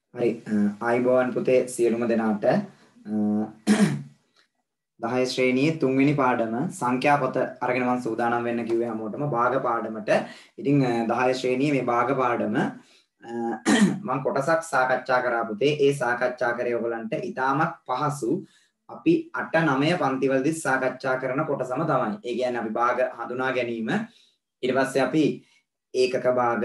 හරි ආයිබෝවන් පුතේ සියලුම දෙනාට 10 ශ්‍රේණියේ 3 වෙනි පාඩම සංඛ්‍යා පොත අරගෙන මම සූදානම් වෙන්න කිව්වේ හැමෝටම භාග පාඩමට. ඉතින් 10 ශ්‍රේණියේ මේ භාග පාඩම මම කොටසක් සාකච්ඡා කරා පුතේ. ඒ සාකච්ඡා කරේ ඔයගලන්ට ඉතාමත් පහසු. අපි 8 9 පන්තිවලදී සාකච්ඡා කරන කොටසම තමයි. ඒ කියන්නේ අපි භාග හඳුනා ගැනීම, ඊට පස්සේ අපි ඒකක භාග,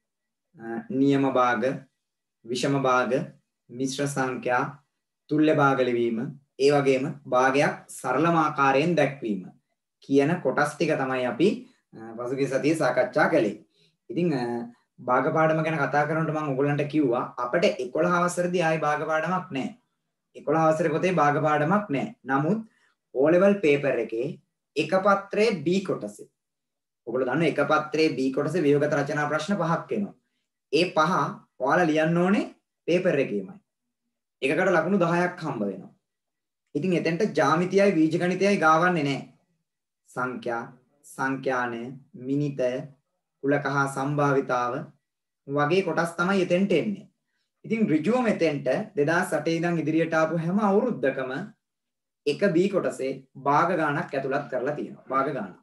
නියම භාග, විෂම භාග, මිශ්‍ර සංඛ්‍යා, තුල්‍ය භාග ලිවීම, ඒ වගේම භාගයක් සරලම ආකාරයෙන් දැක්වීම කියන කොටස් ටික තමයි අපි පසුගිය සතියේ සාකච්ඡා කළේ. ඉතින් භාග පාඩම ගැන කතා කරනකොට මම ඔයගොල්ලන්ට කිව්වා අපිට 11 වසරේදී ආයි භාග පාඩමක් නැහැ. 11 වසරේ පොතේ භාග පාඩමක් නැහැ. නමුත් O level paper එකේ එක පත්‍රයේ B කොටසේ ඔයගොල්ලෝ දන්නවා එක පත්‍රයේ B කොටසේ ව්‍යුහගත රචනා ප්‍රශ්න 5ක් එනවා. ඒ 5 ඔයාලා ලියන්න ඕනේ පේපර් එකේමයි. එකකට ලකුණු 10ක් හම්බ වෙනවා. ඉතින් එතෙන්ට ජ්‍යාමිතියයි බීජගණිතයයි ගාවන්නේ නැහැ. සංඛ්‍යා, සංඛ්‍යානය, මිනිතය, කුලක හා සම්භාවිතාව වගේ කොටස් තමයි එතෙන්ට එන්නේ. ඉතින් ඍජුවම එතෙන්ට 2008 ඉඳන් ඉදිරියට ආපු හැම අවුරුද්දකම එක B කොටසේ භාග ගාණක් ඇතුළත් කරලා තියෙනවා. භාග ගාණ.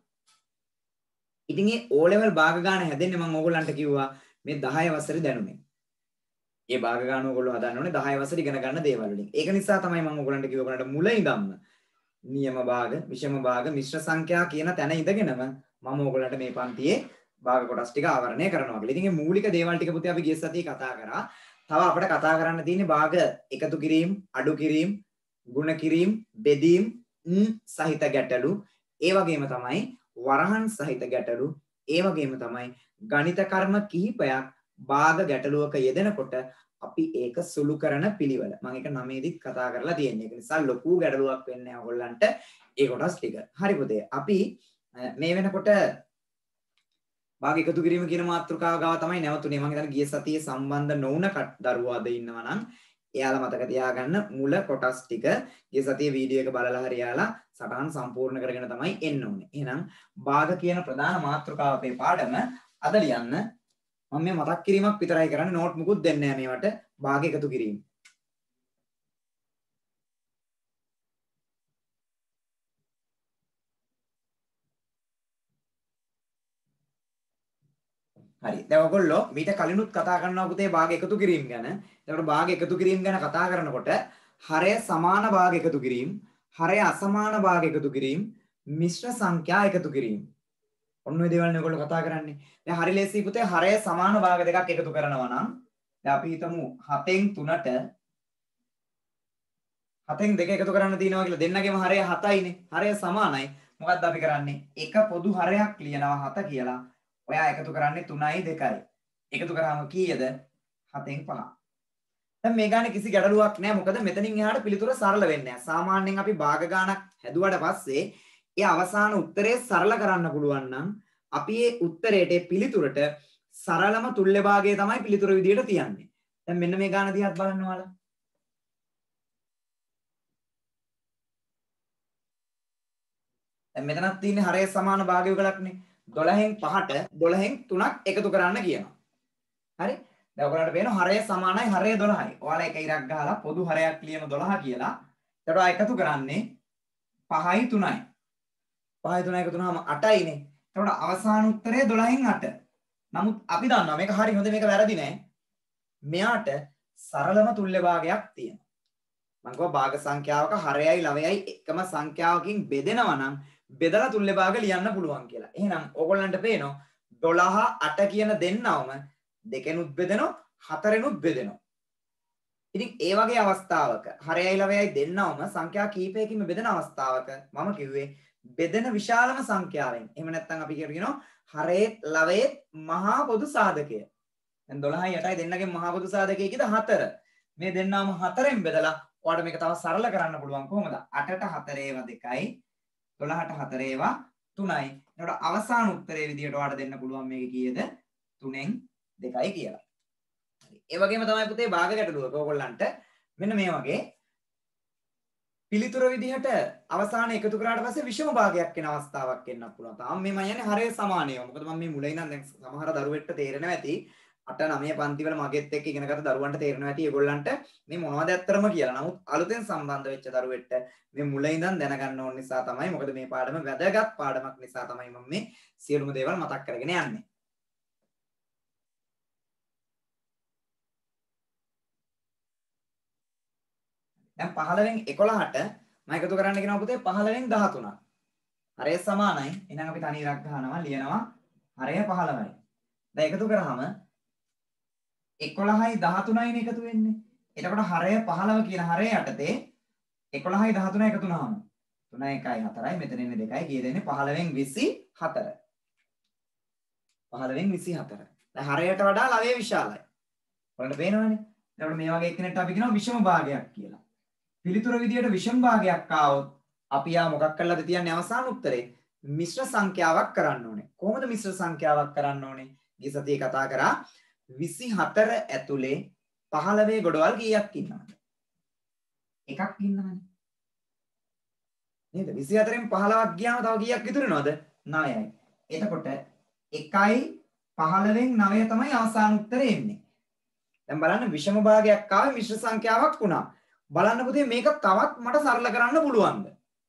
ඉතින් මේ O level භාග ගාණ හැදෙන්නේ මම ඕගොල්ලන්ට කිව්වා මේ 10 වසරේ දැනුනේ. ඒ භාග ගන්න ඕගොල්ලෝ හදන්න ඕනේ 10 වසරේ ඉගෙන ගන්න දේවල් වලින්. ඒක නිසා තමයි මම ඕගොල්ලන්ට කිව්ව ඔයගොල්ලන්ට මුල ඉඳන්ම නියම භාග, විෂම භාග, මිශ්‍ර සංඛ්‍යා කියන තැන ඉඳගෙනම මම ඕගොල්ලන්ට මේ පන්තියේ භාග කොටස් ටික ආවරණය කරනවා කියලා. ඉතින් මේ මූලික දේවල් ටික පුතේ අපි ගිය සතියේ කතා කරා. තව අපිට කතා කරන්න තියෙන්නේ භාග එකතු කිරීම, අඩු කිරීම, ගුණ කිරීම, බෙදීම් සහිත ගැටලු. ඒ වගේම තමයි වරහන් සහිත ගැටලු. ඒ වගේම තමයි ගණිත කර්ම කිහිපයක් භාග ගැටලුවක යෙදෙනකොට අපි ඒක සුළු කරන පිළිවෙල. මම ඒක 9 දිත් කතා කරලා තියෙනවා. ඒක නිසා ලොකු ගැටලුවක් වෙන්නේ නැහැ ඔයගොල්ලන්ට ඒ කොටස් ටික. හරි පුතේ. අපි මේ වෙනකොට භාග එකතු කිරීම කියන මාතෘකාව ගාව තමයි නැවතුනේ. මම හිතන්නේ ගිය සතියේ සම්බන්ධ නොවුන දරුවෝ අද ඉන්නවා නම් එයාලා මතක තියාගන්න මුල කොටස් ටික ගිය සතියේ වීඩියෝ එක බලලා හරි යාලා සටහන් සම්පූර්ණ කරගෙන තමයි එන්න ඕනේ. එහෙනම් භාග කියන ප්‍රධාන මාතෘකාව අපේ පාඩම අද ලියන්න. මම මේ මතක් කිරීමක් විතරයි කරන්නේ, නෝට් මුකුත් දෙන්නේ නැහැ මේවට. භාග එකතු කිරීම. හරි. දැන් ඔයගොල්ලෝ මීට කලිනුත් කතා කරනවා පුතේ භාග එකතු කිරීම ගැන. එතකොට භාග එකතු කිරීම ගැන කතා කරනකොට හරය සමාන භාග එකතු කිරීම, හරය අසමාන භාග එකතු කිරීම, මිශ්‍ර සංඛ්‍යා එකතු කිරීම. ඔන්න ඔය දේවල් නේ ඔයගොල්ලෝ කතා කරන්නේ. දැන් හරි ලේසි පුතේ හරය සමාන භාග දෙකක් එකතු කරනවා නම් දැන් අපි හිතමු 7න් 3ට 7න් 2 එකතු කරන්න තියෙනවා කියලා. දෙන්නගේම හරය 7යිනේ. හරය සමානයි. මොකද්ද අපි කරන්නේ? එක පොදු හරයක් ලියනවා 7 කියලා. ඔයා එකතු කරන්නේ 3යි 2යි. එකතු කරාම කීයද? 7න් 5. දැන් මේ ගානේ කිසි ගැටලුවක් නැහැ. මොකද මෙතනින් එහාට පිළිතුර සරල වෙන්නේ නැහැ. සාමාන්‍යයෙන් අපි භාග ගානක් හැදුවට පස්සේ ඒ අවසාන උත්තරේ සරල කරන්න පුළුවන් නම් අපි ඒ උත්තරේට පිළිතුරට සරලම තුල්‍ය භාගය තමයි පිළිතුර විදියට තියන්නේ. දැන් මෙන්න මේ ගාන දිහාත් බලන්න ඔයාලා. දැන් මෙතනක් තියෙන්නේ හරය සමාන භාග යුගලක්නේ. 12න් 5ට 12න් 3ක් එකතු කරන්න කියනවා. හරි? දැන් ඔයගොල්ලන්ට පේනවා හරය සමානයි හරය 12යි. ඔයාලා එක ඉරක් ගහලා පොදු හරයක් ලියන 12 කියලා. එතකොට ආ එකතු කරන්නේ 5යි 3යි. 5යි 3යි එකතු වුණාම 8යිනේ. එතකොට අවසාන උත්තරය 12න් 8. නමුත් අපි දන්නවා මේක හරි හොඳ මේක වැරදි නෑ. මෙයාට සරලම තුල්‍ය භාගයක් තියෙනවා. මම කිව්වා භාග සංඛ්‍යාවක හරයයි ලවයයි එකම සංඛ්‍යාවකින් බෙදෙනවා නම් බෙදලා තුල්‍ය භාග ලියන්න පුළුවන් කියලා. එහෙනම් ඕගොල්ලන්ට පේනවා 12 8 කියන දෙන්නවම දෙකෙනුත් බෙදෙනවා හතරෙනුත් බෙදෙනවා. ඉතින් ඒ වගේ අවස්ථාවක හරයයි ලවයයි දෙන්නවම සංඛ්‍යා කීපයකින්ම බෙදෙන අවස්ථාවක මම කිව්වේ බෙදෙන විශාලම සංඛ්‍යාවෙන්. එහෙම නැත්නම් අපි කියනවා හරයේ ලවයේ මහා පොදු සාධකය. දැන් 12යි 8යි දෙන්නගෙන් මහා පොදු සාධකය කීයද 4. මේ දෙන්නම 4ෙන් බෙදලා ඔයාලට මේක තව සරල කරන්න පුළුවන් කොහොමද? 8ට 4 ඒවා 2යි 12ට 4 ඒවා 3යි. එතකොට අවසාන උත්තරේ විදියට ඔයාලට දෙන්න පුළුවන් මේක කීයද? 3ෙන් 2යි කියලා. හරි. ඒ වගේම තමයි පුතේ භාග ගැටලුවක ඔයගොල්ලන්ට මෙන්න මේ වගේ පිළිතුර විදිහට අවසාන එකතු කරාට පස්සේ විෂම භාගයක් වෙන අවස්ථාවක් එන්නත් පුළුවන්. තාම මේ මම යන්නේ හරය සමානයව. මොකද මම මේ මුලින් ඉඳන් දැන් සමහර දරුවෙක්ට තේරෙනවා ඇති 8 9 පන්ති වල මගෙත් එක්ක ඉගෙනගත්ත දරුවන්ට තේරෙනවා ඇති ඒගොල්ලන්ට මේ මොනවද ඇත්තරම කියලා. නමුත් අලුතෙන් සම්බන්ධ වෙච්ච දරුවෙක්ට මේ මුල ඉඳන් දැනගන්න ඕන නිසා තමයි. මොකද මේ පාඩම වැදගත් පාඩමක් නිසා තමයි මම මේ සියලුම දේවල් මතක් කරගෙන යන්නේ. දැන් 15න් 11ට මම එකතු කරන්න කියනවා පුතේ 15න් 13ක්. හරය සමානයි. එහෙනම් අපි තනි ඉරක් ගන්නවා ලියනවා හරය 15යි. දැන් එකතු කරාම 11යි 13යි එකතු වෙන්නේ. එතකොට හරය 15 කියන හරය යටතේ 11යි 13යි එකතු වුනහම 3 1යි 4යි මෙතන එන්නේ 2යි කීයද එන්නේ 15න් 24. 15න් 24. දැන් හරයට වඩා ලවය විශාලයි. ඔයාලට පේනවනේ. එතකොට මේ වගේ එක්කෙනෙක්ට අපි කියනවා විෂම භාගයක් කියලා. පිළිතුර විදියට විෂම භාගයක් ආවොත් අපි යා මොකක් කරලාද තියන්නේ අවසාන උත්තරේ මිශ්‍ර සංඛ්‍යාවක් කරන්න ඕනේ. කොහොමද මිශ්‍ර සංඛ්‍යාවක් කරන්න ඕනේ? ගිය සතියේ කතා කරා 24 ඇතුලේ 15 ගොඩවල් කීයක් ඉන්නවද? එකක් ඉන්නවනේ. නේද? 24න් 15ක් ගියාම තව කීයක් ඉතුරු වෙනවද? 9යි. එතකොට 1යි 15න් 9 තමයි අවසාන උත්තරේ එන්නේ. දැන් බලන්න විෂම භාගයක් ආවේ මිශ්‍ර සංඛ්‍යාවක් වුණා. බලන්න පුතේ මේක තවත් මට සරල කරන්න පුළුවන්ද?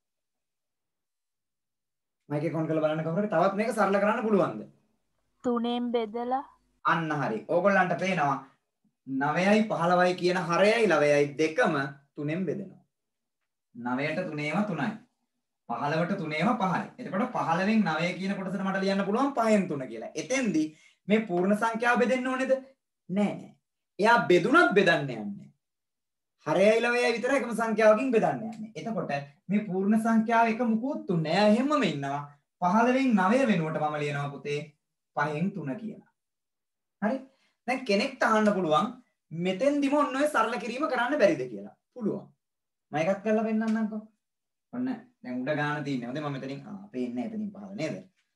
මයික් එක ඔන් කරලා බලන්න කවුරුහරි තවත් මේක සරල කරන්න පුළුවන්ද? 3ෙන් බෙදලා අන්න හරි. ඕගොල්ලන්ට පේනවා 9යි 15යි කියන හරයයි ලවයයි දෙකම 3ෙන් බෙදෙනවා. 9ට 3ේම 3යි. 15ට 3ේම 5යි. එතකොට 15න් 9 කියන කොටසට මට ලියන්න පුළුවන් 5න් 3 කියලා. එතෙන්දී මේ පූර්ණ සංඛ්‍යාව බෙදෙන්න ඕනේද? නෑ නෑ. එයා බෙදුනත් බෙදන්න යන්නේ. හරයයි ලවයයි විතර එකම සංඛ්‍යාවකින් බෙදන්න යන්නේ. එතකොට මේ පූර්ණ සංඛ්‍යාව එක මුකුත් තුන්නේ නෑ. එහෙමම ඉන්නවා. 15න් 9 වෙනුවට මම ලියනවා පුතේ 5න් 3 කියලා. හරි? දැන් කෙනෙක්ට අහන්න පුළුවන් මෙතෙන්දිම ඔන්න ඔය සරල කිරීම කරන්න බැරිද කියලා. පුළුවන්. මම එකක් කරලා පෙන්නන්නම්කෝ. ඔන්න දැන් උඩ ගාන තියෙන්නේ. හොඳේ මම මෙතනින් පේන්නේ එතනින් 15 නේද?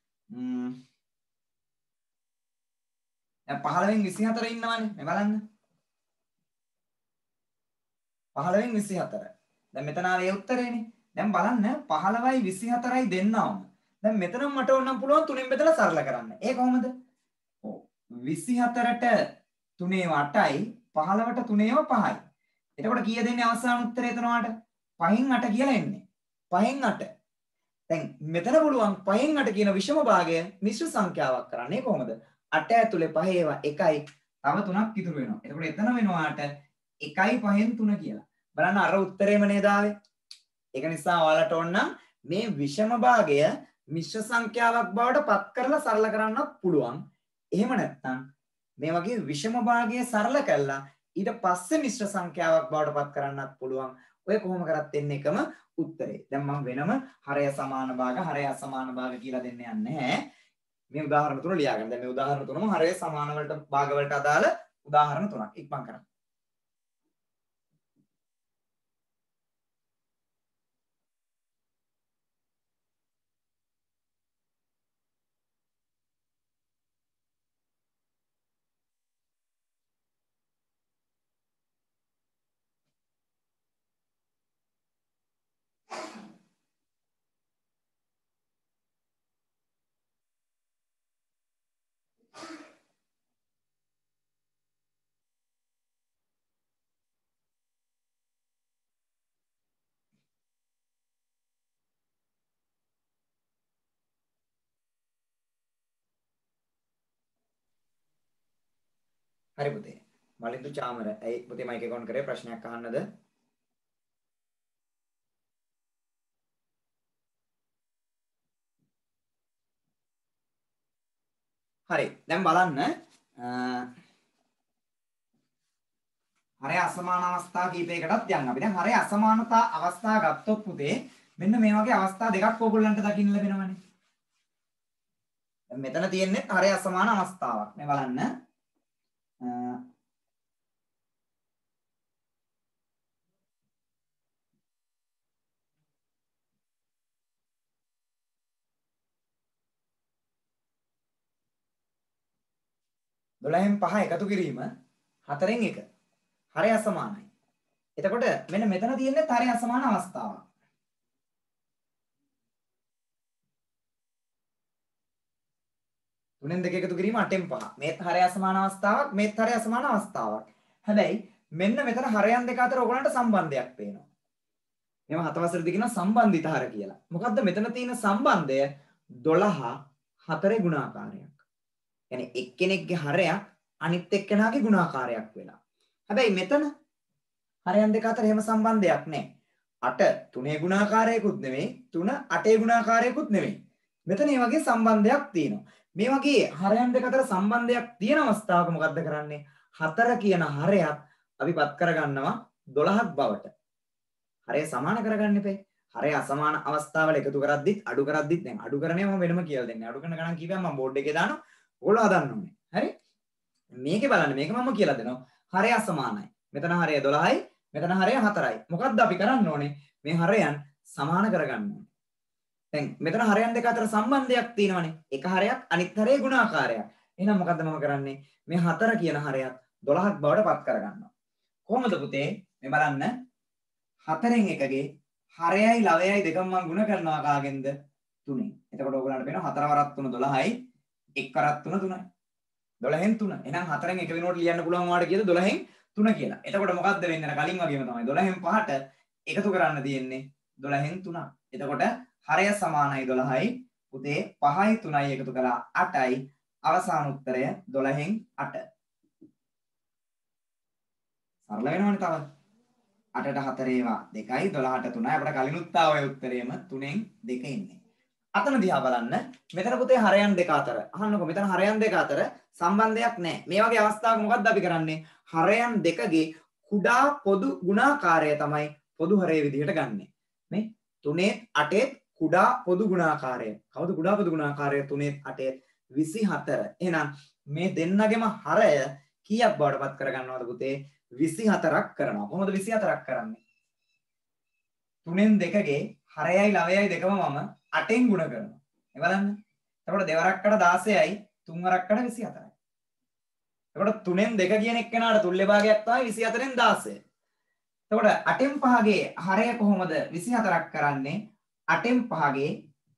දැන් 15න් 24 ඉන්නවනේ. මේ බලන්න. 15න් 24. දැන් මෙතන ආවේ උත්තරේනේ. දැන් බලන්න 15යි 24යි දෙන්නවම. දැන් මෙතනම් මට ඕනම් පුළුවන් 3ෙන් බෙදලා සරල කරන්න. ඒ කොහොමද? ඔව් 24ට 3 8යි 15ට 3 5යි. එතකොට කීයද එන්නේ අවසාන උත්තරේ එතනවාට? 5න් 8 කියලා එන්නේ. 5න් 8. දැන් මෙතන පුළුවන් 5න් 8 කියන විෂම භාගය මිශ්‍ර සංඛ්‍යාවක් කරන්න. ඒ කොහොමද? 8 ඇතුලේ 5 ඒවා 1යි තව 3ක් ඉතුරු වෙනවා. එතකොට එතන වෙනවාට 1යි 5න් 3 කියලා. බලන්න අර උත්තරේම නේද ආවේ. ඒක නිසා ඔයාලට ඕන මේ විෂම භාගය මිශ්‍ර සංඛ්‍යාවක් බවට පත් කරලා සරල කරන්නත් පුළුවන්. එහෙම නැත්නම් මේ වගේ විෂම භාගය සරල කළා ඊට පස්සේ මිශ්‍ර සංඛ්‍යාවක් බවට පත් කරන්නත් පුළුවන්. ඔය කොහොම කරත් එන්නේ එකම උත්තරේ. දැන් මම වෙනම හරය සමාන භාග හරය අසමාන භාග කියලා දෙන්න යන්නේ නැහැ. මේ උදාහරණ තුන ලියා ගන්න. දැන් මේ උදාහරණ තුනම හරය සමාන වලට භාග වලට අදාළ උදාහරණ තුනක්. ඉක්මන් කරන්න. හරි පුතේ. මලින්දු චාමර. ඇයි පුතේ මයික් එක ඔන් කරේ ප්‍රශ්නයක් අහන්නද? හරි. දැන් බලන්න හරය අසමාන අවස්ථා කීපයකටත් යන්න. අපි දැන් හරය අසමානතා අවස්ථා ගත්තොත් පුතේ මෙන්න මේ වගේ අවස්ථා දෙකක් ඕගොල්ලන්ට දකින්න ලැබෙනවනේ. දැන් මෙතන තියෙන්නේ හරය අසමාන අවස්ථාවක්. මේ බලන්න. දොළහෙන් 5 එකතු කිරීම 4න් 1. හරය අසමානයි. එතකොට මෙන්න මෙතන තියෙන්නේ හරය අසමාන අවස්ථාවක්. 3න් 2 එකතු කිරීම 8න් 5. මේත් හරය අසමාන අවස්ථාවක් මේත් හරය අසමාන අවස්ථාවක්. හැබැයි මෙන්න මෙතන හරයන් දෙක අතර ඔයගලන්ට සම්බන්ධයක් පේනවා. මේවා 7 වසරේදී කියනවා සම්බන්ධිත හර කියලා. මොකද්ද මෙතන තියෙන සම්බන්ධය 12 4 ගුණාකාරයක්. يعني එක්කෙනෙක්ගේ හරයක් අනිත් එක්කෙනාගේ ගුණාකාරයක් වෙලා. හැබැයි මෙතන හරයන් දෙක අතර එහෙම සම්බන්ධයක් නැහැ. 8 3 ගුණාකාරයකුත් නෙමෙයි 3 8 ගුණාකාරයකුත් නෙමෙයි. මෙතන මේ වගේ සම්බන්ධයක් තියෙනවා. මේ වගේ හරයන් දෙක අතර සම්බන්ධයක් තියෙන අවස්ථාවක මොකද්ද කරන්නේ? 4 කියන හරයක් අපිපත් කරගන්නවා 12ක් බවට. හරය සමාන කරගන්න එපේ. හරය අසමාන අවස්ථාවල එකතු කරද්දිත් අඩු කරද්දිත් දැන් අඩු කරන්නේ මම වෙනම කියලා දෙන්නේ. අඩු කරන ගණන් කිව්වම මම බෝඩ් එකේ දානවා. ඔයගොල්ලෝ හදන්න ඕනේ. හරි? මේකේ බලන්න මේක මම කියලා දෙනවා. හරය අසමානයි. මෙතන හරය 12යි, මෙතන හරය 4යි. මොකද්ද අපි කරන්න ඕනේ? මේ හරයන් සමාන කරගන්න ඕනේ. දැන් මෙතන හරයන් දෙක අතර සම්බන්ධයක් තියෙනවනේ. එක හරයක් අනිත් හරයේ ගුණාකාරයක්. එහෙනම් මොකද්ද මම කරන්නේ? මේ 4 කියන හරයක් 12ක් බවට පත් කරගන්නවා. කොහොමද පුතේ? මේ බලන්න 4න් එකගේ හරයයි ලවයයි දෙකම මම ගුණ කරනවා කාගෙන්ද 3න්. එතකොට ඕගොල්ලන්ට පේනවා 4 වරක් 3 12යි 1 වරක් 3 3යි. 12න් 3. එහෙනම් 4න් එක වෙනුවට ලියන්න පුළුවන් වාට කියද 12න් 3 කියලා. එතකොට මොකද්ද වෙන්නේ? කලින් වගේම තමයි 12න් 5ට එකතු කරන්න තියෙන්නේ 12න් 3. එතකොට හරය සමානයි 12යි. පුතේ 5යි 3යි එකතු කළා 8යි. අවසාන උත්තරය 12න් 8. සරල වෙනවනේ තව. 8ට 4 ඒවා 2යි 12ට 3යි. අපිට කලිනුත් ආව ඔය උත්තරේම 3න් 2 ඉන්නේ. අතන දිහා බලන්න. මෙතන පුතේ හරයන් දෙක අතර. අහන්නකෝ මෙතන හරයන් දෙක අතර සම්බන්ධයක් නැහැ. මේ වගේ අවස්ථාවක මොකද්ද අපි කරන්නේ? හරයන් දෙකගේ කුඩා පොදු ගුණාකාරය තමයි පොදු හරය විදිහට ගන්නෙ. නේ? 3 8 කුඩා පොදු ගුණාකාරය. කවුද කුඩා පොදු ගුණාකාරය 3 8 24. එහෙනම් මේ දෙන්නගෙම හරය කීයක් බවට පත් කරගන්නවද පුතේ? 24ක් කරනවා. කොහොමද 24ක් කරන්නේ? 3න් 2ගේ හරයයි ලවයයි දෙකම මම 8න් ගුණ කරනවා. මේ බලන්න. එතකොට දෙවරක්කට 16යි, තුන් වරක්කට 24යි. එතකොට 3න් 2 කියන එක්කෙනාට තුල්්‍ය භාගයක් තමයි 24න් 16. එතකොට 8න් 5ගේ හරය කොහොමද 24ක් කරන්නේ? 8න් 5ගේ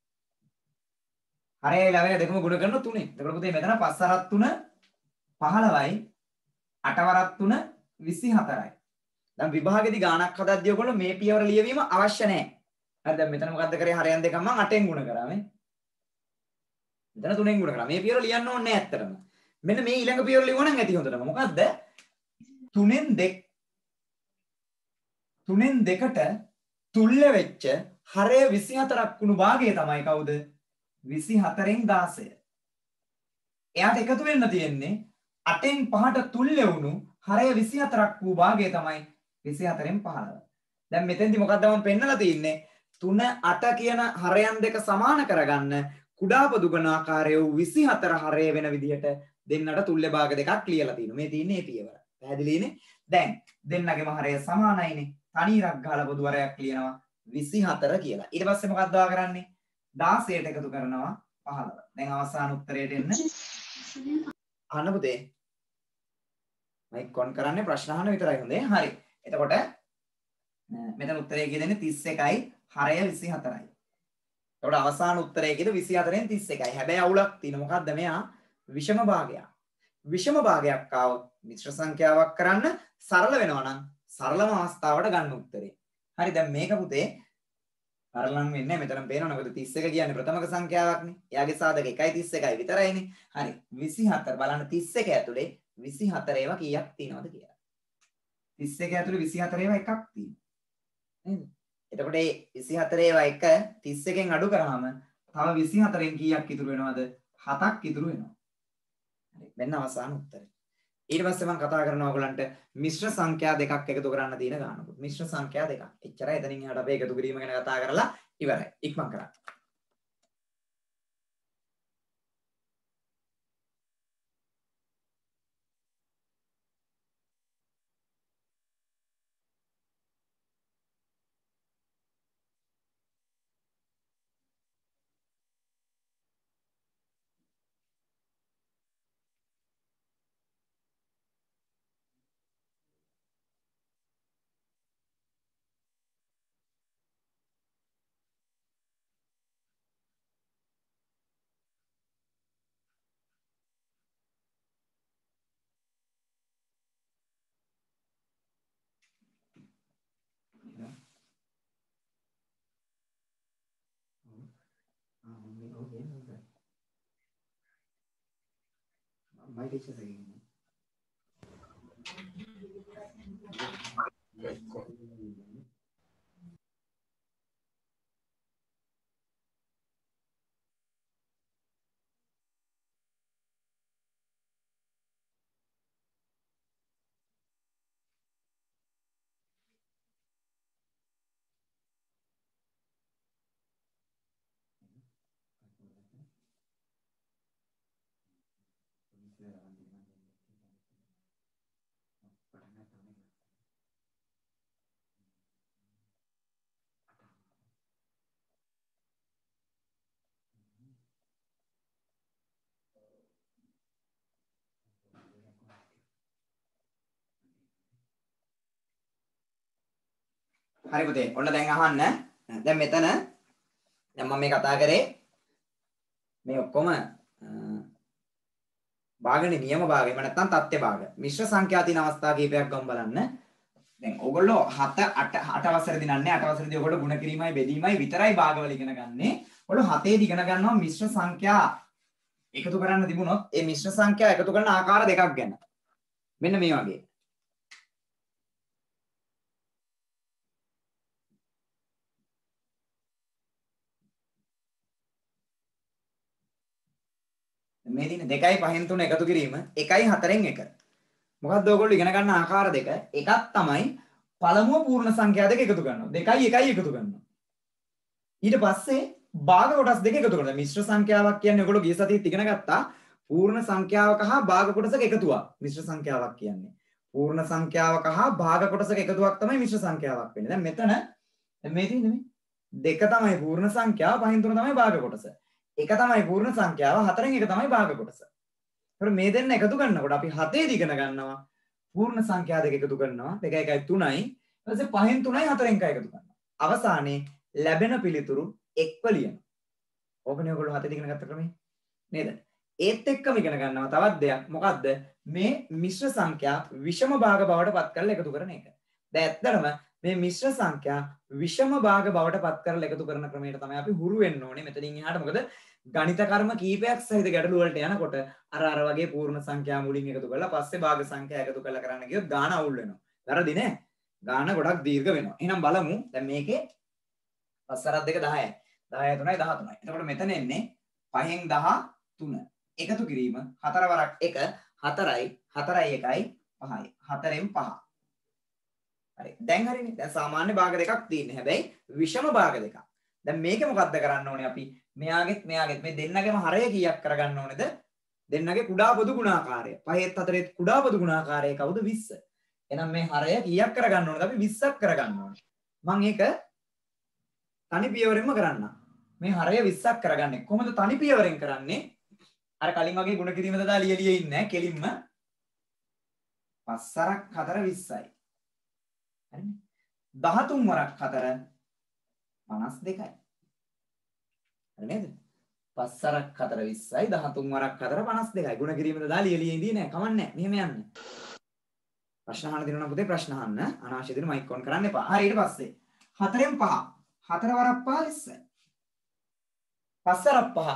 හරයයි ලවයයි දෙකම ගුණ කරන 3න්. එතකොට පුතේ මෙතන 5 වරක් 3 15යි, 8 වරක් 3 24යි. දැන් විභාගෙදි ගාණක් හදද්දී ඔයගොල්ලෝ මේ පියවර ලියවීම අවශ්‍ය නැහැ. හරි දැන් මෙතන මොකද්ද කරේ හරයන් දෙකම මම 8න් ගුණ කරා මේ. මෙතන 3න් ගුණ කරා. මේ පියවර ලියන්න ඕනේ නැහැ ඇත්තටම. මෙන්න මේ ඊළඟ පියවර ලියුවා නම් ඇති හොඳටම. මොකද්ද? 3න් 2ට තුල්්‍ය වෙච්ච හරය 24ක් වුණු භාගය තමයි කවුද? 24න් 16. එයාට එකතු වෙන්න තියෙන්නේ 8න් 5ට තුල්්‍ය වුණු හරය 24ක් වූ භාගය තමයි 24න් 15. දැන් මෙතෙන්දි මොකද්ද මම පෙන්නලා තින්නේ? 3 8 කියන හරයන් දෙක සමාන කරගන්න කුඩා පොදු ගුණාකාරය වූ 24 හරය වෙන විදිහට දෙන්නට තුල්්‍ය භාග දෙකක් ලියලා තියෙනවා. මේ තියෙන්නේ මේ පියවර. පැහැදිලිනේ? දැන් දෙන්නගේම හරය සමානයිනේ. තනියරක් ගහලා පොදු හරයක් ලියනවා 24 කියලා. ඊට පස්සේ මොකක්ද කරන්නේ? 16ට එකතු කරනවා 15. දැන් අවසාන උත්තරයට එන්න. අහන්න පුතේ. මයික් ඔන් කරන්නේ ප්‍රශ්න අහන්න විතරයි හොඳේ. හරි. එතකොට මෙතන උත්තරය කියෙන්නේ 31යි හරය 24යි. එතකොට අවසාන උත්තරය කියෙද 24න් 31යි. හැබැයි අවුලක් තියෙනවා. මොකද්ද මෙයා? විෂම භාගයක්. විෂම භාගයක් ආවොත් මිශ්‍ර සංඛ්‍යාවක් කරන්න සරල වෙනවා නම් සරලම අවස්ථාවට ගන්න උත්තරේ. හරි දැන් මේක පුතේ සරලම් වෙන්නේ මෙතන පේනවනේ මොකද 31 කියන්නේ ප්‍රථමක සංඛ්‍යාවක්නේ. එයාගේ සාධක 1යි 31යි විතරයිනේ. හරි 24 බලන්න 31 ඇතුලේ 24 ඒවා කීයක් තියෙනවද කියලා. 31 ඇතුලේ 24 ඒවා එකක් තියෙනවා. නේද? එතකොට මේ 24 ඒවා එක 31න් අඩු කරාම තව 24න් කීයක් ඉතුරු වෙනවද? 7ක් ඉතුරු වෙනවා. හරි මෙන්න අවසාන උත්තරය. ඊට පස්සේ මම කතා කරනවා ඔයගලන්ට මිශ්‍ර සංඛ්‍යා දෙකක් එකතු කරන්න තියෙන ගානකුත්. මිශ්‍ර සංඛ්‍යා දෙකක්. එච්චරයි එතනින් එහාට අපි එකතු කිරීම ගැන කතා කරලා ඉවරයි. ඉක්මන් කරන්න. my teachers again. හරි පුතේ ඔන්න දැන් අහන්න දැන් මෙතන දැන් මම මේ කතා කරේ මේ ඔක්කොම භාගනේ නියම භාගය එහෙම නැත්නම් තත්ත්ව භාග මිශ්‍ර සංඛ්‍යා තියෙන අවස්ථා කීපයක් ගමු බලන්න දැන් ඕගොල්ලෝ 7 8 අවසරේදී නන්නේ 8 අවසරේදී ඕගොල්ලෝ ගුණ කිරීමයි බෙදීමයි විතරයි භාගවල ඉගෙන ගන්නේ ඕගොල්ලෝ 7 දී ඉගෙන ගන්නවා මිශ්‍ර සංඛ්‍යා එකතු කරන්න තිබුණොත් ඒ මිශ්‍ර සංඛ්‍යා එකතු කරන ආකාර දෙකක් ගැන මෙන්න මේ වගේ මේ දින 2යි 5න් 3 එකතු කිරීම 1යි 4න් 1 මොකක්ද ඔයගොල්ලෝ ඉගෙන ගන්න ආකාර දෙක එකක් තමයි පළමුව පූර්ණ සංඛ්‍යා දෙක එකතු කරනවා 2යි 1යි එකතු කරනවා ඊට පස්සේ භාග කොටස් දෙක එකතු කරනවා මිශ්‍ර සංඛ්‍යාවක් කියන්නේ ඔයගොල්ලෝ ගිය සතියේත් ඉගෙන ගත්තා පූර්ණ සංඛ්‍යාවක හා භාග කොටසක එකතුවක් මිශ්‍ර සංඛ්‍යාවක් කියන්නේ පූර්ණ සංඛ්‍යාවක හා භාග කොටසක එකතුවක් තමයි මිශ්‍ර සංඛ්‍යාවක් වෙන්නේ දැන් මෙතන මේ තියෙන්නේ මේ දෙක තමයි පූර්ණ සංඛ්‍යාව 5න් 3 තමයි භාග කොටස එක තමයි පූර්ණ සංඛ්‍යාව 4න් 1 තමයි භාග කොටස. ඒතර මේ දෙන්න එකතු කරනකොට අපි 7 දී ඉගෙන ගන්නවා පූර්ණ සංඛ්‍යා දෙක එකතු කරනවා 2 1යි 3යි ඊට පස්සේ 5න් 3යි 4න් 1 එකතු කරනවා. අවසානයේ ලැබෙන පිළිතුරු එක්ව ලියනවා. ඕකනේ ඔයගොල්ලෝ 7 දී ඉගෙන ගත්ත ක්‍රමය නේද? ඒත් එක්කම ඉගෙන ගන්නවා තවත් දෙයක්. මොකද්ද? මේ මිශ්‍ර සංඛ්‍යා විෂම භාග බවට පත් කරලා එකතු කරන එක. දැන් ඇත්තටම මේ මිශ්‍ර සංඛ්‍යා විෂම භාග බවට පත් කරලා එකතු කරන ක්‍රමයට තමයි අපි හුරු වෙන්න ඕනේ. මෙතනින් එහාට මොකද ගණිත කර්ම කීපයක් සහිත ගැටලු වලට යනකොට අර වගේ පූර්ණ සංඛ්‍යා මුලින් එකතු කරලා පස්සේ භාග සංඛ්‍යා එකතු කරලා කරන්න ගියොත් ගාන අවුල් වෙනවා. වැරදි නේ? ගාන ගොඩක් දීර්ඝ වෙනවා. එහෙනම් බලමු. දැන් මේකේ 5 2 10යි. 10 3යි 13යි. එතකොට මෙතන එන්නේ 5න් 13. එකතු කිරීම 4 වරක් 1 4යි 4යි 1යි 5යි. 4න් 5. හරි. දැන් හරිනේ. දැන් සාමාන්‍ය භාග දෙකක් තියෙන්නේ. හැබැයි විෂම භාග දෙකක්. දැන් මේක මොකද්ද කරන්න ඕනේ අපි? මෙයාගෙත් මේ දෙන්නගේම හරය කීයක් කරගන්න ඕනේද? දෙන්නගේ කුඩා පොදු ගුණාකාරය. 5ත් 4ත් කුඩා පොදු ගුණාකාරය කවුද? 20. එහෙනම් මේ හරය කීයක් කරගන්න ඕනේද? අපි 20ක් කරගන්න ඕනේ. මම ඒක තනි පියවරෙන්ම කරන්න. මේ හරය 20ක් කරගන්නේ. කොහොමද තනි පියවරෙන් කරන්නේ? අර කලින් වගේ ගුණ කිරීම දදා ලියලිය ඉන්නේ නැහැ. කෙලින්ම 5 වරක් 4 20යි. හරිනේ. 13 වරක් 4 52යි. හරි නේද? 5 වරක් 4 20යි 13 වරක් 4 52යි. ගුණ කිරීමද දා ලියලිය ඉඳී නෑ. කමන්නේ. මෙහෙම යන්න. ප්‍රශ්න අහන්න දිනන පුතේ ප්‍රශ්න අහන්න. අනාවශ්‍ය දින මයික් ඔන් කරන්න එපා. හරි ඊට පස්සේ 4න් 5 4 වරක් 5 20යි. 5 වරක් 5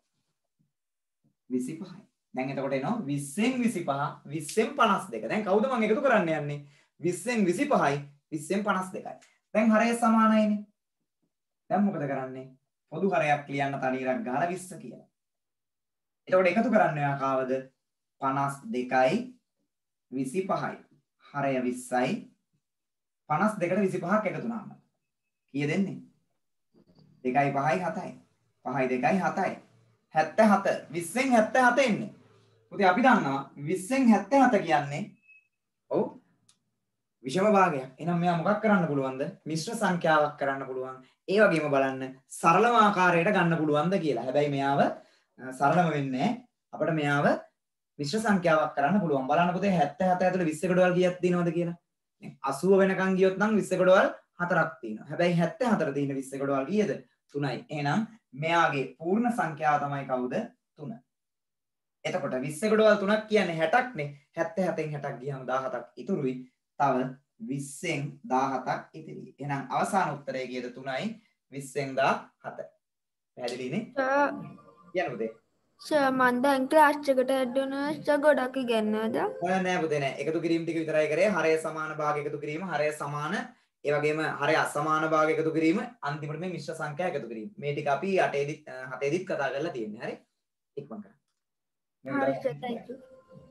25යි. දැන් එතකොට එනවා 20න් 25 20න් 52. දැන් කවුද මම එකතු කරන්න යන්නේ? 20න් 25යි 20න් 52යි. දැන් හරය සමානයිනේ. දැන් මොකද කරන්නේ? පොදු හරයක් ලියන්න තනියරක් ගහලා 20 කියලා. එතකොට එකතු කරන්න ඔයා කාවද? 52යි 25යි. හරය 20යි 52ට 25ක් එකතු වුණාම කීයද එන්නේ? 2යි 5යි 7යි. 5යි 2යි 7යි. 77 20න් 77 එන්නේ. පුතේ අපි දන්නවා 20න් 77 කියන්නේ ඔව් විෂම භාගයක්. එහෙනම් මෙයා මොකක් කරන්න පුළුවන්ද? මිශ්‍ර සංඛ්‍යාවක් කරන්න පුළුවන්. ඒ වගේම බලන්න සරලම ආකාරයට ගන්න පුළුවන්ද කියලා. හැබැයි මෙයාව සරලම වෙන්නේ අපිට මෙයාව මිශ්‍ර සංඛ්‍යාවක් කරන්න පුළුවන්. බලන්න පුතේ 77 ඇතුළේ 20 කොටවල් කීයක් තියෙනවද කියලා. දැන් 80 වෙනකන් ගියොත් නම් 20 කොටවල් 4ක් තියෙනවා. හැබැයි 74 තියෙන 20 කොටවල් කීයද? 3යි. එහෙනම් මෙයාගේ පූර්ණ සංඛ්‍යාව තමයි කවුද? 3. එතකොට 20 කොටවල් 3ක් කියන්නේ 60ක් නේ. 77න් 60ක් ගියාම 17ක් ඉතුරුයි. තව 20න් 17ක් ඉතිරි. එහෙනම් අවසාන උත්තරය කීයද? 3යි 20න් 17. පැහැදිලිනේ? කියන්න පුතේ. සර් මන් දැන් ක්ලාස් එකට ඇඩ් වුණා සර් ගොඩක් ඉගෙනනවද? නෑ පුතේ නෑ. එකතු කිරීම ටික විතරයි කරේ. හරය සමාන භාග එකතු කිරීම, හරය සමාන ඒ වගේම හරය අසමාන භාග එකතු කිරීම, අන්තිමට මේ මිශ්‍ර සංඛ්‍යා එකතු කිරීම. මේ ටික අපි 8 දිත් කතා කරලා තියෙන්නේ. හරි? ඉක්මන් කරන්න. හරි සර් thank you.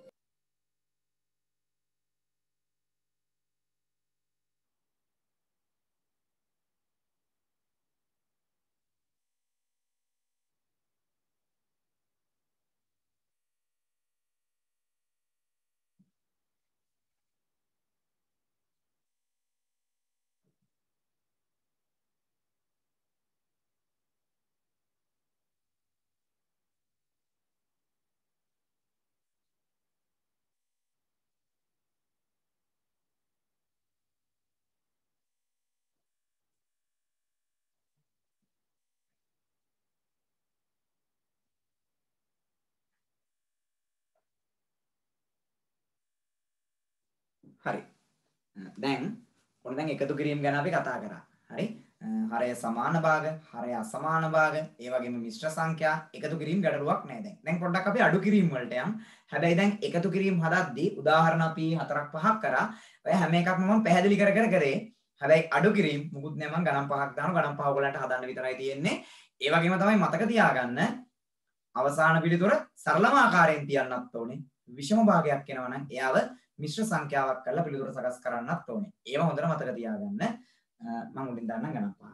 හරි. දැන් ඔන්න දැන් එකතු කිරීම ගැන අපි කතා කරා. හරි? හරය සමාන භාග, හරය අසමාන භාග, ඒ වගේම මිශ්‍ර සංඛ්‍යා එකතු කිරීම ගැටලුවක් නෑ දැන්. දැන් පොඩ්ඩක් අපි අඩු කිරීම වලට යමු. හැබැයි දැන් එකතු කිරීම හදද්දී උදාහරණ අපි 4ක් 5ක් කරා. ඔය හැම එකක්ම මම පැහැදිලි කර කරේ. හැබැයි අඩු කිරීම මුකුත් නෑ මම ගණන් 5ක් දානවා. ගණන් 5 ඔයගලන්ට හදන්න විතරයි තියෙන්නේ. ඒ වගේම තමයි මතක තියාගන්න අවසාන පිළිතුර සරලම ආකාරයෙන් තියන්නත් ඕනේ. විෂම භාගයක් එනවා නම් එයාව මිශ්‍ර සංඛ්‍යාවක් කරලා පිළිතුර සකස් කරන්නත් ඕනේ. ඒව හොඳට මතක තියාගන්න. මම උඩින් දාන්නම් ගණන් 5.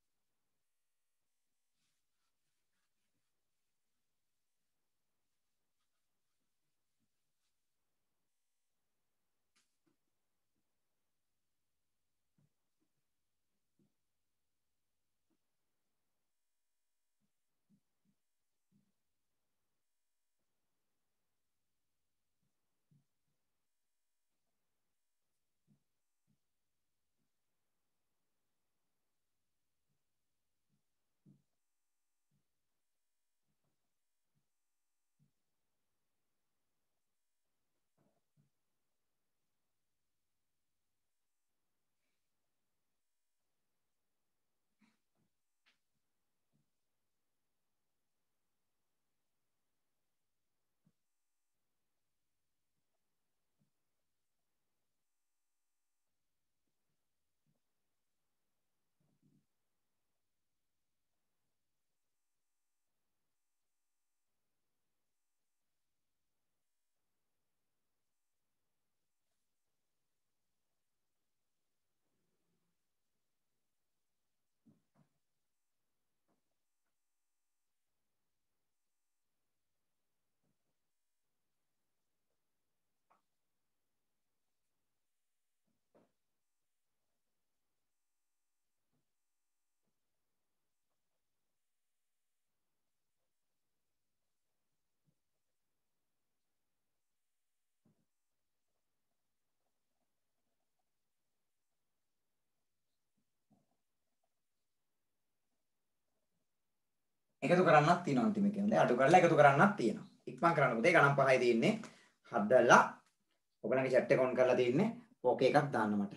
එකතු කරන්නත් තියෙනවා අන්තිම එකේ. හොඳයි අඩු කරලා එකතු කරන්නත් තියෙනවා. ඉක්මන් කරන්න පුතේ ගණන් 5යි තියෙන්නේ. හදලා ඔයගලගේ chat එක on කරලා තියෙන්නේ. ඕක එකක් දාන්න මට.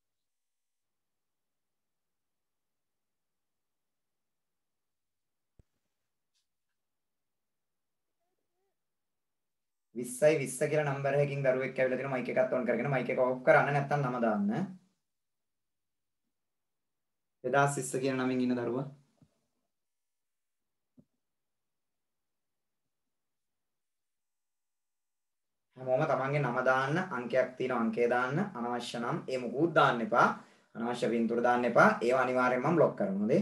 විස්සයි 20 කියලා නම්බර් එකකින් දරුවෙක් ඇවිල්ලා තියෙනවා මයික් එකත් on කරගෙන මයික් එක ඔෆ් කරන්න නැත්නම් නම දාන්න. 2020 කියන නමින් ඉන්න දරුවා හැමෝම තමන්ගේ නම දාන්න අංකයක් තියෙනවා අංකය දාන්න අනවශ්‍ය නම් ඒ මොකුත් දාන්න එපා අනවශ්‍ය පින්තූර දාන්න එපා ඒවා අනිවාර්යෙන්ම මම බ්ලොක් කරනවා හොඳේ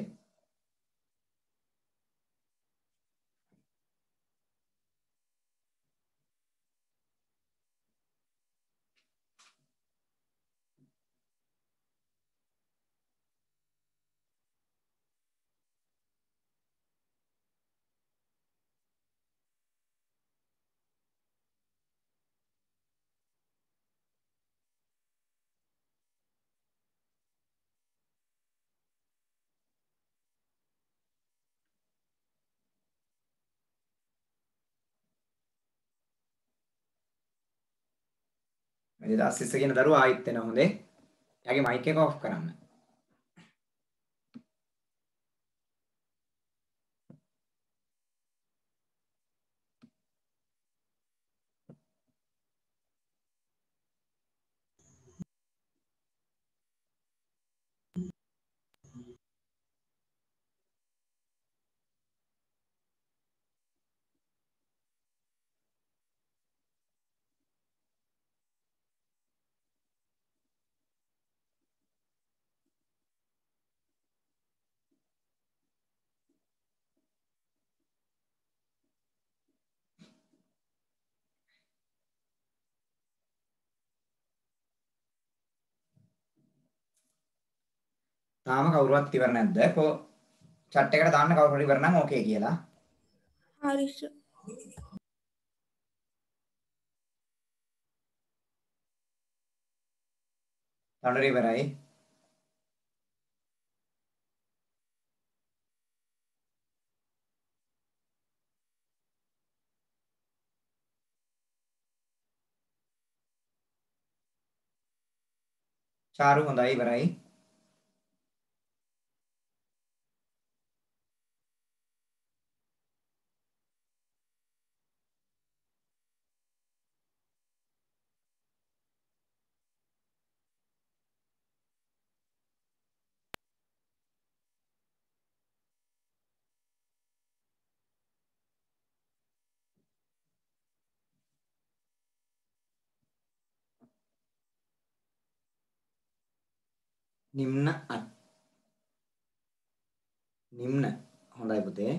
මේ 2020 කියන දරුවා ආයිත් එනවා හොඳේ එයාගේ මයික් එක ඔෆ් කරන්න තාම කවුරුවත් ඉවර නැද්ද? කො chat එකට දාන්න කවුරු හරි ඉවර නම් ඕකේ කියලා. හරි සර්. තවුරු ඉවරයි. චාරු හොඳයි ඉවරයි. නිම්න හොඳයි පුතේ.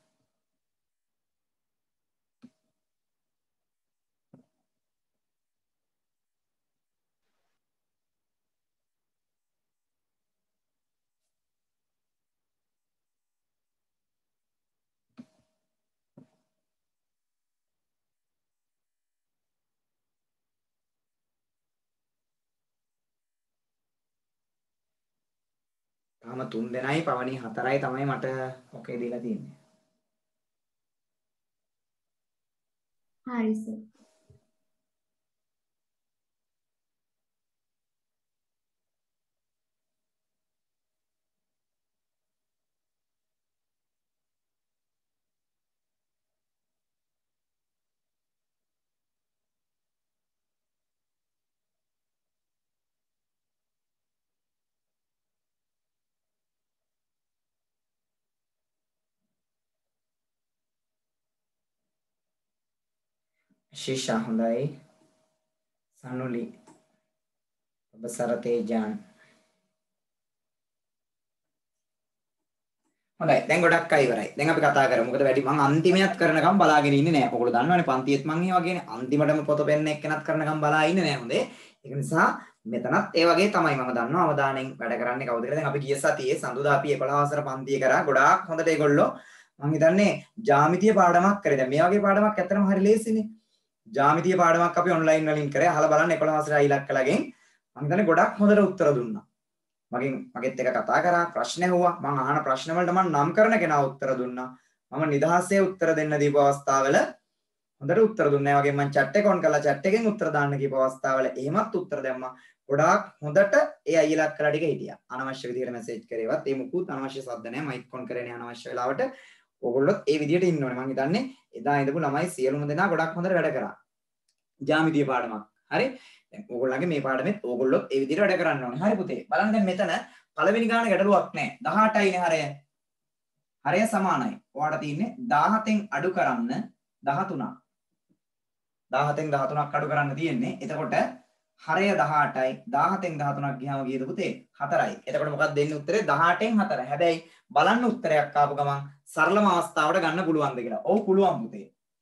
තාම 3 දෙනයි පවණි 4යි තමයි මට ඔකේ දීලා තියෙන්නේ. හරි සර්. ශිෂා හොඳයි. සනුලි ඔබසර තේජාන් හොඳයි. දැන් ගොඩක් අය ඉවරයි. දැන් අපි කතා කරමු. මොකද වැඩි මම අන්තිමයත් කරනකම් බලාගෙන ඉන්නේ නැහැ. ඔයගොල්ලෝ දන්නවනේ පන්තියෙත් මම ඒ වගේනේ අන්තිමටම පොත පෙන්න එක්කෙනත් කරනකම් බලා ඉන්නේ නැහැ හොඳේ. ඒක නිසා මෙතනත් ඒ වගේ තමයි මම දන්නවා අවධානයෙන් වැඩ කරන්නේ කවුද කියලා. දැන් අපි ගිය සතියේ සඳුදා අපි 11 වසර පන්තිය කරා. ගොඩාක් හොඳට ඒගොල්ලෝ මම හිතන්නේ ජ්‍යාමිතිය පාඩමක් කරේ. දැන් මේ වගේ පාඩමක් ඇත්තටම හරි ලේසිනේ. ජ්‍යාමිතිය පාඩමක් අපි ඔන්ලයින් වලින් කරේ. අහලා බලන්න 11 වසර ඉලක්කලගෙන් මම හිතන්නේ ගොඩක් හොඳට උත්තර දුන්නා. මගෙත් එක කතා කරා ප්‍රශ්න ඇහුවා. මම අහන ප්‍රශ්න වලට මම නම් කරන කෙනා උත්තර දුන්නා. මම නිදහසේ උත්තර දෙන්න දීපු අවස්ථාවල හොඳට උත්තර දුන්නා. ඒ වගේම මම chat එක on කරලා chat එකෙන් උත්තර දාන්න කියපු අවස්ථාවල එහෙමත් උත්තර දැම්මා. ගොඩාක් හොඳට ඒ අයියලා අක්කලා ටික හිටියා. අනවශ්‍ය විදිහට මැසේජ් කරේවත් ඒ මුකුත් අනවශ්‍ය සද්ද නැහැ. මයික් on කරේනේ අනවශ්‍ය වෙලාවට. ඕගොල්ලොත් ඒ විදිහට ඉන්න ඕනේ. මම හිතන්නේ එදා ඉඳපු ළමයි සියලුම දෙනා ගොඩක් හොඳට වැඩ කරා. ජ්‍යාමිතිය පාඩමක්. හරි? දැන් ඕගොල්ලන්ගේ මේ පාඩමෙත් ඕගොල්ලොත් ඒ විදිහට වැඩ කරන්න ඕනේ. හරි පුතේ. බලන්න දැන් මෙතන පළවෙනි ගාන ගැටලුවක් නැහැ. 18යිනේ හරය. හරය සමානයි. ඔයාලට තියෙන්නේ 17න් අඩු කරන්න 13ක්. 17න් 13ක් අඩු කරන්න තියෙන්නේ. එතකොට හරය 18යි 17න් 13ක් ගියාම කීයද පුතේ? 4යි. එතකොට මොකක්ද දෙන්නේ උත්තරේ? 18න් 4. හැබැයි බලන්න උත්තරයක් ආපු ගමන් සරලම අවස්ථාවට ගන්න පුළුවන්ද කියලා. ඔව් පුළුවන් පුතේ.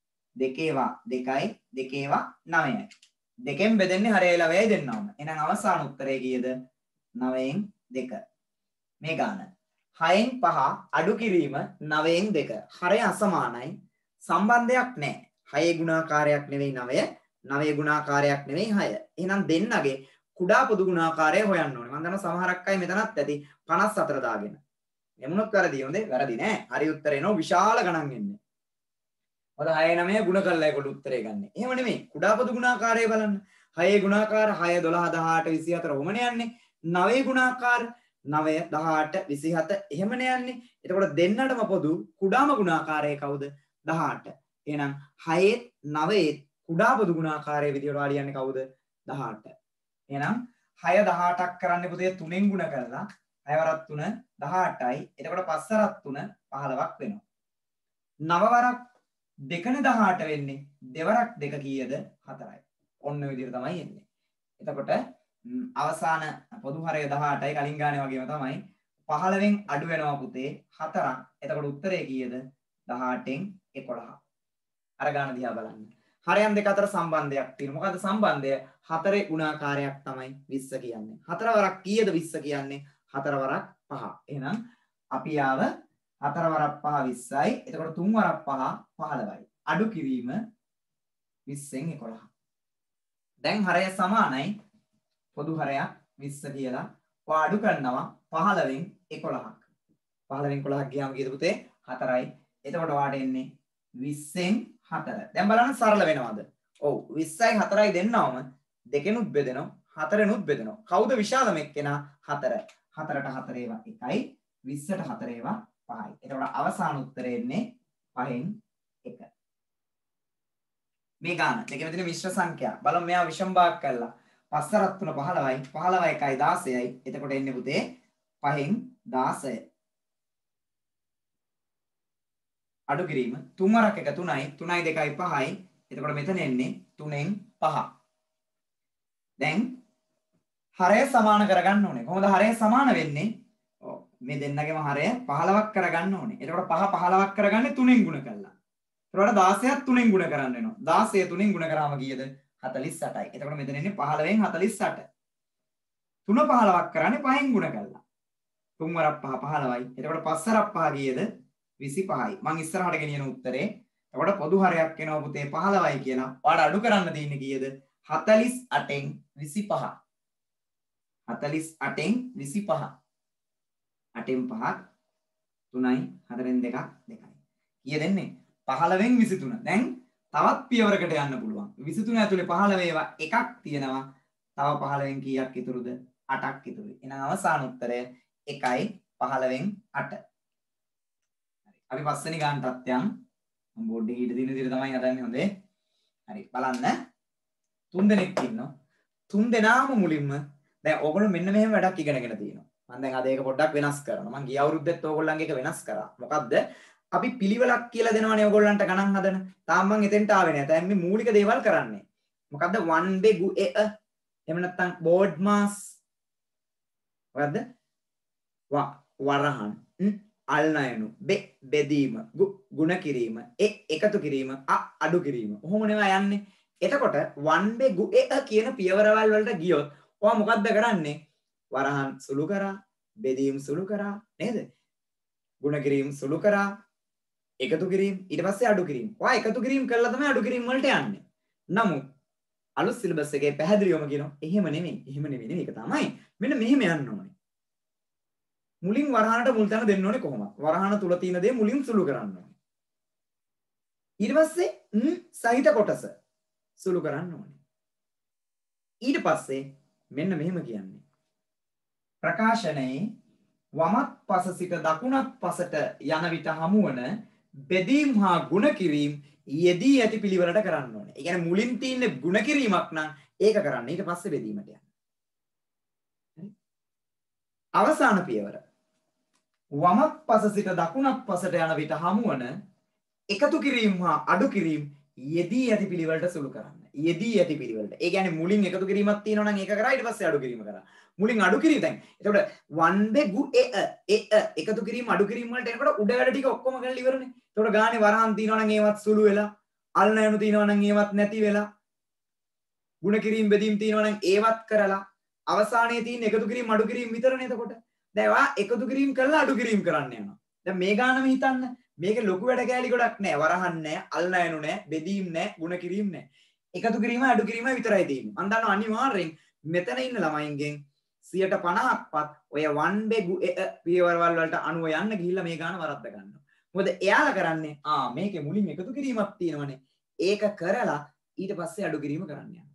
2 2යි 9යි. දෙකෙන් බෙදෙන්නේ හරයයි 9යි දෙන්නවම. එහෙනම් අවසාන උත්තරේ කීයද? 9න් 2. මේ ගාන 6න් 5 අඩු කිරීම 9න් 2. හරය අසමානයි. සම්බන්ධයක් නැහැ. 6 ගුණාකාරයක් නෙවෙයි 9. 9 ගුණාකාරයක් නෙවෙයි 6. එහෙනම් දෙන්නගේ කුඩා පොදු ගුණාකාරය හොයන්න ඕනේ. මම දන්නවා සමහරක් අය මෙතනත් ඇති 54 දාගෙන. එමුණොත් වැරදි හොඳේ. වැරදි නෑ. හරි උත්තරේ නෝ විශාල ගණන් එන්නේ. මොකද 6 9 ගුණ කරලා ඒගොල්ලෝ උත්තරේ ගන්න. එහෙම නෙමෙයි. කුඩා පොදු ගුණාකාරය බලන්න. 6 ගුණාකාර 6 12 18 24 ඔහමනේ යන්නේ. 9 ගුණාකාර 9 18 27 එහෙමනේ යන්නේ. එතකොට දෙන්නටම පොදු කුඩාම ගුණාකාරය කවුද? 18. එහෙනම් 6 9 කුඩා පොදු ගුණාකාරයේ විදියට වාඩි යන්නේ කවුද? 18. එහෙනම් 6 18ක් කරන්න පුතේ 3ෙන් ගුණ කරලා 6 වරක් 3 18යි. එතකොට 5 වරක් 3 15ක් වෙනවා. 9 වරක් 2නේ 18 වෙන්නේ. දෙවරක් 2 කීයද? 4යි. ඔන්න ඔය විදිහට තමයි එන්නේ. එතකොට අවසාන පොදු හරය 18යි කලින් ගානේ වගේම තමයි 15න් අඩු වෙනවා පුතේ 4ක්. එතකොට උත්තරේ කීයද? 18න් 11. අර ගාන දිහා බලන්න. හරයන් දෙක අතර සම්බන්ධයක් තියෙනවා. මොකද්ද සම්බන්ධය? 4 ගුණාකාරයක් තමයි 20 කියන්නේ. 4 වරක් කීයද 20 කියන්නේ? 4 වරක් 5. එහෙනම් අපි ආව 4 වරක් 5 20යි. එතකොට 3 වරක් 5 15යි. අඩු කිරීම 20න් 11. දැන් හරය සමානයි. පොදු හරයක් 20 කියලා. ඔය අඩු කරනවා 15න් 11ක්. 15න් 11ක් ගියාම කීයද පුතේ? 4යි. එතකොට වාට එන්නේ 20න් 4. දැන් බලන්න සරල වෙනවද? ඔව් 20යි 4යි දෙන්නවම දෙකෙනුත් බෙදෙනවා 4ෙනුත් බෙදෙනවා. කවුද විශාලම එක්කෙනා? 4. 4ට 4 ඒවා 1යි 20ට 4 ඒවා 5යි. එතකොට අවසාන උත්තරේ එන්නේ 5න් 1. මේ ගාන දෙකෙම තියෙන මිශ්‍ර සංඛ්‍යා. බලමු මෙයා විෂම භාග කළා. 5 × 3 15යි 15 1යි 16යි. එතකොට එන්නේ පුතේ 5න් 16. අඩු කිරීම 3 වරක් 1 3යි 3යි 2යි 5යි. එතකොට මෙතන එන්නේ 3න් 5. දැන් හරය සමාන කරගන්න ඕනේ. කොහොමද හරය සමාන වෙන්නේ? ඔව් මේ දෙන්නගේම හරය 15ක් කරගන්න ඕනේ. එතකොට 5 15ක් කරගන්නේ 3ෙන් ගුණ කළා. එතකොට 16ක් 3ෙන් ගුණ කරන්න වෙනවා. 16 3ෙන් ගුණ කරාම කීයද? 48යි. එතකොට මෙතන එන්නේ 15න් 48. 3 15ක් කරන්නේ 5ෙන් ගුණ කළා. 3 වරක් 5 15යි. එතකොට 5 වරක් 5 කීයද? 25යි. මම ඉස්සරහට ගෙනියන උත්තරේ. එතකොට පොදු හරයක් එනවා පුතේ 15යි කියලා. ඔයාලට අඩු කරන්න තියෙන්නේ කීයද? 48න් 25. 48න් 25. 8න් 5ක් 3යි 4න් 2ක් 2යි. කීයද එන්නේ? 15න් 23. දැන් තවත් පියවරකට යන්න පුළුවන්. 23 ඇතුලේ 15 ඒවා එකක් තියෙනවා. තව 15න් කීයක් ඉතුරුද? 8ක් ඉතුරුයි. එහෙනම් අවසාන උත්තරය 1යි 15න් 8. අපි පස්වෙනි ගානටත් යන්. මම බෝඩ් එකේ ඊට දින විදිහට තමයි හදන්නේ හොඳේ. හරි බලන්න. 3 දෙනෙක් ඉන්නවා. 3 දෙනාම මුලින්ම දැන් ඕගොල්ලෝ මෙන්න මෙහෙම වැඩක් ඉගෙනගෙන තියෙනවා. මම දැන් අද ඒක පොඩ්ඩක් වෙනස් කරනවා. මම ගිය අවුරුද්දෙත් ඕගොල්ලන්ගේ එක වෙනස් කරා. මොකද්ද? අපි පිළිවෙලක් කියලා දෙනවනේ ඕගොල්ලන්ට ගණන් හදන. තාම මම එතෙන්ට ආවේ නැහැ. දැන් මේ මූලික දේවල් කරන්නේ. මොකද්ද? 1 බෙගු එ එහෙම නැත්නම් බෝඩ් මාස්. මොකද්ද? වරහන් අල්නයනු බෙදීම ගුණ කිරීම එකතු කිරීම අඩු කිරීම. ඔහොම නෙවෙයි යන්නේ. එතකොට 1 බෙගු එ කියන පියවරවල් වලට ගියොත් ඔයා මොකද්ද කරන්නේ? වරහන් සුළු කරා, බෙදීම් සුළු කරා නේද? ගුණ කිරීම සුළු කරා, එකතු කිරීම ඊට පස්සේ අඩු කිරීම. ඔයා එකතු කිරීම කළා තමයි අඩු කිරීම වලට යන්නේ. නමුත් අලුත් සිලබස් එකේ පැහැදිලිවම කියනවා එහෙම නෙමෙයි. එහෙම නෙමෙයි ඒක තමයි. මෙන්න මෙහෙම යන්න ඕනේ. මුලින් වරහනට මුල් තැන දෙන්න ඕනේ කොහොමද? වරහන තුල තියෙන දේ මුලින් සුළු කරන්න ඕනේ. ඊට පස්සේ සහිත කොටස සුළු කරන්න ඕනේ. ඊට පස්සේ මෙන්න මෙහෙම කියන්නේ. ප්‍රකාශනයේ වමත් පස සිට දකුණත් පසට යන විට හමුවන බෙදීම් හා ගුණ කිරීම යෙදී ඇති පිළිවෙලට කරන්න ඕනේ. ඒ කියන්නේ මුලින් තියෙන ගුණ කිරීමක් නම් ඒක කරන්න. ඊට පස්සේ බෙදීමට යන්න. අවසාන පියවර. වමත් පස සිට දකුණත් පසට යන විට හමුවන එකතු කිරීම හා අඩු කිරීම යෙදී ඇති පිළිවෙලට සුළු කරන්න. යෙදී ඇති පිළිවෙලට. ඒ කියන්නේ මුලින් එකතු කිරීමක් තියෙනවා නම් ඒක කරා ඊට පස්සේ අඩු කිරීම කරා. මුලින් අඩු කිරීම දැන්. එතකොට 1 බෙගු එකතු කිරීම අඩු කිරීම වලට එනකොට උඩ වැඩ ටික ඔක්කොම කරලා ඉවරනේ. එතකොට ගානේ වරහන් තියෙනවා නම් ඒවත් සුළු වෙලා, අල්නයනු තියෙනවා නම් ඒවත් නැති වෙලා, ගුණ කිරීම බෙදීම් තියෙනවා නම් ඒවත් කරලා අවසානයේ තියෙන එකතු කිරීම අඩු කිරීම විතරනේ එතකොට. දැන් ඔයා එකතු කිරීම කරලා අඩු කිරීම කරන්න යනවා. දැන් මේ ගානම හිතන්න. මේකේ ලොකු වැඩ කෑලි ගොඩක් නැහැ. වරහන් නැහැ, අල්නයනු නැහැ, බෙදීම් නැහැ, ගුණ කිරීම නැහැ. එකතු කිරීම අඩු කිරීම විතරයි තියෙන්නේ. මම දන්නවා අනිවාර්යෙන් මෙතන ඉන්න ළමයින්ගෙන් 50%ක්වත් ඔය 1 බෙගු පියවරවල් වලට අනුව යන්න ගිහිල්ලා මේ ගාන වරද්ද ගන්නවා. මොකද එයාලා කරන්නේ මේකේ මුලින් එකතු කිරීමක් තියෙනවනේ. ඒක කරලා ඊට පස්සේ අඩු කිරීම කරන්න යනවා.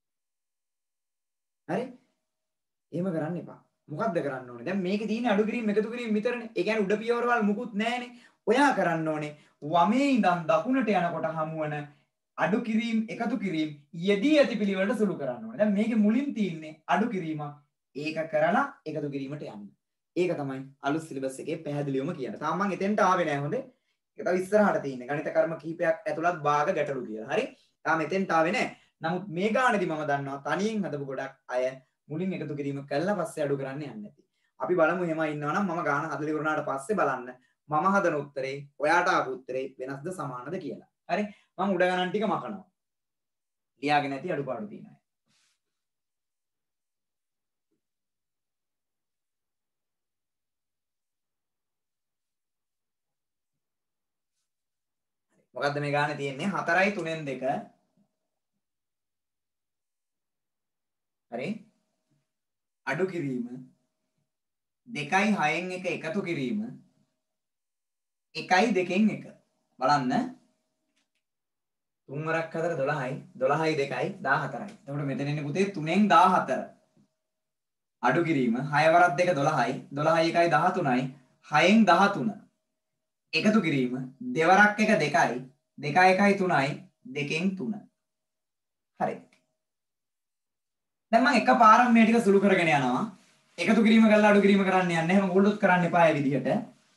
හරි? එහෙම කරන්න එපා. මොකද්ද කරන්න ඕනේ? දැන් මේකේ තියෙන අඩු කිරීම එකතු කිරීම විතරනේ. ඒ කියන්නේ උඩ පියවරවල් මුකුත් නැහැනේ. ඔයා කරන්න ඕනේ වමේ ඉඳන් දකුණට යනකොට හමුවන අඩු කිරීම එකතු කිරීම යෙදී ඇති පිළිවෙලට සුළු කරන්න ඕනේ. දැන් මේකේ මුලින් තියෙන්නේ අඩු කිරීමක්. ඒක කරලා එකතු කිරීමට යන්න. ඒක තමයි අලුත් සිලබස් එකේ පැහැදිලිවම කියන්නේ. තාම මම එතෙන්ට ආවේ නැහැ හොඳේ. ඒක තව ඉස්සරහට තියෙන්නේ. ගණිත කර්ම කිහිපයක් ඇතුළත් භාග ගැටලු කියලා. හරි? තාම එතෙන්ට ආවේ නැහැ. නමුත් මේ ගානේදී මම දන්නවා තනියෙන් හදපු ගොඩක් අය මුලින් එකතු කිරීම කළා පස්සේ අඩු කරන්න යන්නේ නැති. අපි බලමු එහෙම ඉන්නවා නම් මම ගාන හදලා ඉවරනාට පස්සේ බලන්න මම හදන උත්තරේ ඔයාට ආපු උත්තරේ වෙනස්ද සමානද කියලා. හරි? මම උඩ ගණන් ටික මකනවා. ලියාගෙන නැති අඩුපාඩු තියෙනවා. මොකද්ද මේ ගානේ තියෙන්නේ 4යි 3න් 2 හරි අඩු කිරීම 2යි 6න් 1 එකතු කිරීම 1යි 2න් 1 බලන්න 3 වරක් 4 12යි 12යි 2යි 14යි එතකොට මෙතන ඉන්නේ පුතේ 3න් 14 අඩු කිරීම 6 වරක් 2 12යි 12යි 1යි 13යි 6න් 13 එකතු කිරීම දෙවරක් 1 2යි 2යි 1යි 3යි 2න් 3 හරි දැන් මම එකපාරක් මේ ටික සුළු කරගෙන යනවා එකතු කිරීම කරලා අඩු කිරීම කරන්න යන්නේ එහෙම මොකටවත් කරන්න එපා ඒ විදිහට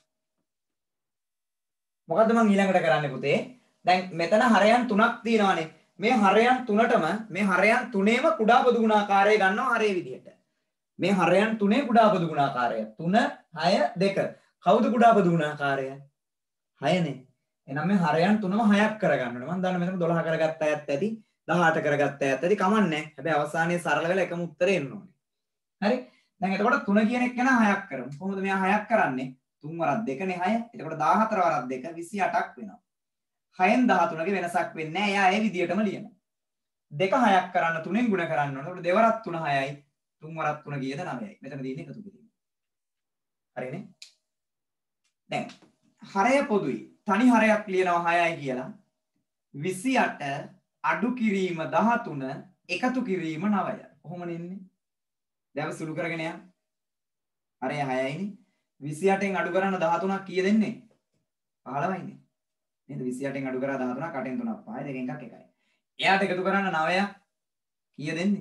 මොකද්ද මම ඊළඟට කරන්නේ පුතේ දැන් මෙතන හරයන් 3ක් තියෙනවානේ මේ හරයන් 3ටම මේ හරයන් 3ේම කුඩා පොදු ගුණාකාරය ගන්නවා හරේ විදිහට මේ හරයන් 3ේ කුඩා පොදු ගුණාකාරය 3 6 2 කවුද කුඩා පොදු ගුණාකාරය 6නේ එහෙනම් මේ හරයන් 3ම 6ක් කරගන්න ඕනේ මම දන්නවා මෙතන 12 කරගත්ත අයත් ඇති 18 කරගත්ත අයත් ඇති කමන්නේ හැබැයි අවසානයේ සරල වෙලා එකම උත්තරේ එන්න ඕනේ හරි දැන් එතකොට 3 කියන එක න 6ක් කරමු කොහොමද මෙයා 6ක් කරන්නේ 3 වරක් 2 නේ 6 එතකොට 14 වරක් 2 28ක් වෙනවා 6න් 13 ගේ වෙනසක් වෙන්නේ නැහැ එයා ඒ විදිහටම ලියනවා 2 6ක් කරන්න 3ෙන් ගුණ කරන්න ඕනේ එතකොට 2 වරක් 3 6යි 3 වරක් 3 කීයද 9යි මෙතන තියෙන්නේ එකතු කිරීම හරිනේ දැන් හරය පොදුයි තනි හරයක් ලියනවා 6යි කියලා 28 අඩු කිරීම 13 එකතු කිරීම 9යි කොහොමද ඉන්නේ දැන් සුළු කරගෙන යන්න හරය 6යිනේ 28න් අඩු කරන 13ක් කීයද එන්නේ 15යිනේ නේද 28න් අඩු කරා 13ක් 8න් 3ක් 5යි දෙකෙන් එකක් 1යි එයාට එකතු කරන්න 9ක් කීයද එන්නේ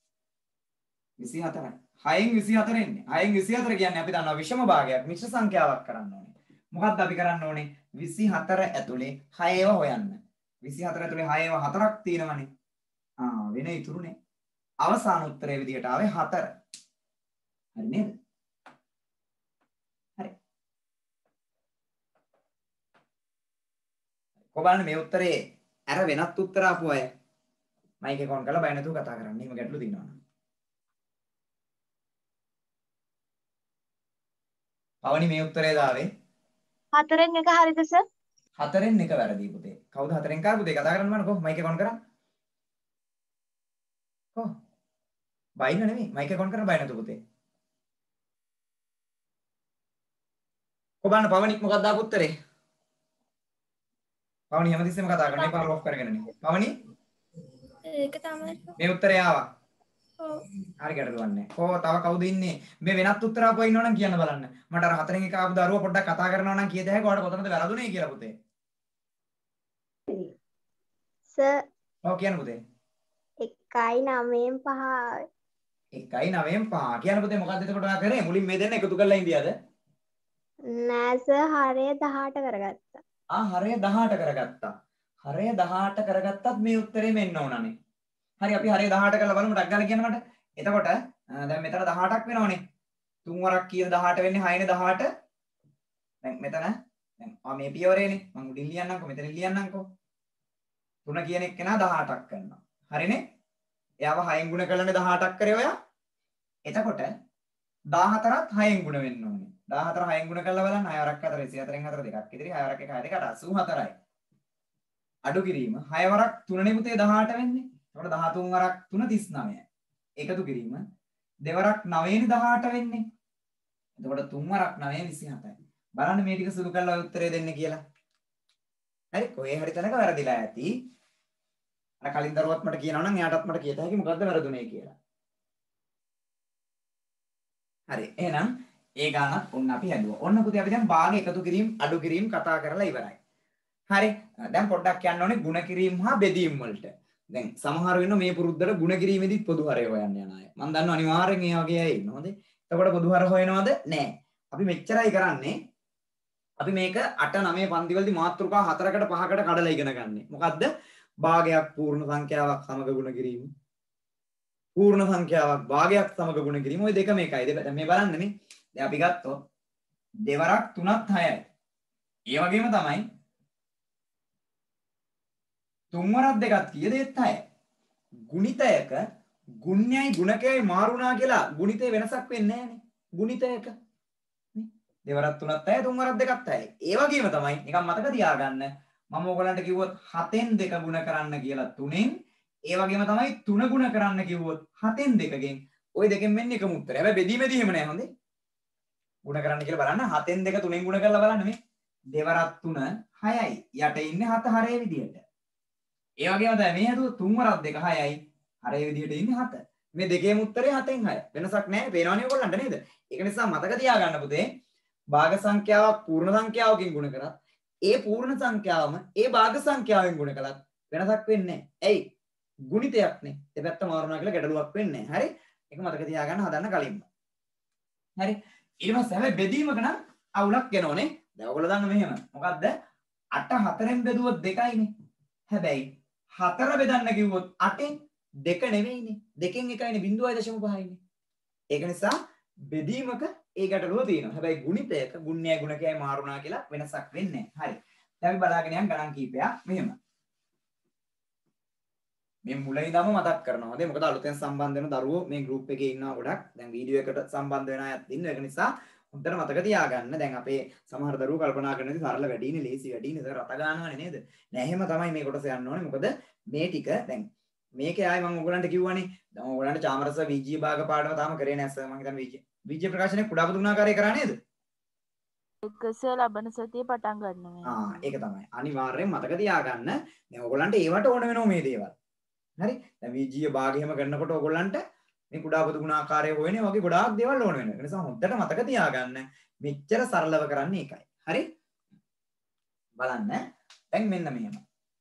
24යි 6න් 24 එන්නේ 6න් 24 කියන්නේ අපි දන්නවා විෂම භාගයක් මිශ්‍ර සංඛ්‍යාවක් කරන්න ඕනේ මොකක්ද අපි කරන්න ඕනේ 24 ඇතුලේ 6 ඒවා හොයන්න 24 ඇතුලේ 6 ඒවා 4ක් තියෙනවනේ වෙන ඉතුරුනේ අවසාන උත්තරේ විදිහට ආවේ 4 හරි නේද හරි කොහොමද මේ උත්තරේ අර වෙනත් උත්තර ආපු අය මයික් එක ඔන් කරලා බය නැතුව කතා කරන්න. එහෙම ගැටලු තියෙනවා නම්. පවනි මේ උත්තරේ දාවේ 4න් 1 හරිද සර්? 4න් 1 වැරදි පුතේ. කවුද 4න් කාපු පුතේ කතා කරන්න මම කොහොම මයික් එක ඔන් කරා? කො? බයින නෙමෙයි මයික් එක ඔන් කරලා බය නැතුව පුතේ. කොබාන පවනි මොකක්ද ආපු උත්තරේ? පවනි හැමතිස්සෙම කතා කරන්න එපා ඔෆ් කරගෙනනේ. පවනි ඒක තමයි. මේ උත්තරේ ආවා. ඔව්. හරි ගැටලුවක් නැහැ. කො තව කවුද ඉන්නේ? මේ වෙනත් උත්තර ආපුවා ඉන්නවනම් කියන්න බලන්න. මට අර 4න් 1 ආපු දරුවා පොඩ්ඩක් කතා කරනවා නම් කියද හැක ඔයාලට කොතනද වැරදුනේ කියලා පුතේ. සර් ඔව් කියන්න පුතේ. 1යි 9න් 5යි. 1යි 9න් 5 කියන්න පුතේ මොකද්ද එතකොට ඔයා කරේ? මුලින් මේ දෙන්න එකතු කරලා ඉඳියාද? නෑ සර් හරය 18 කරගත්තා. හරය 18 කරගත්තා. හරය 18 කරගත්තත් මේ උත්තරේම එන්න ඕනනේ. හරි අපි හරය 18 කරලා බලමු ටක් ගාලා කියන්න මට. එතකොට දැන් මෙතන 18ක් වෙනවනේ. 3 වරක් කීයද 18 වෙන්නේ 6නේ 18. දැන් මෙතන දැන් මේ පියවරේනේ. මම උඩින් ලියන්නම්කෝ මෙතන ලියන්නම්කෝ. 3 කියන එක නා 18ක් කරනවා. හරිනේ? එයාව 6න් ගුණ කළානේ 18ක් කරේ ඔයා. එතකොට 14ත් 6න් ගුණ වෙන්න ඕනේ. 14 6න් ගුණ කරලා බලන්න 6 වරක් 4 24න් 4 2ක් ඉතිරි 6 වරක් 1 6 2 84යි. අඩු කිරීම 6 වරක් 3 නේ පුතේ 18 වෙන්නේ. එතකොට 13 වරක් 3 39යි. එකතු කිරීම දෙවරක් 9 නේ 18 වෙන්නේ. එතකොට 3 වරක් 9 27යි. බලන්න මේ ටික සුළු කරලා උත්තරේ දෙන්න කියලා. හරි කොහේ හරි තැනක වැරදිලා ඇති. අර කලින් දරුවත් මට කියනවා නම් එයාටත් මට කියත හැකි මොකද්ද වැරදුනේ කියලා. හරි එහෙනම් ඒ ගානක් ඔන්න අපි හැදුවා. ඔන්න පුතේ අපි දැන් භාග එකතු කිරීම අඩු කිරීම කතා කරලා ඉවරයි. හරි දැන් පොඩ්ඩක් කියන්න ඕනේ ಗುಣ කිරීම හා බෙදීම් වලට. දැන් සමහර වෙන්න මේ පුරුද්දට ಗುಣ කිරීමේදීත් පොදු හරය හොයන්න යන අය. මම දන්නවා අනිවාර්යෙන් ඒ වගේ අය ඉන්න හොඳේ. එතකොට පොදු හර හොයනවද? නෑ. අපි මෙච්චරයි කරන්නේ. අපි මේක 8 9 පන්ති වලදී මාතෘකා 4කට 5කට කඩලා ඉගෙන ගන්න. මොකද්ද? භාගයක් පූර්ණ සංඛ්‍යාවක් සමග ಗುಣ කිරීම. පූර්ණ සංඛ්‍යාවක් භාගයක් සමග ಗುಣ කිරීම. ওই දෙකම එකයි. දැන් මේ බලන්න මේ. දැන් අපි ගත්තොත් දෙවරක් 3ත් 6යි. ඒ වගේම තමයි 3 වරක් දෙකත් කීයද ඒත් 6යි. ගුණිතයක ගුණ්‍යයි ගුණකයයි මාරුණා කියලා ගුණිතේ වෙනසක් වෙන්නේ නැහනේ. ගුණිතයක නේ දෙවරක් 3ත් 6යි 3 වරක් දෙකත් 6යි. ඒ වගේම තමයි නිකන් මතක තියාගන්න මම ඔයගලන්ට කිව්වොත් 7න් 2 ගුණ කරන්න කියලා 3න් ඒ වගේම තමයි 3 ගුණ කරන්න කිව්වොත් 7න් 2කින් ওই දෙකෙන් මෙන්න එකම උත්තරය. හැබැයි බෙදීමේදී එහෙම නෑ හොඳේ. ගුණ කරන්න කියලා බලන්න 7න් 2 3න් ගුණ කරලා බලන්න මේ. දෙවරක් 3 6යි. යට ඉන්නේ 7 හරේ විදියට. ඒ වගේම තමයි මේ හදුව 3 වරක් 2 6යි. හරේ විදියට ඉන්නේ 7. මේ දෙකේම උත්තරේ 7න් 6. වෙනසක් නැහැ. පේනවනේ ඔයගොල්ලන්ට නේද? ඒක නිසා මතක තියාගන්න පුතේ. භාග සංඛ්‍යාවක් පූර්ණ සංඛ්‍යාවකින් ගුණ කරත් ඒ පූර්ණ සංඛ්‍යාවම ඒ භාග සංඛ්‍යාවෙන් ගුණ කළත් වෙනසක් වෙන්නේ නැහැ. ඇයි? ගුණිතයක් නේ. දෙපැත්ත මාරුණා කියලා ගැටලුවක් වෙන්නේ නැහැ. හරි? ඒක මතක තියාගන්න හදන්න කලින්ම. හරි? ඊට පස්සේ හැබැයි බෙදීමක නම් අවුලක් එනෝනේ. දැන් ඔයගොල්ලෝ දන්න මෙහෙම. මොකද්ද? 8 4න් බෙදුවොත් 2යිනේ. හැබැයි 4 බෙදන්න කිව්වොත් 8න් 2 නෙවෙයිනේ. 2න් 1යිනේ 0.5යිනේ. ඒක නිසා බෙදීමක ඒ ගැටලුව තියෙනවා. හැබැයි ගුණිතයක ගුණ්‍යයි ගුණකයයි මාරුණා කියලා වෙනසක් වෙන්නේ නැහැ. හරි. දැන් අපි බලාගෙන යන් ගණන් කීපයක් මෙහෙම. මේ මුලින් ඉඳන්ම මතක් කරනවා. හොඳේ. මොකද අලුතෙන් සම්බන්ධ වෙන දරුවෝ මේ ගෲප් එකේ ඉන්නවා ගොඩක්. දැන් වීඩියෝ එකට සම්බන්ධ වෙන අයත් ඉන්නවා. ඒක නිසා හොඳට මතක තියාගන්න. දැන් අපේ සමහර දරුවෝ කල්පනා කරන ඉතින් සරල වැඩිනේ, ලේසි වැඩිනේ. ඒක රට ගන්නවනේ නේද? නෑ එහෙම තමයි මේ කොටස යන්න ඕනේ. මොකද මේ ටික දැන් මේකේ ආයි මම ඔයගලන්ට කිව්වනේ. දැන් ඔයගලන්ට චාමරස VG භාග පාඩම තාම කරේ නෑ සර්. මම හිතන්නේ VG ප්‍රකාශනයේ කුඩා පුදුනාකාරය කරා නේද? එකසේ ලබන සතිය පටන් ගන්නවා. ඒක තමයි. අනිවාර්යෙන් මතක තියාගන්න. දැන් ඔයගලන්ට ඒවට ඕන වෙනවා මේ දේවල්. හරි? දැන් VG භාග එහෙම කරනකොට ඔයගලන්ට මේ කුඩා පුදුනාකාරය හොයන්නේ වගේ ගොඩාක් දේවල් ඕන වෙනවා. ඒ නිසා හොඳට මතක තියාගන්න. මෙච්චර සරලව කරන්නේ ඒකයි. හරි? බලන්න. දැන් මෙන්න මෙහෙම.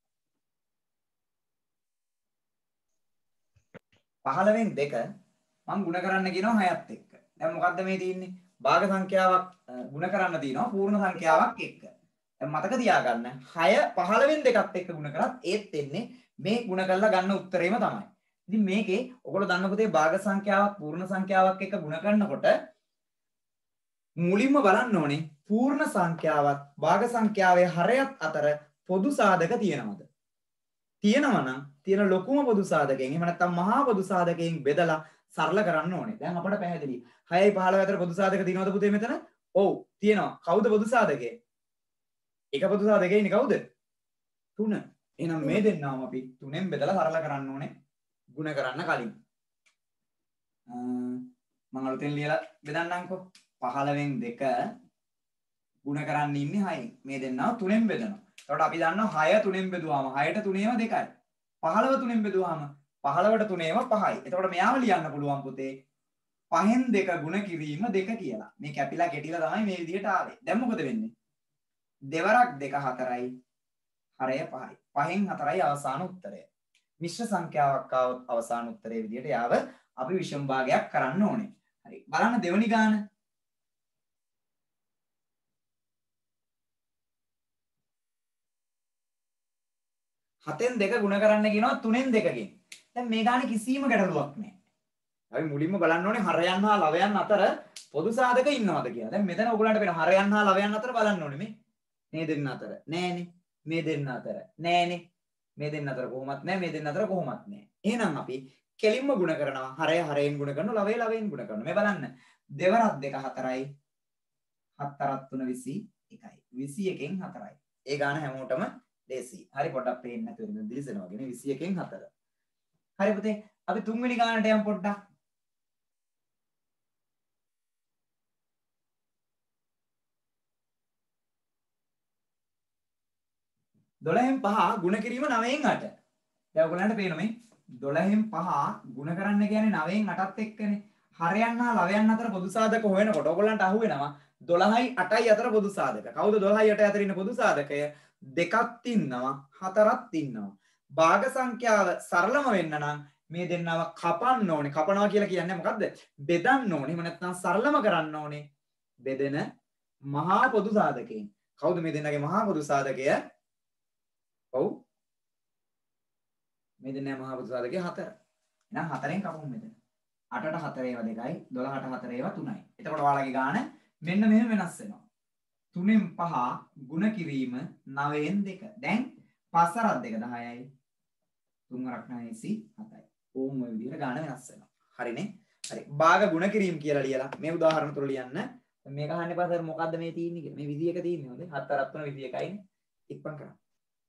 15න් 2 මම ಗುಣ කරන්න කියනවා 6ත් එක්ක. දැන් මොකද්ද මේ තියෙන්නේ? භාග සංඛ්‍යාවක් ಗುಣ කරන්න තියෙනවා පූර්ණ සංඛ්‍යාවක් එක්ක. දැන් මතක තියාගන්න 6 15න් 2ත් එක්ක ಗುಣ කරත් ඒත් එන්නේ මේ ಗುಣ කරලා ගන්න උත්තරේම තමයි. ඉතින් මේකේ ඔයගොල්ලෝ දන්න පුතේ භාග සංඛ්‍යාවක් පූර්ණ සංඛ්‍යාවක් එක්ක ಗುಣ කරනකොට මුලින්ම බලන්න ඕනේ පූර්ණ සංඛ්‍යාවත් භාග සංඛ්‍යාවේ හරයත් අතර පොදු සාධක තියෙනවද? තියෙනවා නම් තියෙන ලොකුම පොදු සාධකයෙන් එහෙම නැත්නම් මහා පොදු සාධකයෙන් බෙදලා සරල කරන්න ඕනේ. දැන් අපට පැහැදිලි. 6යි 15 අතර පොදු සාධක තියෙනවද පුතේ මෙතන? ඔව් තියෙනවා. කවුද පොදු සාධකය? එක පොදු සාධකය ඉන්නේ කවුද? 3. එහෙනම් මේ දෙන්නාම අපි 3ෙන් බෙදලා සරල කරන්න ඕනේ. ಗುಣ කරන්න කලින්. මම අලුතෙන් ලියලා බෙදන්නම්කෝ. 15න් 2 ಗುಣ කරන්න ඉන්නේ 6න්. මේ දෙන්නාව 3ෙන් බෙදනවා. එතකොට අපි දන්නවා 6 3ෙන් බෙදුවාම 6ට 3ේම 2යි. 15 3ෙන් බෙදුවාම 15ට 3ේම 5යි. එතකොට මෙයාම ලියන්න පුළුවන් පුතේ 5න් 2 ගුණ කිරීම 2 කියලා. මේ කැපිලා කෙටිලා තමයි මේ විදිහට ආවේ. දැන් මොකද වෙන්නේ? දෙවරක් 2 4යි. හරය 5යි. 5න් 4යි අවසාන උත්තරය. මිශ්‍ර සංඛ්‍යාවක් ආවොත් අවසාන උත්තරයේ විදිහට යාව අපි විෂම භාගයක් කරන්න ඕනේ. හරි. බලන්න දෙවෙනි ගාන. හතෙන් 2 ගුණ කරන්න කියනවා 3ෙන් 2කින්. දැන් මේ ගානේ කිසිම ගැටලුවක් නැහැ. අපි මුලින්ම බලන්න ඕනේ හරයන් හා ලවයන් අතර පොදු සාධක ඉන්නවද කියලා. දැන් මෙතන ඔයගොල්ලන්ට වෙන හරයන් හා ලවයන් අතර බලන්න ඕනේ මේ දෙන්න අතර. නෑනේ. මේ දෙන්න අතර. නෑනේ. මේ දෙන්න අතර කොහොමත් නෑ. මේ දෙන්න අතර කොහොමත් නෑ. එහෙනම් අපි කෙලින්ම ගුණ කරනවා. හරය හරයෙන් ගුණ කරනවා. ලවය ලවයෙන් ගුණ කරනවා. මේ බලන්න. දෙවරක් 2 4යි. 7 3 21යි. 21න් 4යි. ඒ ගාන හැමෝටම ලේසි. හරි පොඩ්ඩක් පේන්න නැතුව ඉන්න දිලිසෙනවා වගේ නේ 21න් 4. හරි පුතේ අපි තුන්වෙනි ගානට යමු පොඩ්ඩක්. දොළහෙන් 5 ගුණ කිරීම 9න් 8. දැන් ඔයගොල්ලන්ට පේනවා මේ 12න් 5 ගුණ කරන්න කියන්නේ 9න් 8ත් එක්කනේ. හරයන් හා ලවයන් අතර පොදු සාධක හොයනකොට ඔයගොල්ලන්ට අහුවෙනවා 12යි 8යි අතර පොදු සාධක. කවුද 12යි 8යි අතර ඉන්න පොදු සාධකය? දෙකක් ඉන්නවා හතරක් ඉන්නවා. භාග සංඛ්‍යාව සරලම වෙන්න නම් මේ දෙන්නව කපන්න ඕනේ. කපනවා කියලා කියන්නේ මොකද්ද? බෙදන්න ඕනේ. එහෙම නැත්නම් සරලම කරන්න ඕනේ. බෙදෙන මහා පොදු සාධකයෙන්. කවුද මේ දෙන්නගේ මහා පොදු සාධකය? ඔව්. මේ දෙන්නගේ මහා පොදු සාධකය 4. එහෙනම් 4ෙන් කපමු මෙතන. 8ට 4 ඒවා 2යි. 12ට 4 ඒවා 3යි. එතකොට ඔයාලගේ ගාන මෙන්න මෙහෙම වෙනස් වෙනවා. 3ෙන් 5 ගුණ කිරීම 9ෙන් 2. දැන් 5 අරක් 2 10යි. 3 අරක් 9 7යි. ඕම් ඔය විදිහට ගාන වෙනස් වෙනවා. හරිනේ? හරි. භාග ගුණ කිරීම කියලා ලියලා මේ උදාහරණ තුල ලියන්න. මේක අහන්නේ පාසල් මොකද්ද මේ තියෙන්නේ කියලා. මේ විදියක තියෙන්නේ හොඳේ. 7 අරක් 3 විදියකයිනේ. ඉක්මන් කරන්න.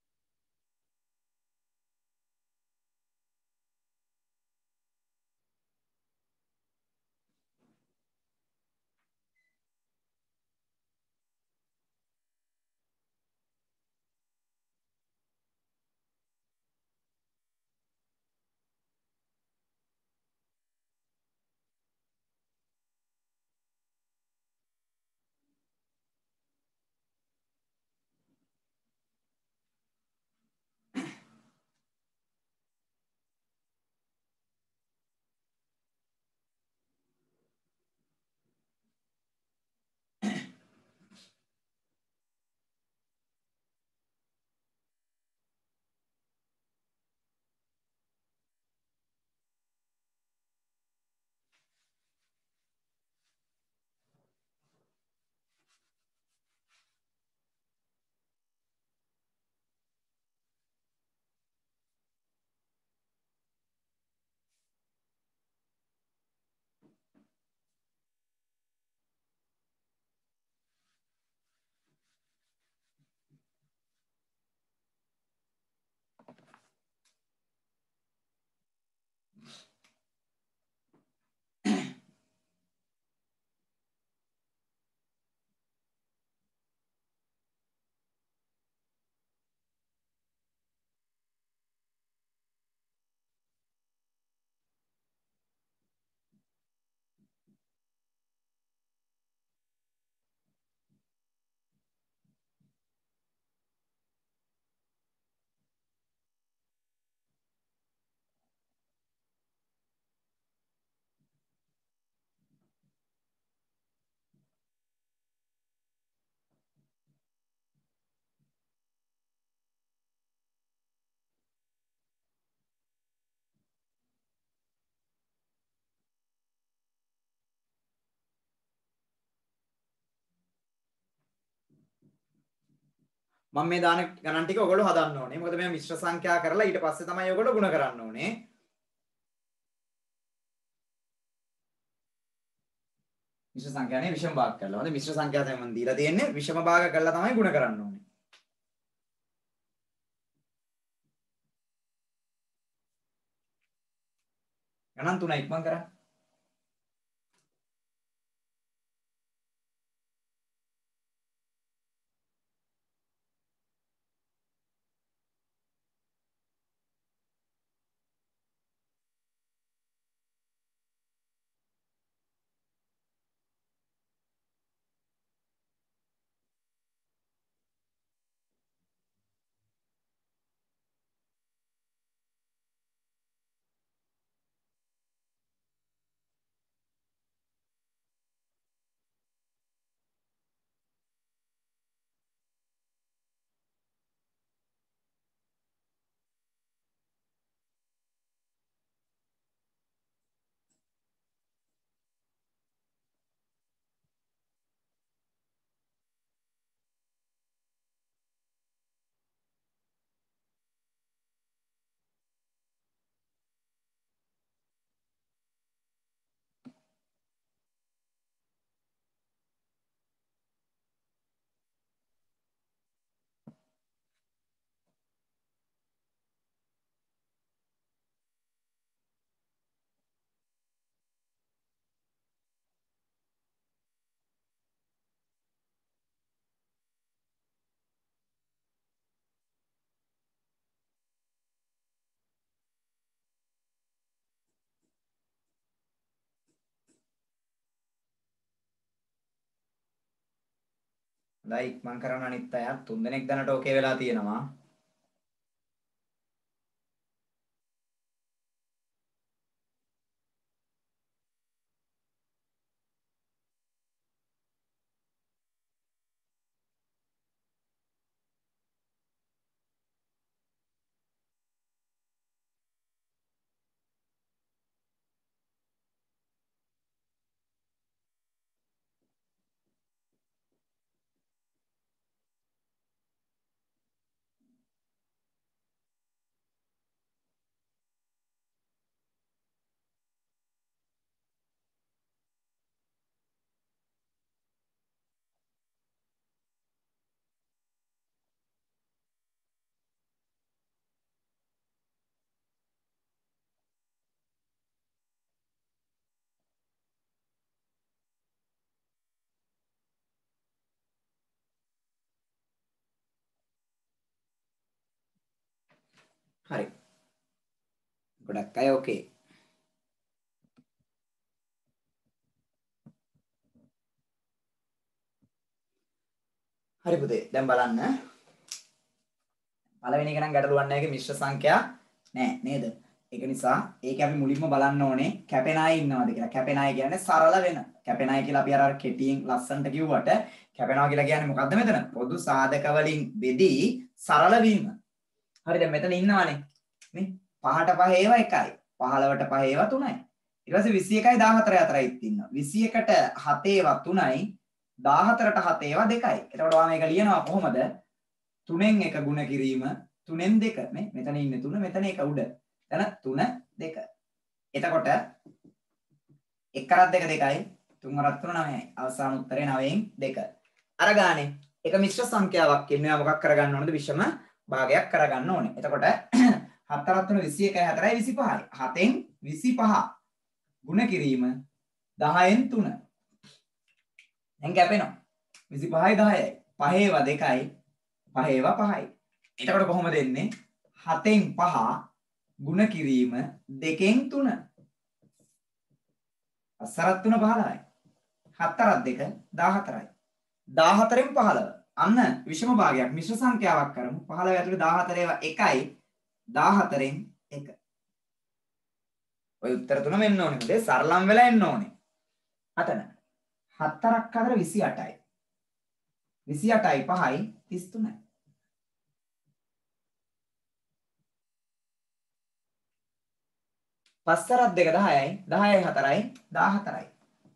මම මේ දාන ගණන් ටික ඔයගොල්ලෝ හදන්න ඕනේ. මොකද මේ මිශ්‍ර සංඛ්‍යා කරලා ඊට පස්සේ තමයි ඔයගොල්ලෝ ගුණ කරන්න ඕනේ. මිශ්‍ර සංඛ්‍යානේ විෂම භාග කරලා. හොඳ මිශ්‍ර සංඛ්‍යා තමයි මම දීලා තියෙන්නේ. විෂම භාග කරලා තමයි ගුණ කරන්න ඕනේ. ගණන් 3 ඉක්මන් කරා. හොඳයි ඉක්මන් කරන අනිත් අය 3 දෙනෙක් දැනට ඕකේ වෙලා තියෙනවා. හරි. ගොඩක් අය ඕකේ. හරි පුතේ දැන් බලන්න. පළවෙනි එක නම් ගැටලුවක් නැහැ. ඒක මිශ්‍ර සංඛ්‍යා නෑ නේද? ඒක නිසා ඒක අපි මුලින්ම බලන්න ඕනේ කැපෙන අය ඉන්නවද කියලා. කැපෙන අය කියන්නේ සරල වෙන. කැපෙන අය කියලා අපි අර කෙටියෙන් ලස්සනට කිව්වට කැපෙනවා කියලා කියන්නේ මොකද්ද මෙතන? පොදු සාධක වලින් බෙදී සරල වීම. හරි දැන් මෙතන ඉන්නවනේ. නේ 5ට 5 ඒවා 1යි. 15ට 5 ඒවා 3යි. ඊට පස්සේ 21යි 14යි අතරයිත් ඉන්නවා. 21ට 7 ඒවා 3යි. 14ට 7 ඒවා 2යි. එතකොට ඔයා මේක ලියනවා කොහොමද? 3න් 1 ගුණ කිරීම 3න් 2 නේ. මෙතන ඉන්නේ 3 මෙතන 1 උඩ. එතන 3 2. එතකොට 1 කරත් 2 2යි 3 වරත් 3 9යි. අවසාන උත්තරේ 9න් 2. අර ගානේ එක මිශ්‍ර සංඛ්‍යාවක් ඉන්නවා මොකක් කරගන්න ඕනද? විෂම භාගයක් කරගන්න ඕනේ. එතකොට 4 3 21යි 4යි 25යි. 7න් 25 ගුණ කිරීම 10න් 3. දැන් කැපෙනවා. 25යි 10යි. 5 ඒවා 2යි. 5 ඒවා 5යි. එතකොට කොහොමද එන්නේ? 7න් 5 ගුණ කිරීම 2න් 3. 8 3 15යි. 7 2 14යි. 14න් 15. අන්න විෂම භාගයක් මිශ්‍ර සංඛ්‍යාවක් කරමු. 15 ඇතුලේ 14 ඒවා 1යි. 14න් 1. ඔය උත්තර තුනම එන්න ඕනේ. මොකද සරලම් වෙලා එන්න ඕනේ. අතන 4ක් 4 28යි. 28යි 5යි 33යි. 5 4ක් 2 10යි. 10යි 4යි 14යි.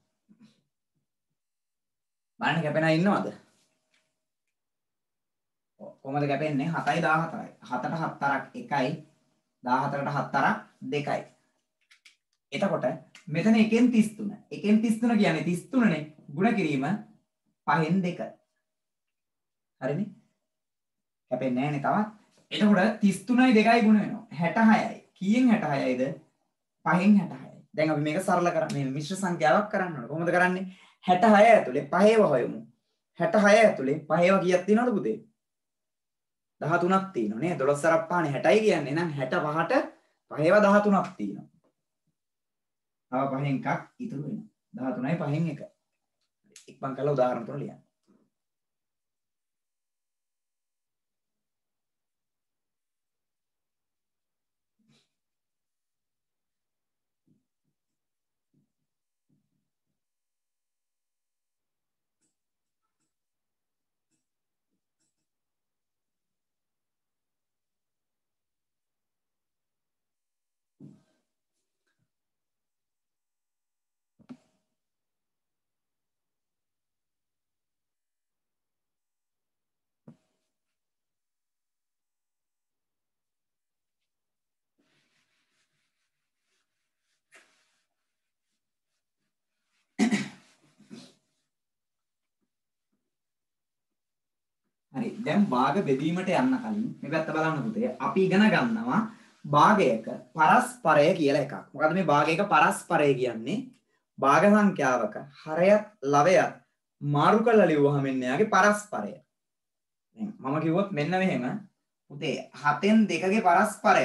බලන්න කැපෙනා ඉන්නවද? කොහමද කැපෙන්නේ 7යි 14යි 7ට 7ක් 1යි 14ට 7ක් 2යි. එතකොට මෙතන 1න් 33 1න් 33 කියන්නේ 33නේ ගුණ කිරීම 5න් 2 හරිනේ කැපෙන්නේ නැහැ නේ තවත්. එතකොට 33යි 2යි ගුණ වෙනවා 66යි. කීයෙන් 66යිද 5න් 66යි. දැන් අපි මේක සරල කරන්නේ මිශ්‍ර සංඛ්‍යාවක් කරන්න ඕන. කොහොමද කරන්නේ 66 ඇතුලේ 5ව හොයමු. 66 ඇතුලේ 5ව කීයක් තියෙනවද පුතේ? 13ක් තියෙනවා නේ. 12 සරක් පහනේ 60යි කියන්නේ නම් 65ට 5ව 13ක් තියෙනවා. තව 5න් එකක් ඉතුරු වෙනවා. 13යි 5න් එක. ඉක්මන් කරලා උදාහරණ තුන ලියන්න. හරි දැන් භාග බෙදීමට යන්න කලින් මේ පැත්ත බලන්න පුතේ අපි ඉගෙන ගන්නවා භාගයක පරස්පරය කියලා එකක්. මොකද මේ භාගයක පරස්පරය කියන්නේ භාග සංඛ්‍යාවක හරයත් ලවයත් මාරු කරලා ලියුවහම එන්නේ යාගේ පරස්පරය. දැන් මම කිව්වොත් මෙන්න මෙහෙම පුතේ 7න් 2ගේ පරස්පරය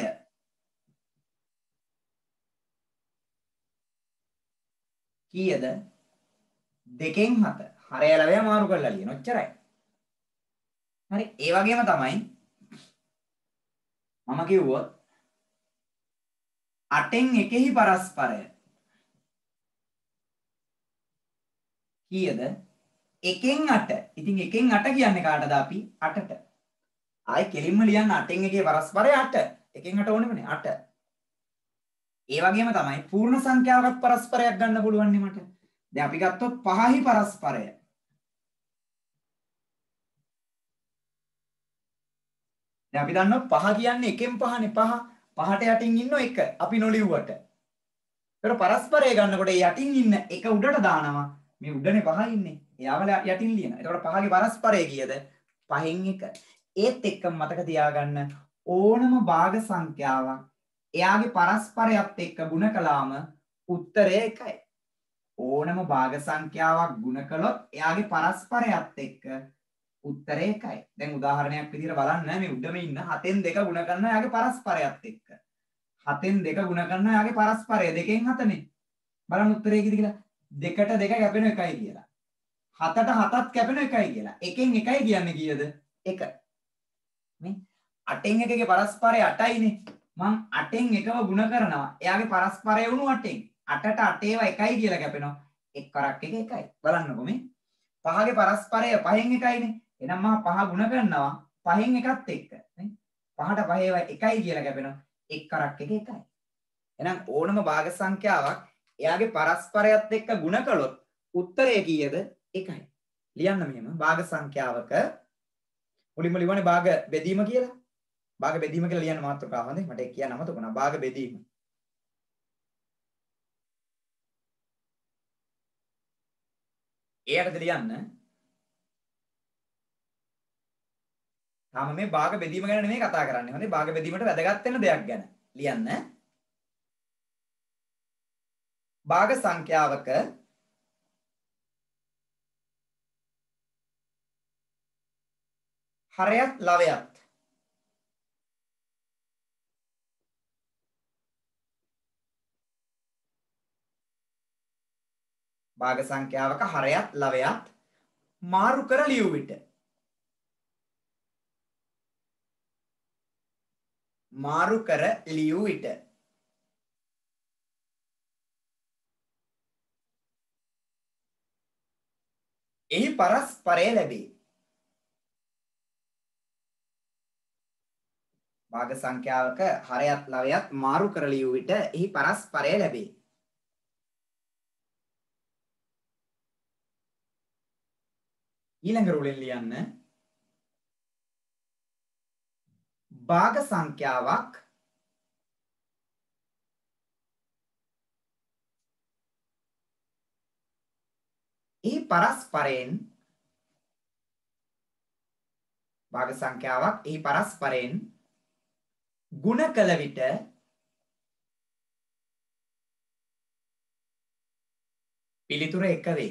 කීයද? 2න් 7 හරය ලවය මාරු කරලා ලියන ඔච්චරයි. හරි ඒ වගේම තමයි මම කිව්වොත් 8න් 1ෙහි පරස්පරය කීයද? 1න් 8. ඉතින් 1න් 8 කියන්නේ කාටද අපි 8ට. ආයි කෙලින්ම ලියන්න 8න් 1ේ පරස්පරය 8. 1න් 8 ඕනෙමනේ 8. ඒ වගේම තමයි පූර්ණ සංඛ්‍යාවකට පරස්පරයක් ගන්න පුළුවන් නේ මට. දැන් අපි ගත්තොත් 5හි පරස්පරය දැන් අපි දන්නවා 5 කියන්නේ 1න් 5නේ 5. 5ට යටින් ඉන්නෝ 1. අපි නොලිව්වට. ඒතර පරස්පරය ගන්නකොට ඒ යටින් ඉන්න එක උඩට දානවා. මේ උඩනේ 5 ඉන්නේ. එයාවල යටින් ලියනවා. එතකොට 5ගේ පරස්පරය කීයද? 5න් 1. ඒත් එක්කම මතක තියාගන්න ඕනම භාග සංඛ්‍යාවක් එයාගේ පරස්පරයත් එක්ක ගුණ කළාම උත්තරය 1යි. ඕනම භාග සංඛ්‍යාවක් ගුණ කළොත් එයාගේ පරස්පරයත් එක්ක උත්තරේ 1යි. දැන් උදාහරණයක් විදිහට බලන්න මේ උඩම ඉන්න 7න් 2 ගුණ කරනවා යාගේ පරස්පරයත් එක්ක. 7න් 2 ගුණ කරනවා යාගේ පරස්පරය 2න් 7නේ. බලන්න උත්තරේ කීයද කියලා. 2ට 2 කැපෙන 1යි කියලා. 7ට 7ත් කැපෙන 1යි කියලා. 1න් 1යි කියන්නේ කීයද? 1. මේ 8න් 1ගේ පරස්පරය 8යිනේ. මං 8න් 1ව ගුණ කරනවා. එයාගේ පරස්පරය වුණු 8න්. 8ට 8 ඒවා 1යි කියලා කැපෙනවා. 1 කරක් 1 1යි. බලන්නකෝ මේ. 5ගේ පරස්පරය 5න් 1යිනේ. එහෙනම් මම 5 ගුණ කරනවා 5න් එකත් එක්ක නේ 5ට 5 ඒවා 1යි කියලා කැපෙනවා 1 කරක් 1 1යි. එහෙනම් ඕනම භාග සංඛ්‍යාවක් එයාගේ පරස්පරයත් එක්ක ගුණ කළොත් උත්තරය කීයද? 1යි. ලියන්න මෙහෙම භාග සංඛ්‍යාවක මුලින්ම ලියවන්නේ භාග බෙදීම කියලා. භාග බෙදීම කියලා ලියන්න මාතෘකාව හොඳේ. මට ඒක කියන්න අමතක වුණා. භාග බෙදීම. එයාටද ලියන්න තාම මේ භාග බෙදීම ගැන නෙමෙයි කතා කරන්නේ. හොඳේ භාග බෙදීමට වැදගත් වෙන දෙයක් ගැන ලියන්න. භාග සංඛ්‍යාවක හරයත් ලවයත් භාග සංඛ්‍යාවක හරයත් ලවයත් මාරු කර ලියු විට එහි පරස්පරය ලැබේ. භාග සංඛ්‍යාවක හරයත් ලවයත් මාරු කර ලියු විට එහි පරස්පරය ලැබේ. ඊළඟ රුලෙන් ලියන්න භාග සංඛ්‍යාවක් එහි පරස්පරයෙන් භාග සංඛ්‍යාවක් එහි පරස්පරයෙන් ගුණ කළ විට පිළිතුර 1 වේ.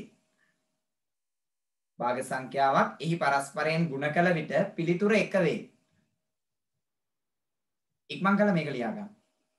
භාග සංඛ්‍යාවක් එහි පරස්පරයෙන් ගුණ කළ විට පිළිතුර 1 වේ. ඉක්මන් කළ මේක ලියා ගන්න.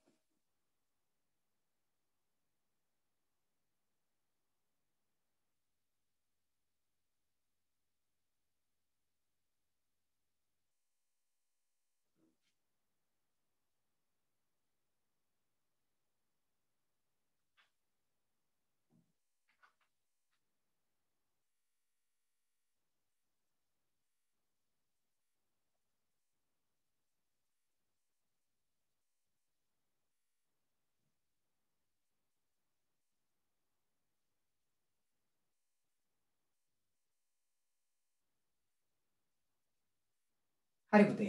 හරි පුතේ.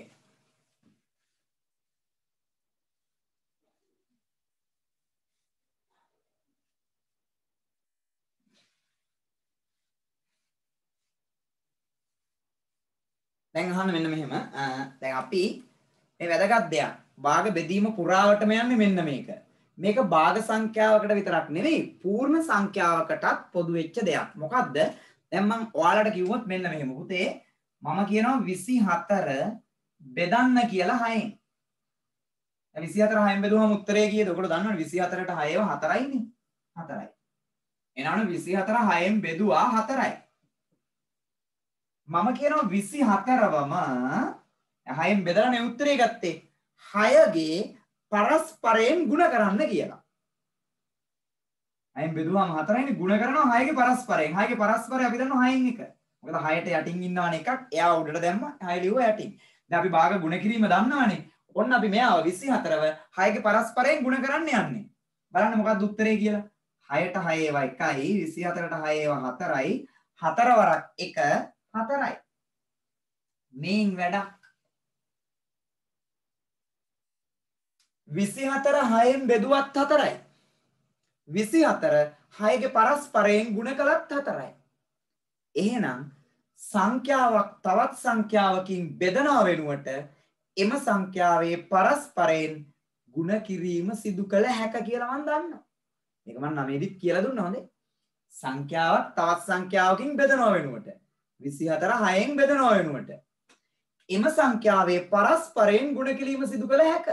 දැන් අහන්න මෙන්න මෙහෙම. දැන් අපි මේ වැදගත් දෙයක්. භාග බෙදීම පුරාවටම යන්නේ මෙන්න මේක. මේක භාග සංඛ්‍යාවකට විතරක් නෙවෙයි පූර්ණ සංඛ්‍යාවකටත් පොදු වෙච්ච දෙයක්. මොකද්ද? දැන් මම ඔයාලට කිව්වොත් මෙන්න මෙහෙම. පුතේ මම කියනවා 24 බෙදන්න කියලා 6න්. 24 6න් බෙදුවම උත්තරේ කීයද? ඔයගොල්ලෝ දන්නවනේ 24ට 6 4යිනේ. 4යි. එනවනේ 24 6න් බෙදුවා 4යි. මම කියනවා 24වම 6න් බෙදලානේ උත්තරේ ගත්තේ. 6ගේ පරස්පරයෙන් ගුණ කරන්න කියලා. 6න් බෙදුවාම 4යිනේ ගුණ කරනවා 6ගේ පරස්පරයෙන්. 6ගේ පරස්පරය අපි දන්නවා 6න් 1. මොකද 6ට යටින් ඉන්නවනේ එකක්. එයා උඩට දැම්මා 6 ලියුවා යටින්. දැන් අපි භාග ගුණ කිරීම දන්නවනේ. ඔන්න අපි මෙයාව 24ව 6ගේ පරස්පරයෙන් ගුණ කරන්න යන්නේ. බලන්න මොකක්ද උත්තරේ කියලා. 6ට 6 ඒවා 1යි 24ට 6 ඒවා 4යි 4 වරක් 1 4යි. මේන් වැඩක්. 24 6න් බෙදුවත් 4යි. 24 6ගේ පරස්පරයෙන් ගුණ කළත් 4යි. එහෙනම් සංඛ්‍යාවක් තවත් සංඛ්‍යාවකින් බෙදනවා වෙනුවට එම සංඛ්‍යාවේ පරස්පරයෙන් ගුණ කිරීම සිදු කළ හැක කියලා මම දන්නවා. මේක මම 9 දිත් කියලා දුන්නා හොඳේ. සංඛ්‍යාවක් තවත් සංඛ්‍යාවකින් බෙදනවා වෙනුවට 24 6න් බෙදනවා වෙනුවට එම සංඛ්‍යාවේ පරස්පරයෙන් ගුණ කිරීම සිදු කළ හැක.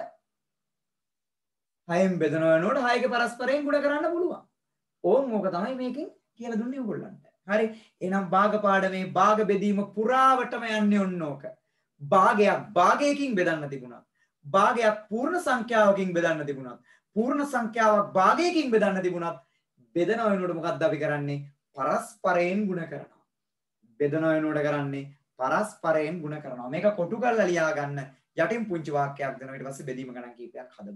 6න් බෙදනවා වෙනුවට 6ගේ පරස්පරයෙන් ගුණ කරන්න පුළුවන්. ඕක තමයි මේකෙන් කියලා දුන්නේ ඔයගොල්ලන්ට. හරි. එහෙනම් භාග පාඩමේ භාග බෙදීම පුරාවටම යන්නේ ඔන්න ඕක. භාගයක් භාගයකින් බෙදන්න තිබුණා. භාගයක් පූර්ණ සංඛ්‍යාවකින් බෙදන්න තිබුණා. පූර්ණ සංඛ්‍යාවක් භාගයකින් බෙදන්න තිබුණා. බෙදන වෙනුවට මොකක්ද අපි කරන්නේ? පරස්පරයෙන් ගුණ කරනවා. බෙදන වෙනුවට කරන්නේ පරස්පරයෙන් ගුණ කරනවා. මේක කොටු කරලා ලියා ගන්න. යටින් පුංචි වාක්‍යයක් දෙනවා. ඊට පස්සේ බෙදීම ගණන් කීපයක් හදමු.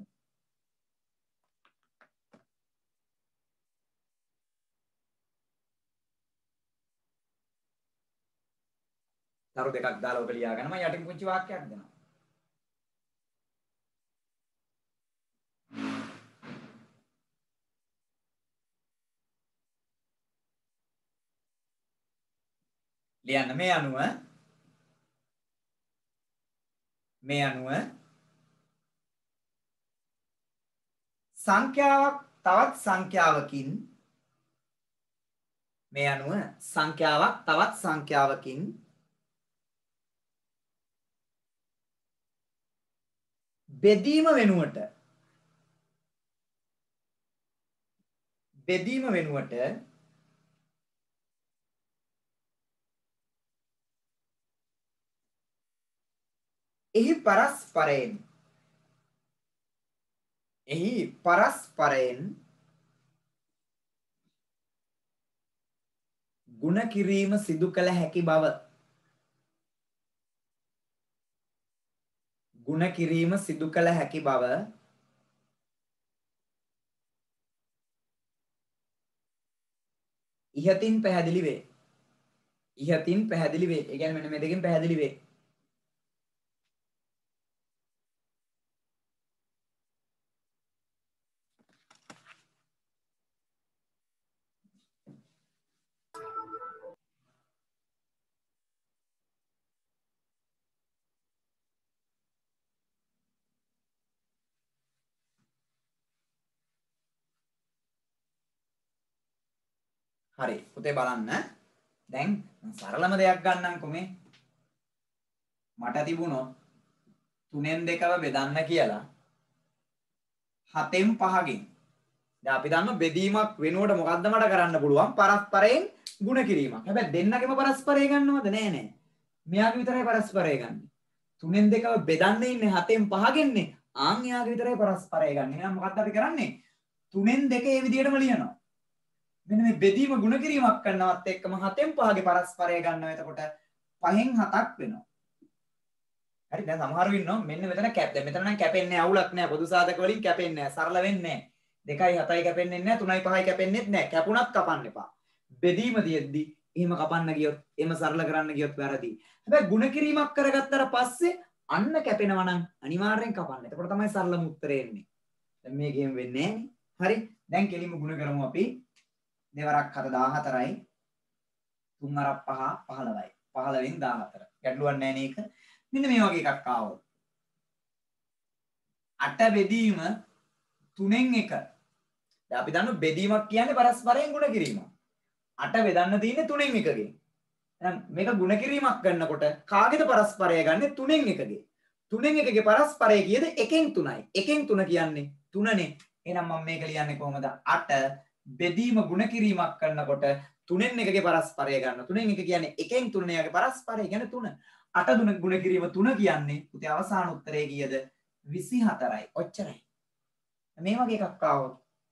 තරු දෙකක් දාලා ඔබ ලියා ගන්න. මම යටින් පුංචි වාක්‍යයක් දෙනවා. ලියන්න මේ අනුව සංඛ්‍යාවක් තවත් සංඛ්‍යාවකින් මේ අනුව සංඛ්‍යාවක් තවත් සංඛ්‍යාවකින් බෙදීම වෙනුවට එහි පරස්පරයෙන් ගුණ කිරීම සිදු කළ හැකි බව ඉහතින් පැහැදිලි වේ. ඒ කියන්නේ මෙන්න මේ දෙකෙන් පැහැදිලි වේ. හරි පුතේ බලන්න. දැන් සරලම දෙයක් ගන්නම්කො මේ. මට තිබුණොත් 3න් 2ව බෙදන්න කියලා 7න් 5කින්. දැන් අපි දන්න බෙදීමක් වෙනුවට මොකද්ද මට කරන්න පුළුවන්? පරස්පරයෙන් ಗುಣ කිරීමක්. හැබැයි දෙන්නගෙම පරස්පරය ගන්නවද? නෑ නෑ. මෙයාගේ විතරයි පරස්පරය ගන්න. 3න් 2ව බෙදන්න ඉන්නේ 7න් 5කින්නේ. ආන් එයාගේ විතරයි පරස්පරය ගන්න. එහෙනම් මොකද්ද අපි කරන්නේ? 3න් 2 මේ විදිහටම ලියනවා. මෙන්න මේ බෙදීම ಗುಣ කිරීමක් කරනවත් එක්කම 7න් 5ගේ පරස්පරය ගන්නවා. එතකොට 5න් 7ක් වෙනවා. හරි දැන් සමහරව ඉන්නවා මෙන්න මෙතන කැප්. දැන් මෙතන නම් කැපෙන්නේ අවුලක් නෑ. පොදු සාධක වලින් කැපෙන්නේ නෑ. සරල වෙන්නේ නෑ. 2යි 7යි කැපෙන්නේ නෑ. 3යි 5යි කැපෙන්නේත් නෑ. කැපුණත් කපන්න එපා. බෙදීම තියෙද්දි එහෙම කපන්න ගියොත් එහෙම සරල කරන්න ගියොත් වැරදි. හැබැයි ಗುಣ කිරීමක් කරගත්තට පස්සේ අන්න කැපෙනවා නම් අනිවාර්යෙන් කපන්න. එතකොට තමයි සරලම උත්තරේ එන්නේ. දැන් මේකෙම වෙන්නේ නෑනේ. හරි. දැන් කෙලින්ම ಗುಣ කරමු අපි. දෙවරක් 7 14යි. 3 අරක් 5 15යි. 15න් 14. ගැටලුවක් නෑ නේක. මෙන්න මේ වගේ එකක් ආවොත් 8 බෙදීම 3න් 1. දැන් අපි දන්නවා බෙදීමක් කියන්නේ පරස්පරයෙන් ಗುಣ කිරීමක්. 8 බෙදන්න තියෙන්නේ 3න් 1කින්. එහෙනම් මේක ಗುಣ කිරීමක් කරනකොට කාගේද පරස්පරය ගන්නෙ 3න් 1ගේ. 3න් 1ගේ පරස්පරය කීයද? 1න් 3යි. 1න් 3 කියන්නේ 3නේ. එහෙනම් මම මේක ලියන්නේ කොහොමද? 8 බෙදීම ಗುಣ කිරීමක් කරනකොට 3න් 1ගේ පරස්පරය ගන්න. 3න් 1 කියන්නේ 1න් 3 යාගේ පරස්පරය කියන්නේ 3. 8 ගුණ කිරීම 3 කියන්නේ පුතේ අවසාන උත්තරය කීයද? 24යි. ඔච්චරයි. මේ වගේ එකක් ආවොත්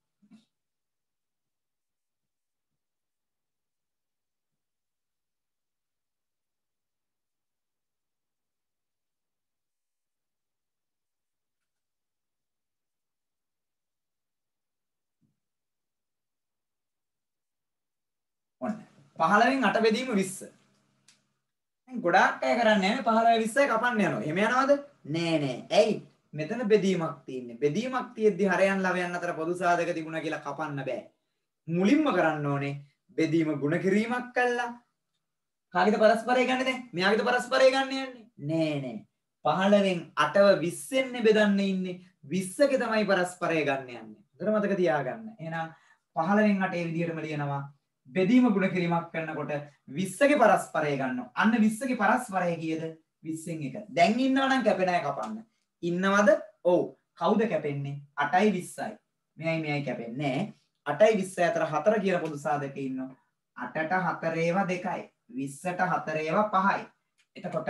ඔන්න 15න් 8 බෙදීම 20. දැන් ගොඩාක් අය කරන්නේ නැහැ 15 20යි කපන්න යනවා. එහෙම යනවද? නෑ නෑ. ඇයි? මෙතන බෙදීමක් තියෙන්නේ. බෙදීමක් තියෙද්දි හරයන් ලවයන් අතර පොදු සාධක තිබුණා කියලා කපන්න බෑ. මුලින්ම කරන්න ඕනේ බෙදීම ಗುಣ කිරීමක් කළා. කාගේද පරස්පරය ගන්නෙ දැන්? මෙයාගේද පරස්පරය ගන්න යන්නේ? නෑ නෑ. 15න් 8ව 20ෙන් බෙදන්න ඉන්නේ. 20ගේ තමයි පරස්පරය ගන්න යන්නේ. හොඳට මතක තියාගන්න. එහෙනම් 15න් 8 ඒ විදිහටම ලියනවා. බෙදීම ಗುಣ කිරීමක් කරනකොට 20ගේ පරස්පරය ගන්නවා. අන්න 20ගේ පරස්පරය කීයද? 20න් 1. දැන් ඉන්නවනම් කැපෙන අය කපන්න. ඉන්නවද? ඔව්. කවුද කැපෙන්නේ? 8යි 20යි. මෙයයි කැපෙන්නේ නැහැ. 8යි 20යි අතර 4 කියන පොදු සාධකේ ඉන්නවා. 8ට 4 ඒවා 2යි. 20ට 4 ඒවා 5යි. එතකොට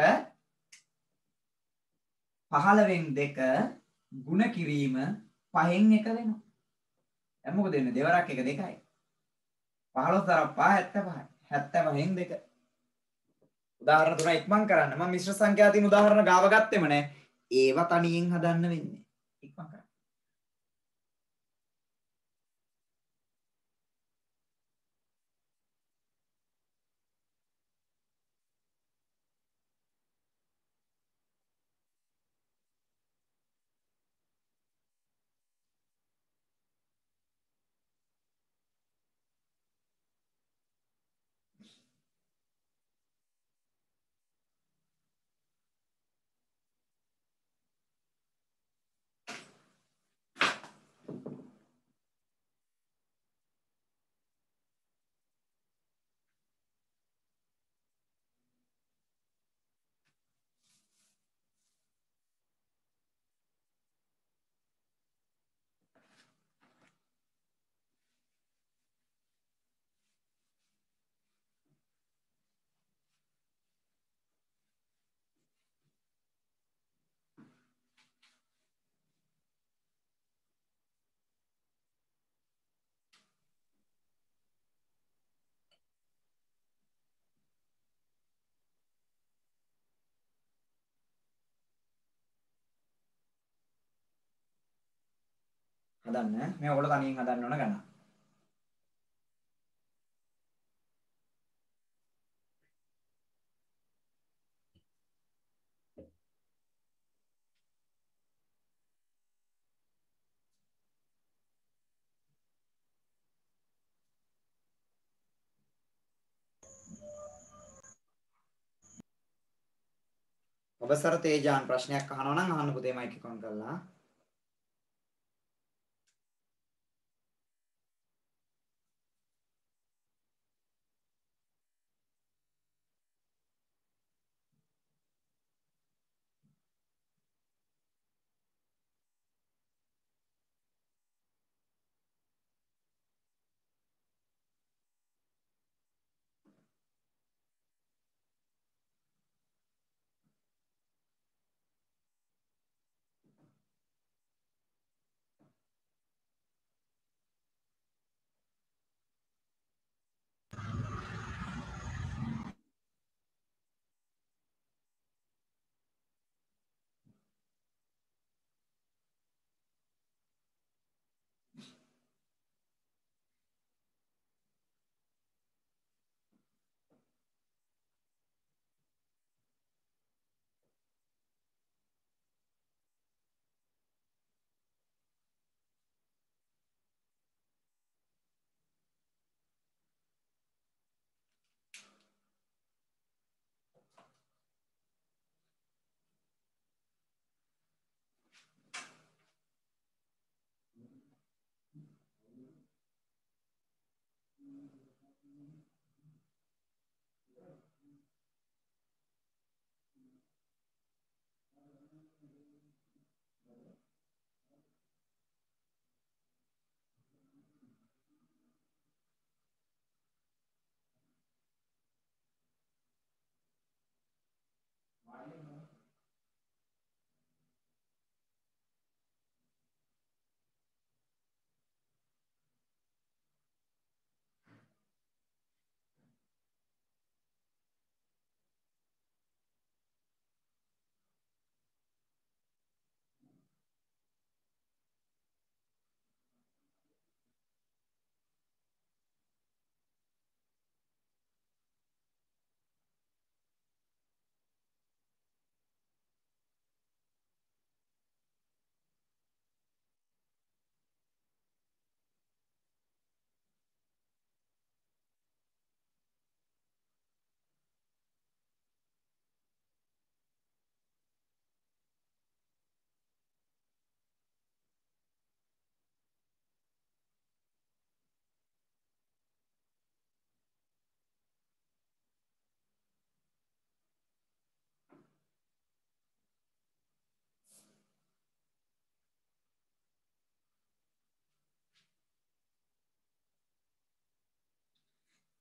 15න් 2 ಗುಣ කිරීම 5න් 1 වෙනවා. දැන් මොකද වෙන්නේ? දෙවරක් 1 2යි. 15 තරම් 5 75යි. 75න් 2. උදාහරණ 3 ඉක්මන් කරන්න. මම මිශ්‍ර සංඛ්‍යා තියෙන උදාහරණ ගාව ගත්තෙම නෑ. ඒවා තනියෙන් හදන්න වෙන්නේ. ඉක්මන් කරන්න. හදන්න. මේ ඔයගොල්ලෝ තනියෙන් හදන්න ඕන ගණන්. ඔබසර තේජාන් ප්‍රශ්නයක් අහනවා නම් අහන්න පුතේ මයික් එක ඔන් කරලා.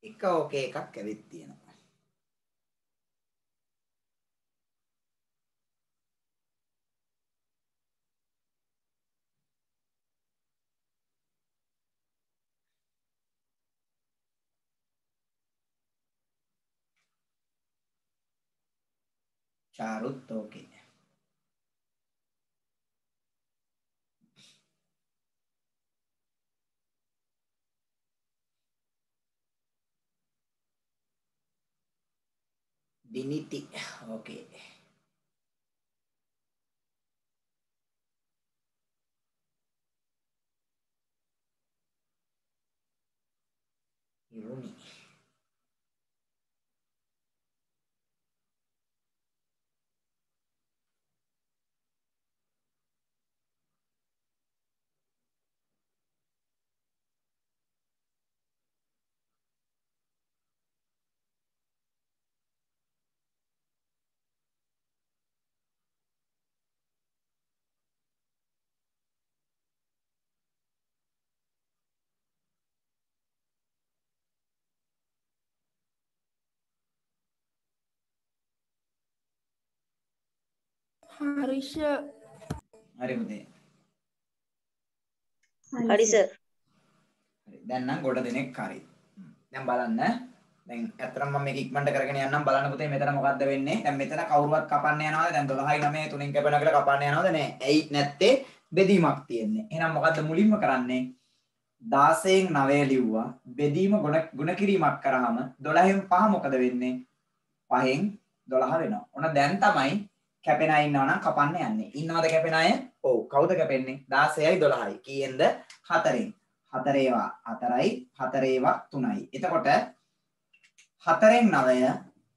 එක ඕකේ එකක් ඇවිත් තියෙනවා. චාරුත් ඕකේ. Diniti. Okay. Iruni. හරිෂ හරි පුතේ. හරි සර්. හරි. දැන් නම් ගොඩ දෙනෙක් හරි. දැන් බලන්න. දැන් ඇත්තටම මම මේක ඉක්මනට කරගෙන යන්නම් බලන්න පුතේ මෙතන මොකද්ද වෙන්නේ? දැන් මෙතන කවුරුවත් කපන්න යනවද? දැන් 12යි 9යි 3න් කැපෙනවා කියලා කපන්න යනවද? නෑ. ඇයි නැත්තේ? බෙදීමක් තියෙන්නේ. එහෙනම් මොකද්ද මුලින්ම කරන්නේ? 16න් 9 ලිව්වා. බෙදීම ගුණ කිරීමක් කරාම 12න් 5 මොකද වෙන්නේ? 5න් 12 වෙනවා. ඔන්න දැන් තමයි කැපෙන අය ඉන්නවා නම් කපන්න යන්නේ. ඉන්නවද කැපෙන අය? ඔව්. කවුද කැපෙන්නේ? 16යි 12යි. කීයෙන්ද? 4න්. 4 ඒවා 4යි 4 ඒවා 3යි. එතකොට 4න් 9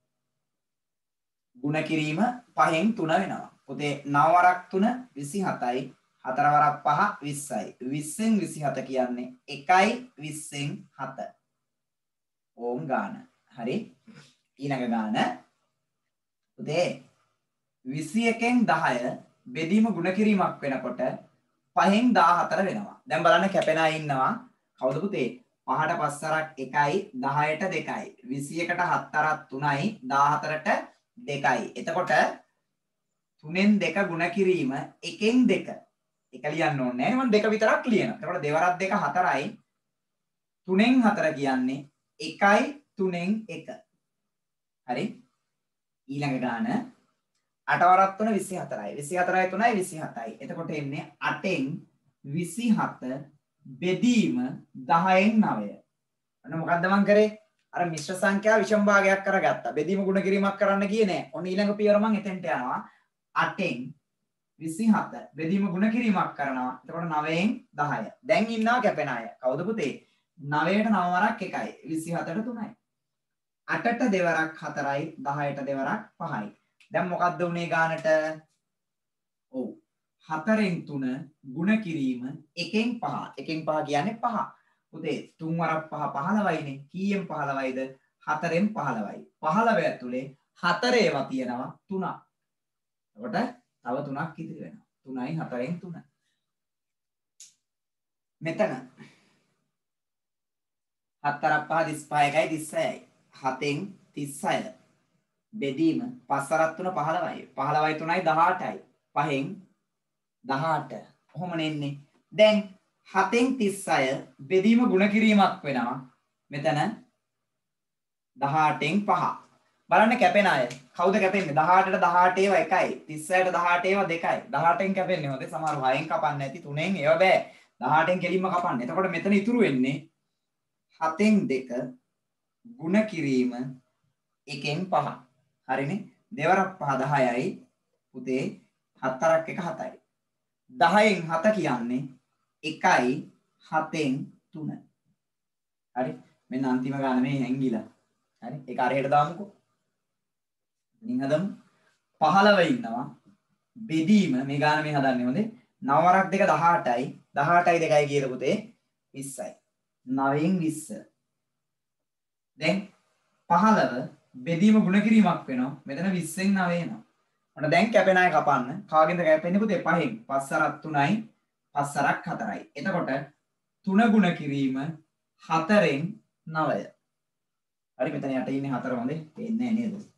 ගුණ කිරීම 5න් 3 වෙනවා. පුතේ 9 වරක් 3 27යි. 4 වරක් 5 20යි. 20න් 27 කියන්නේ 1යි 20න් 7. ඕම් ගාන. හරි. ඊළඟ ගාන පුතේ 21න් 10 බෙදීම ගුණ කිරීමක් වෙනකොට 5න් 14 වෙනවා. දැන් බලන්න කැපෙන අය ඉන්නවා. කවුද පුතේ? 5ට 5 වරක් 1යි 10ට 2යි 21ට 7 වරක් 3යි 14ට 2යි. එතකොට 3න් 2 ගුණ කිරීම 1න් 2. එක ලියන්න ඕනේ නැහැ. මම 2 විතරක් ලියනවා. එතකොට 2 වරක් 2 4යි 3න් 4 කියන්නේ 1යි 3න් 1. හරි. ඊළඟ ගාන 8 වරක් 3 24යි. 24යි 3යි 27යි. එතකොට එන්නේ 8න් 27 බෙදීම 10න් 9. අන්න මොකද්ද මං කරේ? අර මිශ්‍ර සංඛ්‍යා විෂම භාගයක් කරගත්තා. බෙදීම ගුණ කිරීමක් කරන්න ගියේ නෑ. ඔන්න ඊළඟ පියවර මං එතෙන්ට යනවා. 8න් 27 බෙදීම ගුණ කිරීමක් කරනවා. එතකොට 9න් 10. දැන් ඉන්නවා කැපෙන අය. කවුද පුතේ? 9ට 9 වරක් 1යි. 27ට 3යි. 8ට 2 වරක් 4යි. 10ට 2 වරක් 5යි. දැන් මොකද්ද උනේ ගානට? ඔව් 4න් 3 ගුණ කිරීම 1න් 5. 1න් 5 කියන්නේ 5. පුතේ 3 වරක් 5 15යිනේ. කීයෙන් 15යිද? 4න් 15යි. 15 ඇතුලේ 4 ඒවා තියෙනවා 3ක්. එතකොට තව 3ක් ඉතිරි වෙනවා. 3යි 4න් 3. මෙතන 4ක් 5 35යි 36යි. 7න් 36 බෙදීම 5 වරක් 3 15යි. 15යි 3යි 18යි. 5න් 18. කොහොමනේ එන්නේ? දැන් 7න් 36 බෙදීම ගුණ කිරීමක් වෙනවා. මෙතන 18න් 5. බලන්න කැපෙන අය. කවුද කැපෙන්නේ? 18ට 18 ඒවා 1යි. 36ට 18 ඒවා 2යි. 18න් කැපෙන්නේ. හොඳේ සමහරව 6න් කපන්න නැති 3න් ඒවා බෑ. 18න් කෙලින්ම කපන්න. එතකොට මෙතන ඉතුරු වෙන්නේ 7න් 2 ගුණ කිරීම 1න් 5. හරිනේ? දෙවරක් 5 10යි. පුතේ 7ක් 1 7යි. 10න් 7 කියන්නේ 1යි 7න් 3. හරි? මෙන්න අන්තිම ගාන මේ හැංගිලා. හරි? ඒක අරහෙට දාමුකෝ. ඉතින් හදමු. 15 ඉන්නවා. බෙදීම මේ ගාන මේ හදන්නේ හොඳේ. 9 වරක් 2 18යි. 18යි 2යි කියලා පුතේ 20යි. 9න් 20. දැන් 15 බෙදීම ගුණ කිරීමක් වෙනවා. මෙතන 20න් 9 එනවා. ඔන්න දැන් කැපෙන අය කපන්න. කාගෙන්ද කැපෙන්නේ පුතේ? 5න්. 5 වරක් 3යි. 5 වරක් 4යි. එතකොට 3 ගුණ කිරීම 4න් 9. හරි මෙතන යට ඉන්නේ 4 හොඳේ. පේන්නේ නැහැ නේද?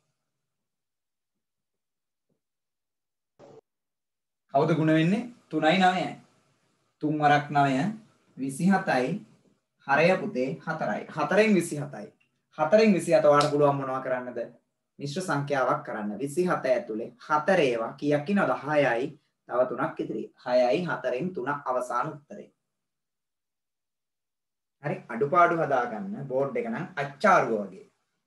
කවුද ගුණ වෙන්නේ? 3යි 9යි. 3 වරක් 9 27යි. හරය පුතේ 4යි. 4න් 27යි. 4න් 27 ඔයාලට පුළුවන් මොනවා කරන්නද? මිශ්‍ර සංඛ්‍යාවක් කරන්න. 27 ඇතුලේ 4 ඒවා කීයක් ඉනවද? 6යි. තව 3ක් ඉතිරි. 6යි 4න් 3ක් අවසාන උත්තරේ. හරි අඩුපාඩු හදාගන්න බෝඩ් එක නම් අච්චාරුව වගේ.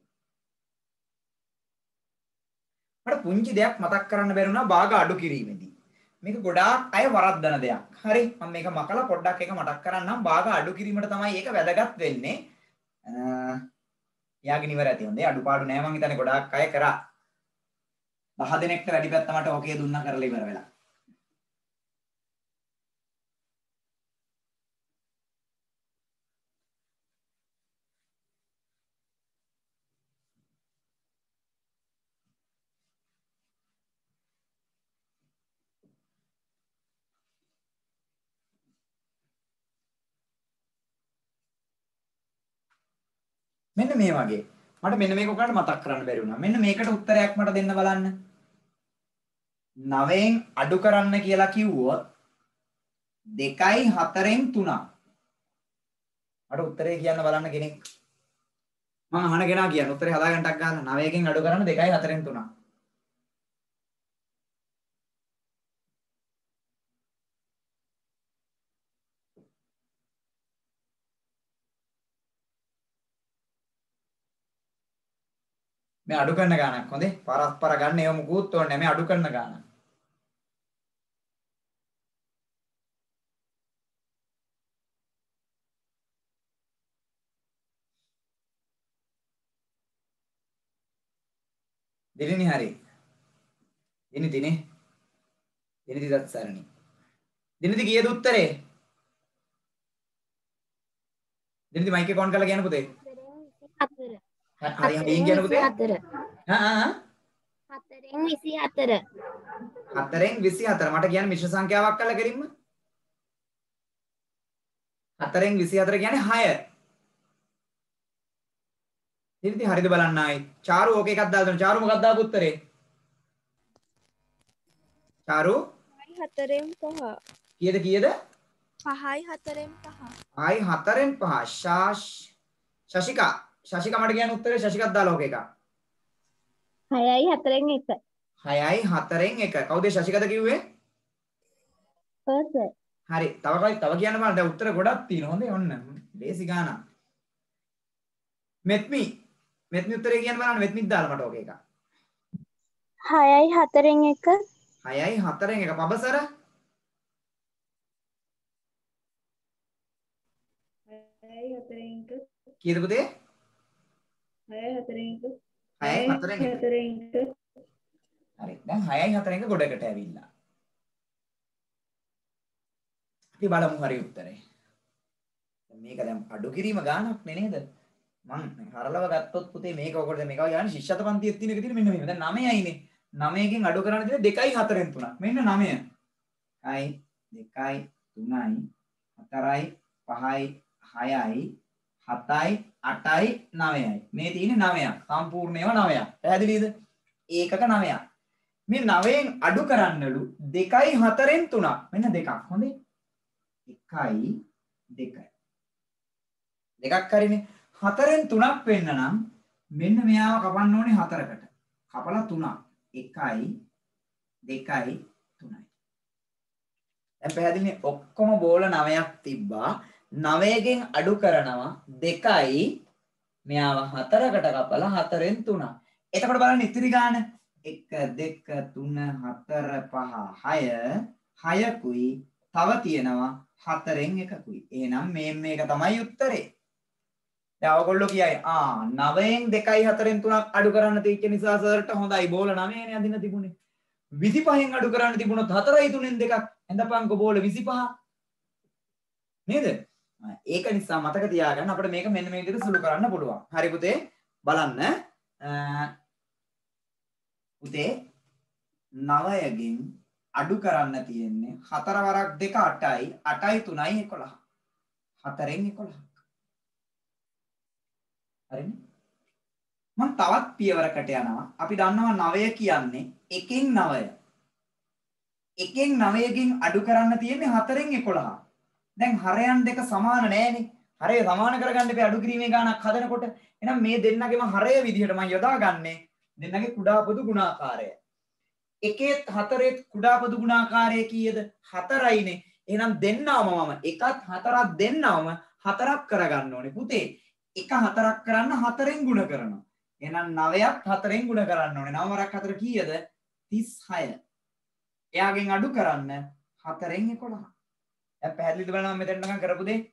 මට පුංචි දෙයක් මතක් කරන්න බැරුණා භාග අඩු කිරීමේදී. මේක ගොඩාක් අය වරද්දන දෙයක්. හරි මම මේක මකලා පොඩ්ඩක් එක මතක් කරන්නම්. භාග අඩු කිරීමට තමයි ඒක වැදගත් වෙන්නේ. යාගෙන ඉවර ඇති හොඳේ අඩුපාඩු නෑ මං හිතන්නේ ගොඩාක් අය කරා. 10 දිනකට වැඩි පැත්ත මට ඕකේ දුන්නා කරලා ඉවර වෙලා. මෙන්න මේ වගේ මට මෙන්න මේක ඔයාලට මතක් කරන්න බැරි වුණා. මෙන්න මේකට උත්තරයක් මට දෙන්න බලන්න. 9න් අඩු කරන්න කියලා කිව්වොත් 2යි 4න් 3ක්. මට උත්තරේ කියන්න බලන්න කෙනෙක්. මම අහන කෙනා කියන්නේ උත්තරේ හදාගන්නටක් ගන්න 9කින් අඩු කරන්න 2යි 4න් 3ක්. මේ අඩු කරන ගානක් හොඳේ පරස්පර ගන්න ඒව මුකුත් ඕනේ මේ අඩු කරන ගානක්. දිලිනි හරි. දිනිතිනේ. දිනිති දත්සරණි. දිනිති කීයද උත්තරේ? දිනිති මයික් එක ඔන් කරලා කියන්න පුතේ. 4. හරි හරියෙන් කියන්න පුතේ. 4. 4න් 24. 4න් 24 මට කියන්න මිශ්‍ර සංඛ්‍යාවක් කළා කෙලින්ම. 4න් 24 කියන්නේ 6. දිනිති හරිද බලන්න ආයි. චාරු ඕක එකක් දාලා දෙන්න. චාරු මොකක්ද දාපු උත්තරේ? චාරු 4න් 5. කීයද කීයද? 5යි 4න් 5. ආයි 4න් 5 ශශිකා මට කියන්න උත්තරේ ශශිකත් දාලා ඕක එකක්. 6යි 4න් 1. 6යි 4න් 1 කවුද ශශිකද කිව්වේ? සර්. හරි තව කියන්න බලන්න දැන් උත්තර ගොඩක් තියෙනවා හොඳේ ඔන්න ලේසි ගානක්. මෙත්මි උත්තරේ කියන්න බලන්න මෙත්මිත් දාලා මට ඕක එකක්. 6යි 4න් 1. 6යි 4න් 1 පබසර 6යි 4න් 1. කීයද පුතේ? 6යි 4න් 1. 6යි 4න් 1 4න් 1. හරි දැන් 6යි 4න් 1 ගොඩකට ඇවිල්ලා. අපි බලමු හරි උත්තරේ. මේක දැන් අඩු කිරීම ගානක් නේද? මං හරලව ගත්තොත් පුතේ මේක ඔකට මේක යන්නේ ශිෂ්‍යත පන්තියේ තියෙන එක තියෙන මෙන්න මෙහෙම. දැන් 9යිනේ. 9කින් අඩු කරන්න තියෙන 2යි 4න් 3ක්. මෙන්න 9. 1යි 2යි 3යි 4යි 5යි 6යි 7යි 8යි 9යි. මේ තියෙන්නේ 9ක්. සම්පූර්ණ ඒවා 9ක්. පැහැදිලිද? ඒකක 9ක්. මේ 9න් අඩු කරන්නලු 2යි 4න් 3ක්. මෙන්න දෙකක්. හොඳේ. 1යි 2යි. දෙකක් හරිනේ. 4න් 3ක් වෙන්න නම් මෙන්න මෙයාව කපන්න ඕනේ 4කට. කපලා 3ක්. 1යි 2යි 3යි. දැන් පැහැදිලිනේ ඔක්කොම බෝල 9ක් තිබ්බා. 9කින් අඩු කරනවා 2යි මෙයාව 4කට කපලා 4න් 3ක්. එතකොට බලන්න ඉතිරි ගාන 1 2 3 4 5 6 6කුයි තව තියෙනවා 4න් 1කුයි. එහෙනම් මේක තමයි උත්තරේ. දැන් ඔයගොල්ලෝ කියයි 9න් 2යි 4න් 3ක් අඩු කරන්න තියෙච්ච නිසා සර්ට හොඳයි බෝල 9නේ අදින්න තිබුණේ. 25න් අඩු කරන්න තිබුණොත් 4යි 3න් 2ක් එඳපන්කො බෝල 25. නේද? ඒක නිසා මතක තියාගන්න අපිට මේක මෙන්න මේ විදිහට සුළු කරන්න පුළුවන්. හරි පුතේ බලන්න. පුතේ 9කින් අඩු කරන්න තියෙන්නේ 4 වරක් 2 8යි 8යි 3යි 11. 4න් 11. හරිනේ? මම තවත් පියවරකට යනවා. අපි දන්නවා 9 කියන්නේ 1න් 9. 1න් 9කින් අඩු කරන්න තියෙන්නේ 4න් 11. දැන් හරයන් දෙක සමාන නෑනේ. හරය සමාන කරගන්න එපා අඩු කිරීමේ ගාණක් හදනකොට. එහෙනම් මේ දෙන්නගේම හරය විදිහට මම යොදාගන්නේ දෙන්නගේ කුඩා පොදු ගුණාකාරය. 1ත් 4ත් කුඩා පොදු ගුණාකාරය කීයද? 4යිනේ. එහෙනම් දෙන්නවම මම 1ත් 4ත් දෙන්නවම 4ක් කරගන්න ඕනේ පුතේ. 1 4ක් කරන්න 4න් ගුණ කරනවා. එහෙනම් 9ත් 4න් ගුණ කරන්න ඕනේ. 9 වරක් 4 කීයද? 36. එයාගෙන් අඩු කරන්න 4න් 11. දැන් පැහැදිලිද බලන්න මම මෙතනකම් කරපු දේ?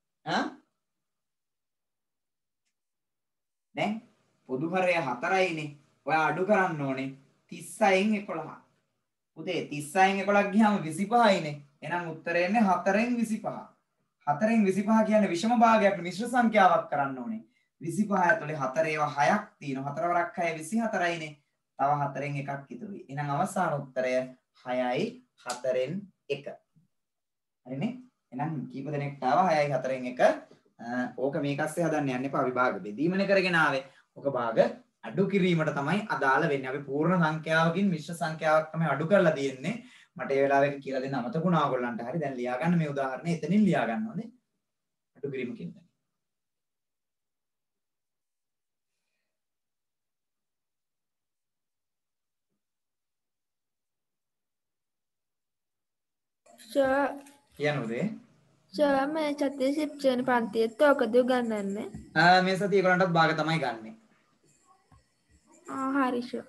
දැන් පොදු හරය 4යිනේ. ඔයා අඩු කරන්න ඕනේ 36න් 11. පුතේ 36න් 11 ගියාම 25යිනේ. එහෙනම් උත්තරේ එන්නේ 4න් 25. 4න් 25 කියන්නේ විෂම භාගයක් මිශ්‍ර සංඛ්‍යාවක් කරන්න ඕනේ. 25 ඇතුලේ 4 ඒවා 6ක් තියෙනවා. 4 වරක් 6 24යිනේ. තව 4න් එකක් ඉතුරුයි. එහෙනම් අවසාන උත්තරය 6යි 4න් 1. හරිනේ? එහෙනම් කීප දෙනෙක්ට ආවා 6යි 4න් 1. ඕක මේකස්සේ හදන්න යන්න එපා. විභාග බෙදීමනේ කරගෙන ආවේ. ඕක භාග අඩු කිරීමට තමයි අදාළ වෙන්නේ. අපි පූර්ණ සංඛ්‍යාවකින් මිශ්‍ර සංඛ්‍යාවක් තමයි අඩු කරලා තියෙන්නේ. මට ඒ වෙලාවෙක කියලා දෙන්න අමතකුණා ඔයගොල්ලන්ට. හරි දැන් ලියා ගන්න මේ උදාහරණය එතනින් ලියා ගන්න ඕනේ. අඩු කිරීමකින්. කියනෝදේ මේ චතේ ශිප්චන පන්තියත් ඕකද උගන්නන්නේ? මේ සතිය ඒගොල්ලන්ටත් භාග තමයි ගන්නෙ. හරි ෂෝ.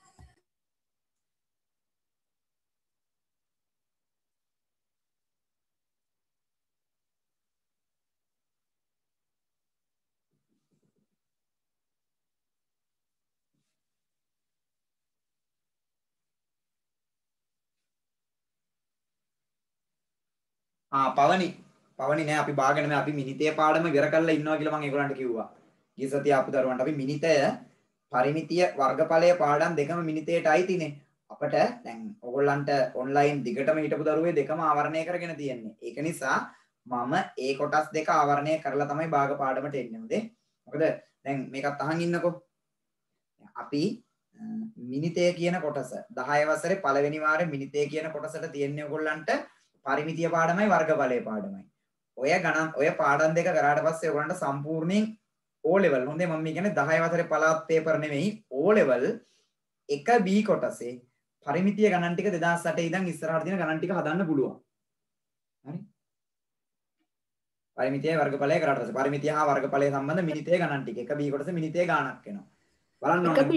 පවනි නෑ අපි බාගෙන නෑ අපි මිනිතේ පාඩම ඉවර කරලා ඉන්නවා කියලා මම ඒගොල්ලන්ට කිව්වා. ගිය සතිය ආපු දරුවන්ට අපි මිනිතය පරිමිතිය වර්ගඵලය පාඩම් දෙකම මිනිතේට අයිතිනේ. අපිට දැන් ඕගොල්ලන්ට ඔන්ලයින් දිගටම හිටපු දරුවේ දෙකම ආවරණය කරගෙන තියෙන්නේ. ඒක නිසා මම ඒ කොටස් දෙක ආවරණය කරලා තමයි භාග පාඩමට එන්නේ. හොඳේ. මොකද දැන් මේකත් අහන් ඉන්නකෝ. අපි මිනිතේ කියන කොටස 10 වසරේ පළවෙනි වාරේ මිනිතේ කියන කොටසට තියෙන්නේ ඕගොල්ලන්ට පරිමිතිය පාඩමයි වර්ගඵලයේ පාඩමයි. ඔය පාඩම් දෙක කරාට පස්සේ ඔයගොල්ලන්ට සම්පූර්ණයෙන් O level හොඳේ මම කියන්නේ 10 වසරේ පළාත් පේපර් නෙමෙයි O level 1B කොටසේ පරිමිතිය ගණන් ටික 2008 ඉඳන් ඉස්සරහට දින ගණන් ටික හදන්න පුළුවන්. හරි? පරිමිතිය වර්ගඵලය කරාට පස්සේ පරිමිතිය හා වර්ගඵලය සම්බන්ධ මිනිතේ ගණන් ටික 1B කොටසේ මිනිතේ ගාණක් වෙනවා. බලන්න ඕනේ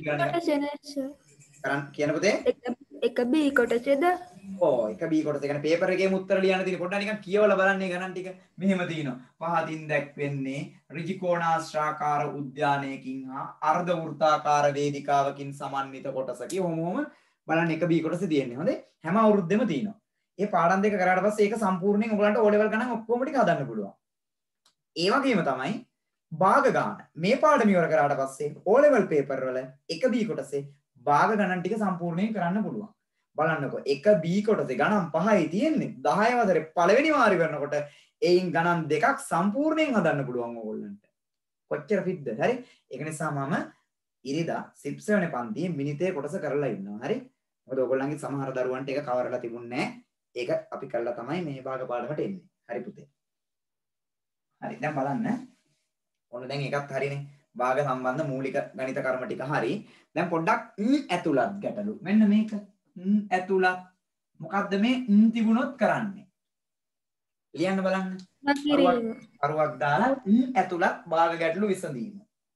කියන පුතේ 1B කොටසේද? ඔව් 1B කොටස කියන්නේ පේපර් එකේම උත්තර ලියන්න තියෙන පොඩ්ඩක් නිකන් කියවලා බලන්න මේ ගණන් ටික මෙහෙම තියෙනවා පහතින් දැක්වෙන්නේ ඍජුකෝණාශ්‍රාකාර උද්‍යානයකින් හා අර්ධ වෘත්තාකාර වේදිකාවකින් සමන්විත කොටසකි ඔහොමම බලන්න 1B කොටසේ තියෙන්නේ හොඳේ හැම අවුරුද්දෙම තියෙනවා මේ පාඩම් දෙක කරාට පස්සේ ඒක සම්පූර්ණයෙන් ඔයගලන්ට O level ගණන් ඔක්කොම ටික හදන්න පුළුවන් ඒ වගේම තමයි භාග ගාන මේ පාඩම ඉවර කරාට පස්සේ O level paper වල 1B කොටසේ භාග ගණන් ටික සම්පූර්ණයෙන් කරන්න පුළුවන් බලන්නකො 1B කොටසේ ගණන් 5යි තියෙන්නේ 10 වසරේ පළවෙනි වාරි කරනකොට එයින් ගණන් දෙකක් සම්පූර්ණයෙන් හදන්න පුළුවන් ඕගොල්ලන්ට කොච්චර ෆිට්ද හරි ඒක නිසා මම ඉරිදා 6 වෙනි පන්තියේ මිනිතේ කොටස කරලා ඉන්නවා හරි මොකද ඕගොල්ලන්ගේ සමහර දරුවන්ට ඒක කවරලා තිබුණේ නැහැ ඒක අපි කරලා තමයි මේ භාග පාඩමට එන්නේ හරි පුතේ හරි දැන් බලන්න ඔන්න දැන් ඒකත් හරිනේ භාග සම්බන්ධ මූලික ගණිත කර්ම ටික හරි දැන් පොඩ්ඩක් ඇතුළත් ගැටලු මෙන්න මේක ඇතුළත් මොකද්ද මේ තිබුණොත් කරන්නේ ලියන්න බලන්න කරුවක් දාලා ඇතුළත් භාග ගැටලු විසඳීම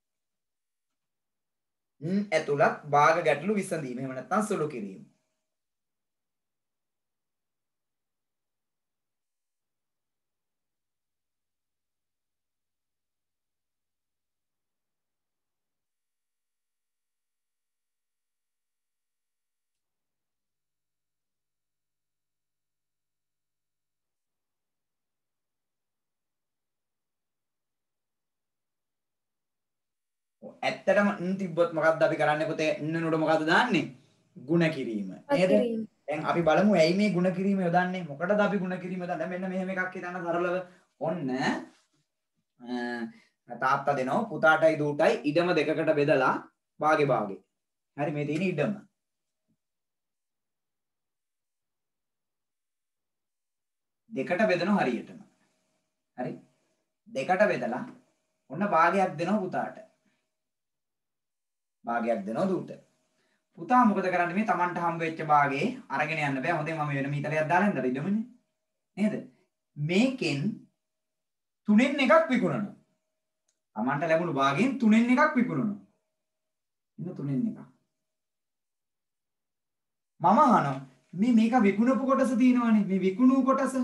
ඇතුළත් භාග ගැටලු විසඳීම එහෙම නැත්නම් සුළු කිරීම ඇත්තටම තිබ්බොත් මොකද්ද අපි කරන්නේ පුතේ නුඩ මොකද්ද දාන්නේ ಗುಣ කිරීම නේද දැන් අපි බලමු ඇයි මේ ಗುಣ කිරීම යොදන්නේ මොකටද අපි ಗುಣ කිරීම යොදන්නේ මෙන්න මෙහෙම එකක් හිතන්න සරලව ඔන්න තාත්තා දෙනවා පුතාටයි දූටයි ඉඩම දෙකකට බෙදලා භාගේ භාගේ. හරි මේ තියෙන ඉඩම. දෙකට බෙදනවා හරියටම. හරි. දෙකට බෙදලා ඔන්න භාගයක් දෙනවා පුතාට. භාගයක් දෙනවා දූට. පුතා මොකද කරන්නේ මේ Tamanට හම්බ වෙච්ච භාගේ අරගෙන යන්න බෑ. හොඳේ මම වෙන මීටරයක් දාලා ඉඳලා ඉඩමනේ. නේද? මේකෙන් 3න් එකක් විකුණනවා. Tamanට ලැබුණු භාගයෙන් 3න් එකක් විකුණනවා. ඉන්න 3න් එකක්. මම අහනවා මේක විකුණපු කොටස තියෙනවනේ මේ විකුණු කොටස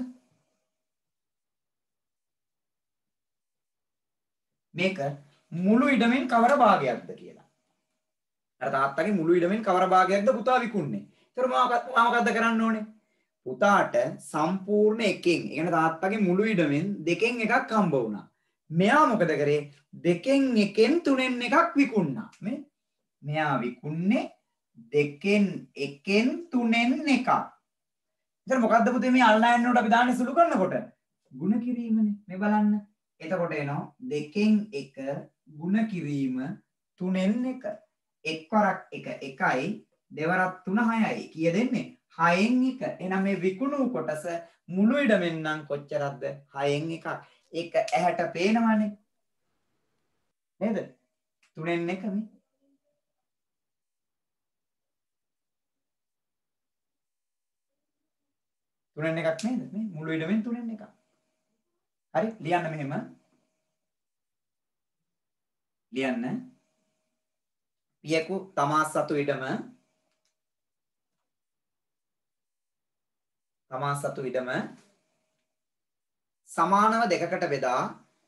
මේක මුළු ඉඩමෙන් කවර භාගයක්ද කියලා. අර තාත්තගේ මුළු ඉඩමෙන් කවර භාගයක්ද පුතා විකුණන්නේ. ඒතර මොකක්ද කරන්න ඕනේ? පුතාට සම්පූර්ණ එකෙන්, ඒ කියන්නේ තාත්තගේ මුළු ඉඩමෙන් දෙකෙන් එකක් හම්බ වුණා. මෙයා මොකද කරේ? දෙකෙන් එකෙන් 3න් එකක් විකුණා. මේ මෙයා විකුණන්නේ දෙකෙන් එකෙන් 3න් එකක්. ඉතින් මොකද්ද පුතේ මේ අල්ලා යන්නකොට අපි දාන්නේ සුළු කරනකොට? ಗುಣ කිරීමනේ. මේ බලන්න. එතකොට එනවා දෙකෙන් එක ಗುಣ කිරීම 3න් එක. එක්වරක් එක එකයි දෙවරක් 3 6යි. කීය දෙන්නේ? 6න් එක. එහෙනම් මේ විකුණු කොටස මුළු ඉඩමෙන් නම් කොච්චරක්ද? 6න් එකක්. ඒක ඇහැට පේනවනේ. නේද? 3න් එක මේ. තුනෙන් එකක් නේද? මේ මුළු ඉඩමෙන් 3න් එකක්. හරි ලියන්න මෙහෙම. ලියන්න. පියකු තමා සතු ඉඩම සමානව දෙකකට බෙදා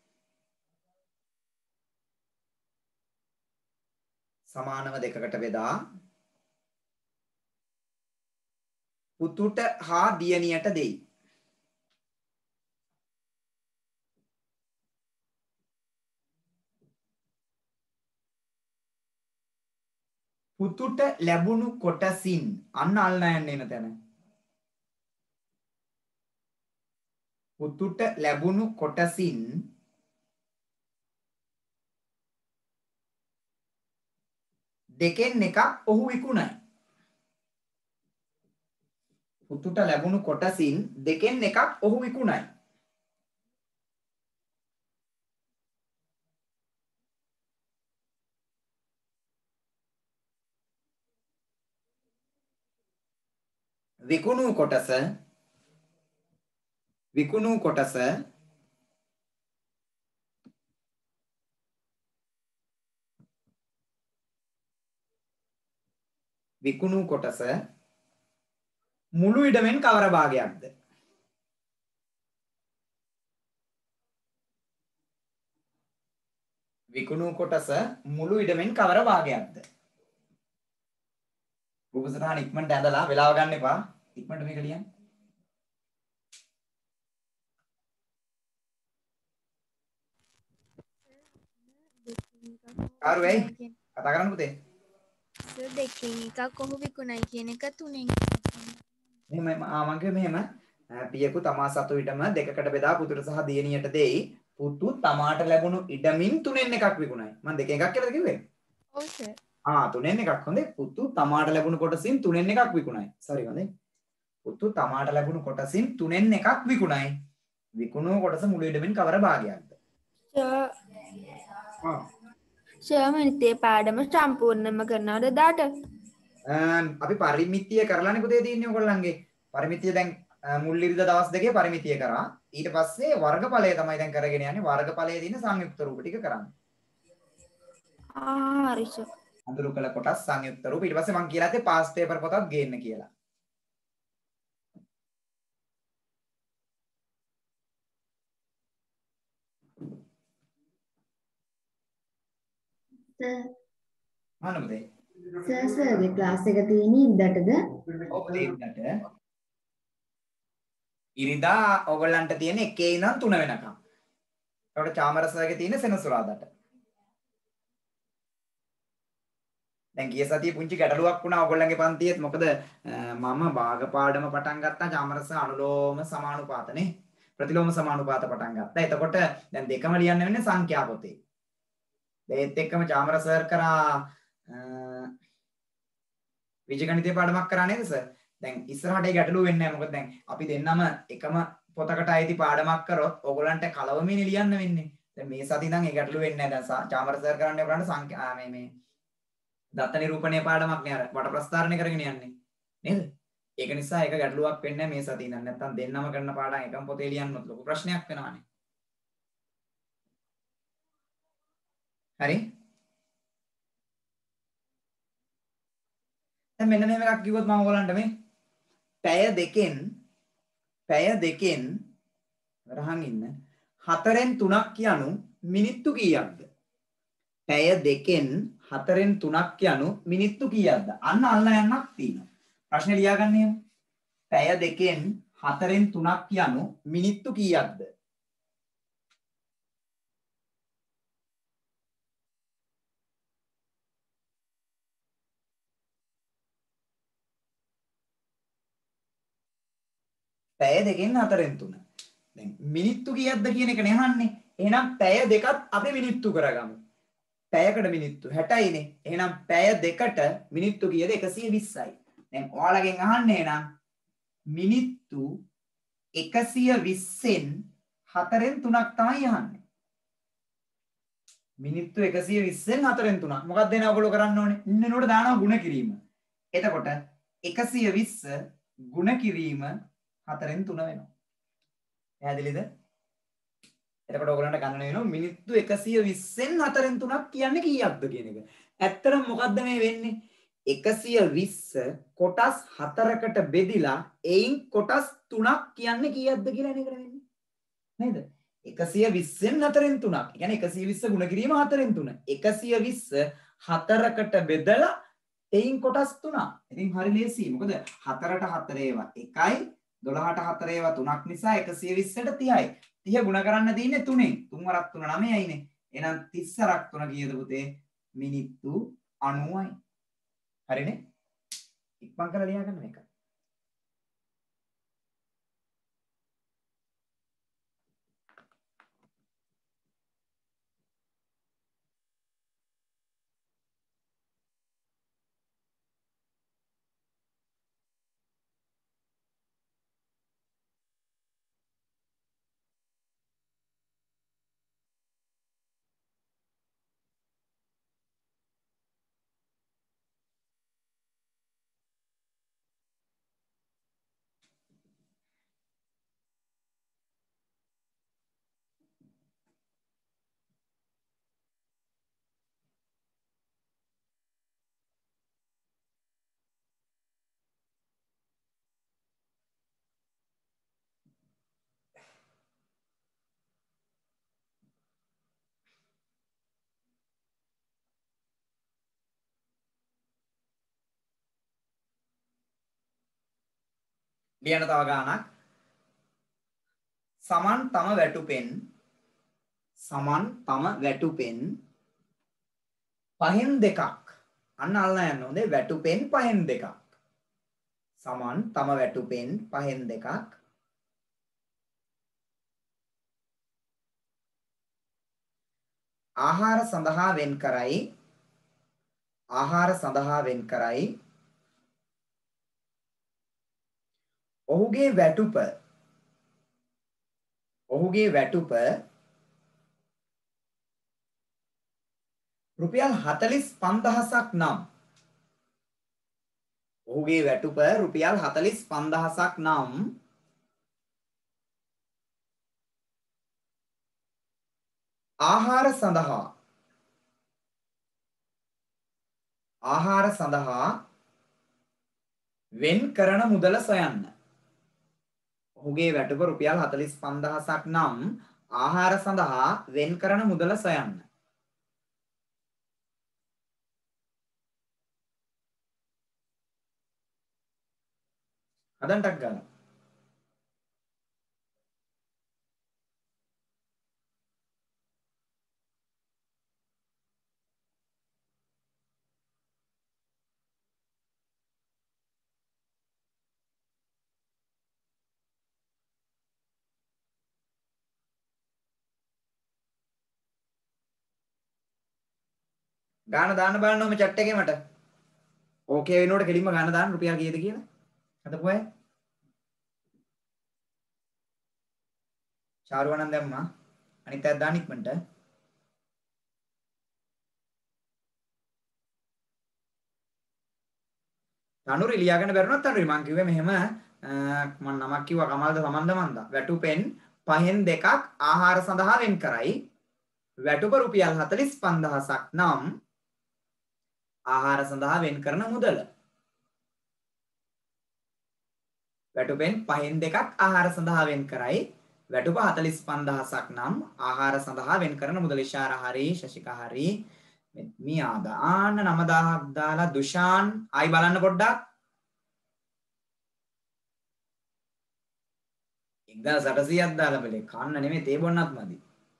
පුතුට හා දියණියට දෙයි. පුතුට ලැබුණු කොටසින් අන්න අල්ලා යන්න එන තැන. පුතුට ලැබුණු කොටසින් දෙකෙන් එකක් ඔහු විකුණයි. පුතුට ලැබුණු කොටසින් දෙකෙන් එකක් ඔහු විකුණයි. විකුණු කොටස මුළු ඉඩමෙන් කවර භාගයක්ද? විකුණු කොටස මුළු ඉඩමෙන් කවර භාගයක්ද? රූපසටහන ඉක්මනට ඇඳලා වෙලාව ගන්න එපා. ඉක්මනට මේක ලියන්න. කාරු වෙයි කතා කරන්න පුතේ. සර් දෙකෙන් එකක් ඔහු විකුණයි කියන එක 3න් මෙහෙම මං කිව්වේ මෙහෙම පියකු තමා සතු ඉඩම දෙකකට බෙදා පුතුට සහ දියණියට දෙයි. පුතු තමාට ලැබුණු ඉඩමින් 3න් එකක් විකුණයි. මං දෙකෙන් එකක් කියලාද කිව්වේ? ඔව් සර්. 3න් එකක් හොඳේ. පුතු තමාට ලැබුණු කොටසින් 3න් එකක් විකුණයි. සරි හොඳේ. පුතු තමාට ලැබුණු කොටසින් 3න් එකක් විකුණයි. විකුණු කොටස මුළු ඉඩමින් කවර භාගයක්ද? ශාමනිතේ පාඩම සම්පූර්ණම කරනවද දාට? අපි පරිමිතිය කරලානේ පුතේ තියෙන්නේ ඔයගොල්ලන්ගේ. පරිමිතිය දැන් මුල් ඉරිදා දවස් දෙකේ පරිමිතිය කරා. ඊට පස්සේ වර්ගඵලය තමයි දැන් කරගෙන යන්නේ. වර්ගඵලයේ තියෙන සංයුක්ත රූප ටික කරන්නේ. හරි සර්. අඳුරු කළ කොටස් සංයුක්ත රූප. ඊට පස්සේ මම කියලා තේ පාස් පේපර් පොතක් ගේන්න කියලා. මානවදේ සර්ගේ ක්ලාස් එක තියෙන්නේ ඉඳටද? ඔව් ඉඳට. ඉරිදා ඔයගොල්ලන්ට තියෙන 1 ඉඳන් 3 වෙනකම්. ඒකට චාමරසගේ තියෙන සෙනසුරාදාට. දැන් ගිය සතියේ පුංචි ගැටලුවක් වුණා ඔයගොල්ලන්ගේ පන්තියේත්. මොකද මම භාග පාඩම පටන් ගත්තා චාමරස අනුලෝම සමානුපාතනේ. ප්‍රතිලෝම සමානුපාත පටන් ගත්තා. එතකොට දැන් දෙකම ලියන්න වෙන්නේ සංඛ්‍යා පොතේ. ඒත් එක්කම චාමර සර් කරා විජගණිතය පාඩමක් කරා නේද සර්? දැන් ඉස්සරහට ඒ ගැටලුව වෙන්නේ නැහැ. මොකද දැන් අපි දෙන්නම එකම පොතකට අයිති පාඩමක් කරොත් ඕගොල්ලන්ට කලවමින් ලියන්න වෙන්නේ. දැන් මේ සති ඉඳන් ඒ ගැටලුව වෙන්නේ නැහැ. දැන් චාමර සර් කරන්නේ ඔයගොල්ලන්ට සංඛ්‍යා මේ දත්ත නිරූපණය පාඩමක් නේ අර වට ප්‍රස්ථාරණය කරගෙන යන්නේ. නේද? ඒක නිසා ඒක ගැටලුවක් වෙන්නේ නැහැ මේ සති ඉඳන්. නැත්තම් දෙන්නම කරන පාඩම් එකම පොතේ ලියන්නොත් ලොකු ප්‍රශ්නයක් වෙනවානේ. හරි? දැන් මෙන්න මෙහෙම එකක් කිව්වොත් මම ඔයගලන්ට මේ පැය දෙකෙන් රහන් ඉන්න 4න් 3ක් යනු මිනිත්තු කීයක්ද? පැය දෙකෙන් 4න් 3ක් යනු මිනිත්තු කීයක්ද? අන්න යන්නක් තියෙනවා. ප්‍රශ්නේ ලියාගන්න එහෙම. පැය දෙකෙන් 4න් 3ක් යනු මිනිත්තු කීයක්ද? පැය දෙකෙන් 4න් 3. දැන් මිනිත්තු කීයක්ද කියන එක නේ අහන්නේ. එහෙනම් පැය දෙකත් අපි මිනිත්තු කරගමු. පැයකට මිනිත්තු 60යිනේ. එහෙනම් පැය දෙකට මිනිත්තු කීයද? 120යි. දැන් ඔයාලගෙන් අහන්නේ එහෙනම් මිනිත්තු 120න් 4න් 3ක් තමයි අහන්නේ. මිනිත්තු 120න් 4න් 3ක්. මොකක්ද එන ඔයගොල්ලෝ කරන්න ඕනේ? ඉන්නනකොට දානවා ගුණ කිරීම. එතකොට 120 ගුණ කිරීම 4න් 3 වෙනවා. පැහැදිලිද? එතකොට ඔයගොල්ලන්ට ගණන වෙනවා මිනිත්තු 120න් 4න් 3ක් කියන්නේ කීයක්ද කියන එක. ඇත්තටම මොකද්ද මේ වෙන්නේ? 120 කොටස් 4කට බෙදිලා එයින් කොටස් 3ක් කියන්නේ කීයක්ද කියලා නේද වෙන්නේ. නේද? 120න් 4න් 3ක්. ඒ කියන්නේ 120 ගුණ කිරීම 4න් 3. 120 4කට බෙදලා එයින් කොටස් 3ක්. ඉතින් හරි ලේසියි. මොකද 4ට 4 ඒවා 1යි 12ට 4 ඒවා 3ක් නිසා 120ට 30යි. 30 ගුණ කරන්න තියෙන්නේ 3ෙන්. 3 වරක් 3 9යිනේ. එහෙනම් 30 වරක් 3 කීයද පුතේ? මිනිත්තු 90යි. හරිනේ? ඉක්මන් කරලා ලියා ගන්න මේක. ලියන්න තව ගානක්. සමන් තම වැටුපෙන් පහෙන් දෙකක්. අන්න අල්ලා යන්න හොඳේ වැටුපෙන් පහෙන් දෙකක්. සමන් තම වැටුපෙන් පහෙන් දෙකක්. ආහාර සඳහා වෙන් කරයි. ඔහුගේ වැටුප රුපියල් 45000ක් නම් ආහාර සඳහා වෙන් කරන මුදල සොයන්න. ඔහුගේ වැටුප රුපියල් 45000ක් නම් ආහාර සඳහා වෙන් කරන මුදල සොයන්න. හදන්ටක් ගන්න. ගාන දාන්න බලන්න ඔම chat එකේ මට. ඕකේ වෙනකොට කෙලින්ම ගාන දාන්න රුපියල් කීයද කියලා. හදපු අය. චාරුවනම් දැම්මා. අනිත් අය දාන්න ඉක්මනට. තනුරි ලියාගෙන බැරුණත් තනුරි මං කිව්වේ මෙහෙම මම නමක් කිව්වා කමල්ද සමන්ද මන්ද වැටුපෙන් පහෙන් දෙකක් ආහාර සඳහා වෙන් කරයි වැටුප රුපියල් 45000ක් නම් ආහාර සඳහා වෙන් කරන මුදල වැටුපෙන් පහෙන් දෙකක් ආහාර සඳහා වෙන් කරයි වැටුප 45000ක් නම් ආහාර සඳහා වෙන් කරන මුදල ඉෂාරා හරි ශශිකා හරි මියාද ආන්න 9000ක් දාලා දුෂාන් ආයි බලන්න පොඩ්ඩක් 1800ක් දාලා බලේ කන්න නෙමෙයි තේ බොන්නත් මදි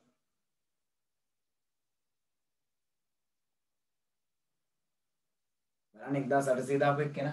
බලන්න 1800 දාපු එක්කෙනා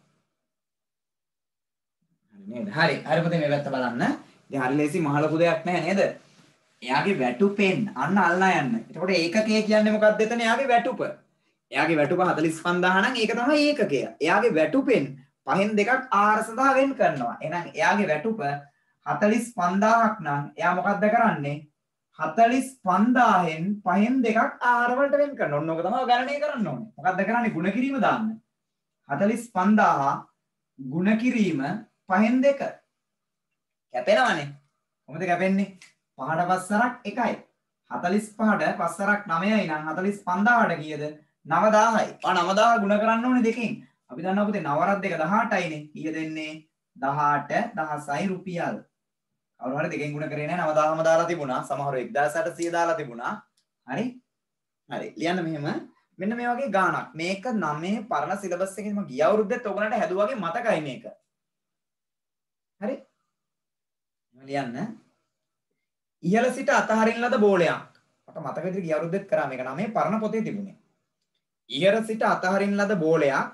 හරි නේද හරි හරි පුතේ මේ පැත්ත බලන්න ඉතින් හරි ලේසි මහ ලොකු දෙයක් නැහැ නේද එයාගේ වැටුපෙන් අන්න අල්ලා යන්න. එතකොට ඒකකය කියන්නේ මොකක්ද එතන? එයාගේ වැටුප. එයාගේ වැටුප 45000 නම් ඒක තමයි ඒකකය. එයාගේ වැටුපෙන් පහෙන් දෙකක් ආහාර සඳහා වෙන් කරනවා. එහෙනම් එයාගේ වැටුප 45000ක් නම් එයා මොකද්ද කරන්නේ? 45000න් පහෙන් දෙකක් ආහාර වලට වෙන් කරනවා. ඔන්න ඕක තමයි ගණනය කරන්න ඕනේ. මොකද්ද කරන්නේ? ಗುಣ කිරීම දාන්න. 45000 ಗುಣ කිරීම පහෙන් දෙක. කැපෙනවනේ. කොහොමද කැපෙන්නේ? 5ට පස්සරක් 1යි 45ට පස්සරක් 9යි නම් 45000ට කීයද 9000යි. 9000 ගුණ කරන්න ඕනේ දෙකෙන්. අපි දන්නවා පුතේ 9 2 18යිනේ. කීය දෙන්නේ 18 16යි රුපියල්. කවුරු හරි දෙකෙන් ගුණ කරේ නැහැ 9000ම දාලා තිබුණා. සමහරව 1800 දාලා තිබුණා. හරි? හරි. ලියන්න මෙහෙම. මෙන්න මේ වගේ ගාණක්. මේක 9 පරණ සිලබස් එකේ මම ගිය අවුරුද්දේත් ඔයගලන්ට හැදුවාගේ මතකයි මේක. හරි? ලියන්න. ඉහළ සිට අතහරින ලද බෝලයක්. මට මතක විදිහට ගිය අවුරුද්දෙත් කරා මේක. 9 පරණ පොතේ තිබුණේ. ඉහළ සිට අතහරින ලද බෝලයක්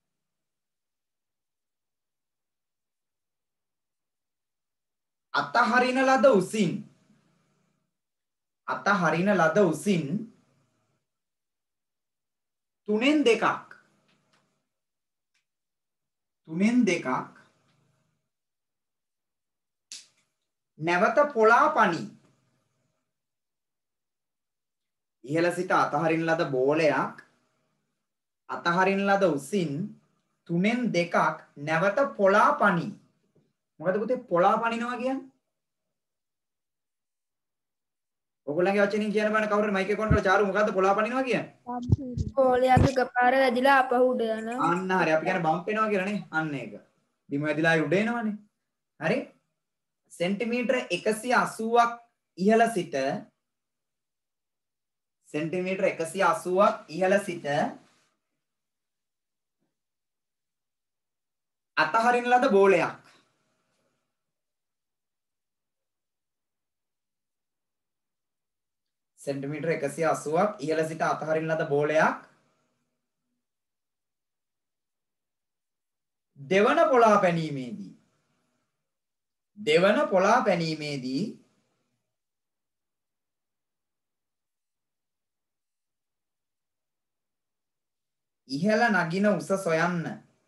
අතහරින ලද උසින් තුනෙන් දෙකක් නැවත පොළා පනි. ඉහළ සිට අතහරින ලද බෝලයක් අතහරින ලද උසින් තුනෙන් දෙකක් නැවත පොළා පනි. මොකද පුතේ පොළා පනිනවා කියන්නේ? ඔයගොල්ලන්ගේ වචනින් කියන්න බෑ කවුරුහරි මයික් එක ඔන් කරලා චාරු මොකද්ද පොළා පනිනවා කියන්නේ? බෝලයක් එකපාර වැදිලා ආපහු උඩ යනවා. අන්න හරි අපි කියන්නේ බම්ප් වෙනවා කියලා නේ. අන්න ඒක. බිම වැදිලා උඩ එනවනේ. හරි? සෙන්ටිමීටර 180ක් ඉහළ සිට සෙන්ටිමීටර 180ක් ඉහළ සිට අතහරින ලද බෝලයක් සෙන්ටිමීටර 180ක් ඉහළ සිට අතහරින ලද බෝලයක් දෙවන පොළා පැනීමේදී ඉහළ නගින උස සොයන්න.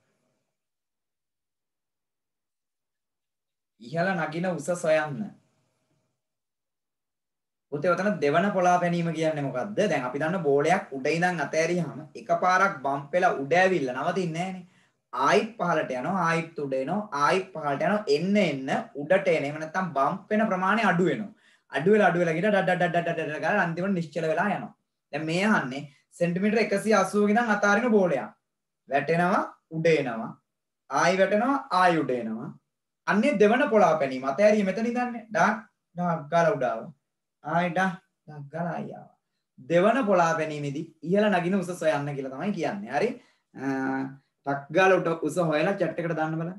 පුතේ ඔතන දෙවන පොළා පැනීම කියන්නේ මොකද්ද? දැන් අපි දන්න බෝලයක් උඩ ඉඳන් අතෑරියාම එකපාරක් බම්ප් වෙලා උඩ ඇවිල්ලා නවතින්නේ නැහනේ. ආයිත් පහළට යනවා ආයිත් උඩ එනවා ආයිත් පහළට යනවා එන්න උඩට එන. එහෙම නැත්නම් බම්ප් වෙන ප්‍රමාණය අඩු වෙනවා. අඩු වෙලා ගිහින් ඩඩ ගාලා අන්තිමට නිශ්චල වෙලා යනවා. දැන් මේ අහන්නේ සෙන්ටිමීටර 180 ගෙන් අතාරින බෝලයක්. වැටෙනවා උඩ එනවා. ආයි වැටෙනවා ආයි උඩ එනවා. අන්නේ දෙවන පොළා පැනීම. අතෑරිය මෙතන ඉඳන්නේ. ඩක් ගාලා උඩ ආවා. ආයි ඩක් ගාලා ආයි ආවා. දෙවන පොළා පැනීමේදී ඉහළ නගින උස සොයන්න කියලා තමයි කියන්නේ. හරි? ටක් ගාලා උඩ උස හොයලා chat එකට දාන්න බලන්න.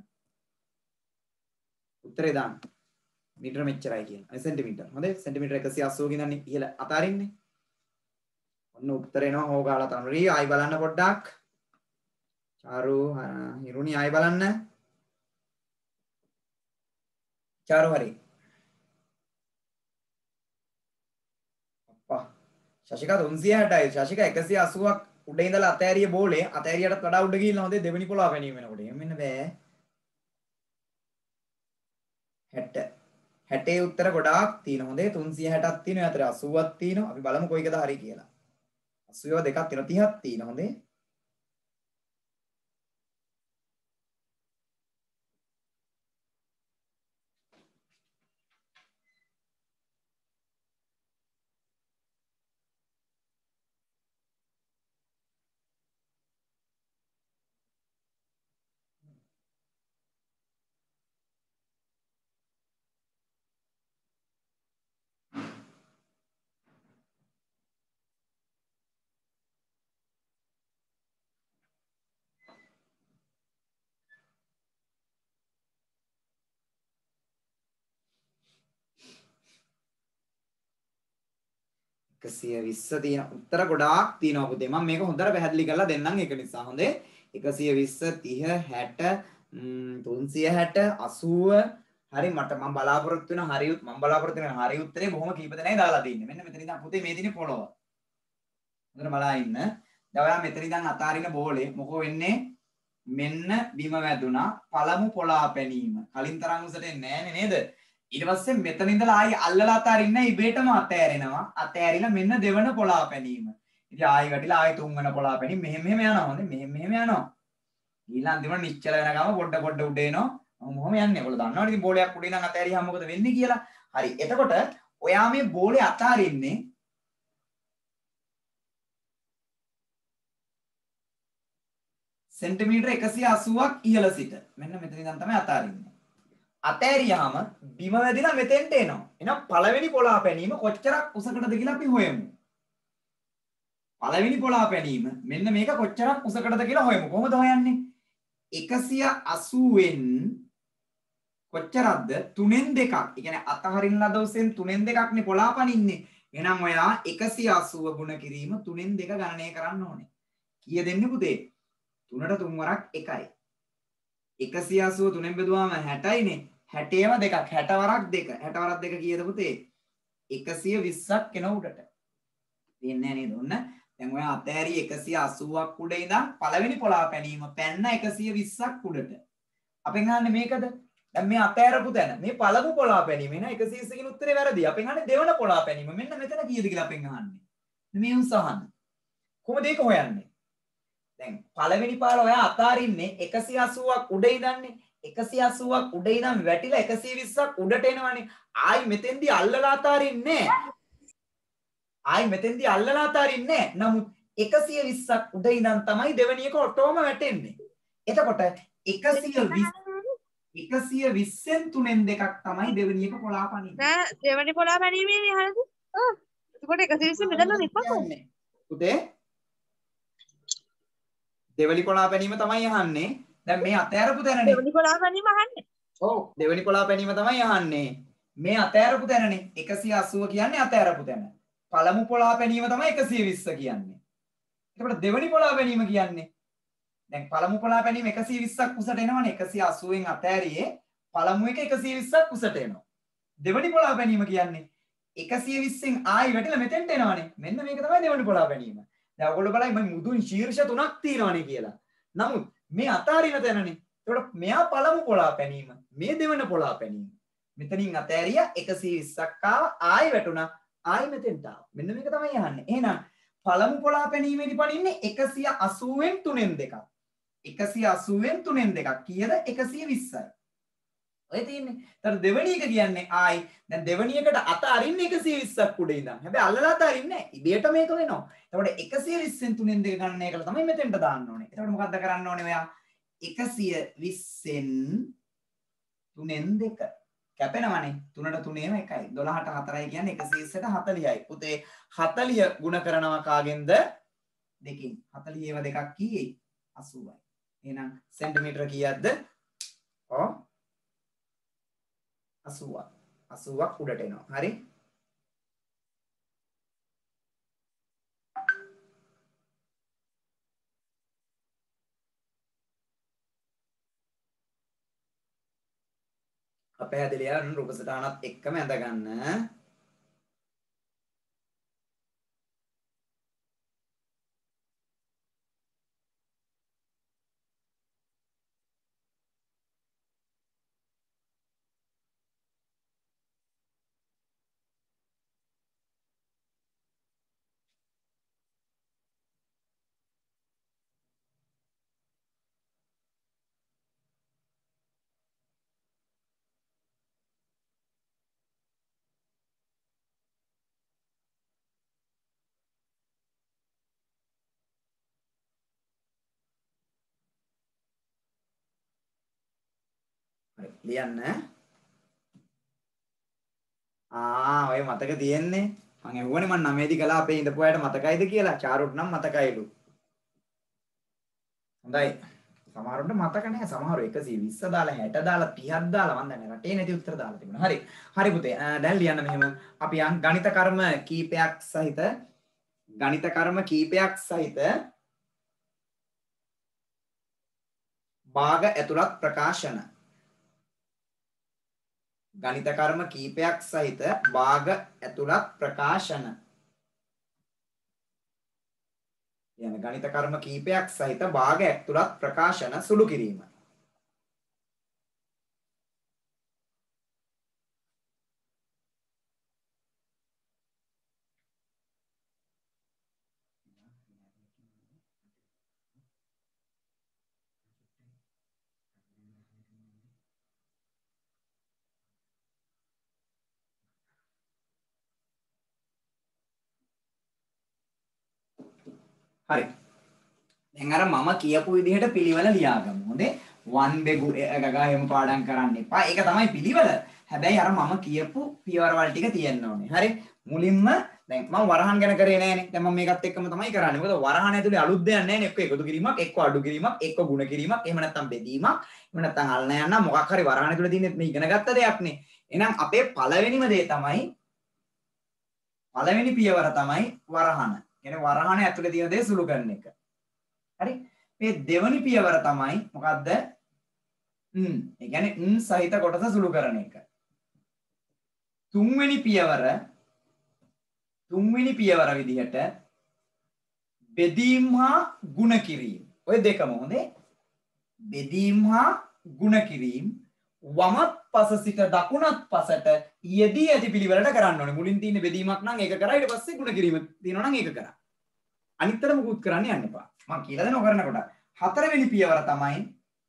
උත්තරේ දාන්න. මීටර මෙච්චරයි කියන්නේ. සෙන්ටිමීටර. හොඳයි. සෙන්ටිමීටර 180 ගෙන් ඉඳන්නේ ඉහළ අතාරින්නේ. ඔන්න උත්තර එනවා හොගාලා තමයි. ආයි බලන්න පොඩ්ඩක්. චාරු හිරුනි ආයි බලන්න. චාරු හරි. අප්පා ශශිකා 360යි. ශශිකා 180ක් උඩ ඉඳලා අතෑරිය බෝලේ අතෑරියටත් වඩා උඩ ගිහිල්ලා හොඳේ දෙවෙනි පොළව පැනීම වෙනකොට. එහෙම වෙන්න බෑ. 60. 60 උත්තර ගොඩාක් තියෙනවා. හොඳේ 360ක් තියෙනවා. අතර 80ක් තියෙනවා. අපි බලමු කොයිකද හරි කියලා. 80 දෙකක් තියෙනවා 30ක් තියෙනවා. හොඳේ. 120 තියෙන උත්තර ගොඩාක් තියෙනවා පුතේ. මම මේක හොඳට පැහැදිලි කරලා දෙන්නම් ඒක නිසා. හොඳේ. 120 30 60 360 80 හරි මම බලාපොරොත්තු වෙන හරි උත්තරේ බොහොම කීප දෙනෙක් දාලා තින්නේ. මෙන්න මෙතන ඉඳන් පුතේ මේ දිනේ පොළොව. හොඳට බලා ඉන්න. දැන් ඔයා මෙතන ඉඳන් අතාරින බෝලේ මොකෝ වෙන්නේ? මෙන්න බිම වැදුනා. පළමු පොළා පැනීම. කලින් තරම් උසට එන්නේ නැහනේ නේද? ඊට පස්සේ මෙතන ඉඳලා ආයි අල්ලලා අතාරින්න ඉබේටම අතෑරෙනවා. අතෑරිලා මෙන්න දෙවන පොළා පැනීම. ඉතින් ආයි වැටිලා ආයි තුන්වන පොළා පැනීම මෙහෙම යනවා. හොඳේ මෙහෙම යනවා. ඊළඟ දින නිශ්චල වෙනකම පොඩ උඩ එනවා. මොහොම යන්නේ. ඔයගොල්ලෝ දන්නවනේ ඉතින් බෝලයක් උඩින් නම් අතෑරියාම මොකද වෙන්නේ කියලා. හරි. එතකොට ඔයා මේ බෝලේ අතාරින්නේ සෙන්ටිමීටර 180ක් ඉහළ සිට. මෙන්න මෙතන ඉඳන් තමයි අතාරින්නේ. අතෑරියාම බිම වැදිලා මෙතෙන්ට එනවා. එහෙනම් පළවෙනි පොළා පැනීම කොච්චරක් උසකටද කියලා අපි හොයමු. පළවෙනි පොළා පැනීම මෙන්න මේක කොච්චරක් උසකටද කියලා හොයමු. කොහොමද හොයන්නේ? 180න් කොච්චරක්ද? 3න් 2ක්. ඒ කියන්නේ අතහරින්න ලද උසෙන් 3න් 2ක්නේ පොළා පනින්නේ. එහෙනම් ඔයා 180 ගුණ කිරීම 3න් 2 ගණනය කරන්න ඕනේ. කීය දෙන්නේ පුතේ? 3ට 3 වරක් 1යි. 180 3ෙන් බෙදුවාම 60යිනේ. 60ම දෙකක් 60 වරක් 2. 60 වරක් 2 කීයද පුතේ? 120ක් එන උඩට. තේන්නේ නේද? ඔන්න දැන් ඔයා අතෑරි 180ක් උඩ ඉඳන් පළවෙනි පොළා පැනීම පැන්න 120ක් උඩට. අපෙන් අහන්නේ මේකද? දැන් මේ අතෑරපු තැන මේ පළමු පොළා පැනීම එන 120 කින් උත්තරේ වැරදි. අපෙන් අහන්නේ දෙවන පොළා පැනීම. මෙන්න මෙතන කීයද කියලා අපෙන් අහන්නේ. මේ උසහන. කොහොමද ඒක හොයන්නේ? දැන් පළවෙනි පාර ඔයා අතාරින්නේ 180ක් උඩ ඉඳන්නේ 180ක් උඩ ඉඳන් වැටිලා 120ක් උඩට එනවනේ. ආයි මෙතෙන්දී අල්ලලා අතාරින්නේ නමුත් 120ක් උඩ ඉඳන් තමයි දෙවෙනි එක ඔටෝම වැටෙන්නේ. එතකොට 120න් 3ෙන් 2ක් තමයි දෙවෙනි එක පොළා පනින්නේ. නෑ දෙවනි පොළා පැනීමේනේ හරිද? ඔව්. එතකොට 120 බෙදලා ඉපස්සෝ. පුතේ දෙවෙනි පොළා පැනීම තමයි අහන්නේ. දැන් මේ අතෑරපු තැනනේ. දෙවනි පොළා පැනීම අහන්නේ. ඔව් දෙවෙනි පොළා පැනීම තමයි අහන්නේ. මේ අතෑරපු තැනනේ 180 කියන්නේ අතෑරපු තැන. පළමු පොළා පැනීම තමයි 120 කියන්නේ. එතකොට දෙවෙනි පොළා පැනීම කියන්නේ දැන් පළමු පොළා පැනීම 120ක් උසට එනවනේ 180න් අතෑරියේ පළමු එක 120ක් උසට එනවා. දෙවෙනි පොළා පැනීම කියන්නේ 120න් ආයි වැටිලා මෙතෙන්ට එනවනේ. මෙන්න මේක තමයි දෙවෙනි පොළා පැනීම. දැන් ඔයගොල්ලෝ බලයි මම මුදුන් ශීර්ෂ තුනක් තියෙනවනේ කියලා. නමුත් මේ අතාරින තැනනේ. ඒකට මෙයා පළමු පොළා පැනීම, මේ දෙවන පොළා පැනීම. මෙතනින් අතෑරියා 120ක් ආවා ආයි වැටුණා. ආයි මෙතෙන්ට ආවා. මෙන්න මේක තමයි අහන්නේ. එහෙනම් පළමු පොළා පැනීමේදී පනින්නේ 180න් 3ෙන් 2ක්. 180න් 3ෙන් 2ක් කීයද? 120යි. ඔය තියෙන්නේ. ඊට දෙවෙනි එක කියන්නේ ආයි දැන් දෙවෙනි එකට අත අරින්නේ 120ක් උඩ ඉඳන්. හැබැයි අල්ලලා අත අරින්නේ නැහැ. ඉබේට මේක වෙනවා. එතකොට 120න් 3ෙන් 2 ගණනය කරලා තමයි මෙතෙන්ට දාන්න ඕනේ. එතකොට මොකද්ද කරන්න ඕනේ ඔයා? 120න් 3ෙන් 2 කැපෙනවනේ. 3ට 3ේම 1යි. 12ට 4යි කියන්නේ 120ට 40යි. පුතේ 40 ගුණ කරනවා කාගෙන්ද? දෙකෙන්. 40 ඒවා දෙකක් කීයේ? 80යි. එහෙනම් සෙන්ටිමීටර කීයක්ද? ඔව් 80ක්. 80ක් උඩට එනවා. හරි? අපහැදිලිය රූප සටහනත් එක්කම ඇඳ ගන්න. හරි ලියන්න. ඔය මතක තියෙන්නේ. මං ඇහුවනේ මං 9 දී කළා අපේ ඉඳපු අයට මතකයිද කියලා. චාරුට නම් මතකයිලු. හොඳයි. සමහරුන්ට මතක නැහැ. සමහරු 120 දාලා 60 දාලා 30ක් දාලා මන් දන්නේ රටේ නැති උත්තර දාලා තිබුණා. හරි. හරි පුතේ. දැන් ලියන්න මෙහෙම. අපි යන් ගණිත කර්ම කීපයක් සහිත භාග ඇතුළත් ප්‍රකාශන. ගණිත කර්ම කීපයක් සහිත භාග ඇතුළත් ප්‍රකාශන. යන ගණිත කර්ම කීපයක් සහිත භාග ඇතුළත් ප්‍රකාශන සුළු කිරීම. හරි. දැන් අර මම කියපු විදිහට පිළිවෙල ලියාගමු. හොඳේ. 1 බෙගු ගගා එහෙම පාඩම් කරන්න එපා. ඒක තමයි පිළිවෙල. හැබැයි අර මම කියපු පියවරවල් ටික තියෙන්න ඕනේ. හරි. මුලින්ම දැන් මම වරහන් ගැන කරේ නෑනේ. දැන් මම මේකත් එක්කම තමයි කරන්නේ. මොකද වරහන් ඇතුලේ අලුත් දෙයක් නෑනේ. එක්ක එකතු කිරීමක්, එක්ක අඩු කිරීමක්, එක්ක ගුණ කිරීමක්, එහෙම නැත්නම් බෙදීමක්, එහෙම නැත්නම් අල්ල යන්න මොකක් හරි වරහන් ඇතුලේ තියෙන මේ ඉගෙන ගත්ත දෙයක් නේ. එහෙනම් අපේ පළවෙනිම දේ තමයි පළවෙනි පියවර තමයි වරහන. කියන්නේ වරහන ඇතුලේ තියෙන දේ සුළු කරන එක. හරි. මේ දෙවනි පියවර තමයි මොකද්ද? ඒ කියන්නේ සහිත කොටස සුළු කරන එක. තුන්වෙනි පියවර විදිහට බෙදීම් හා ගුණ කිරීම. ඔය දෙකම හොඳේ. බෙදීම් හා ගුණ කිරීම වමත් පස සිට දකුණත් පසට යෙදී ඇති පිළිවෙලට කරන්න ඕනේ. මුලින් තියෙන බෙදීමක් නම් ඒක කරා ඊට පස්සේ ගුණ කිරීම තියෙනවා නම් ඒක කරා. අනිත්තර මුකුත් කරන්න යන්න එපා. මම කියලා දෙනවා කරනකොට. හතරවෙනි පියවර තමයි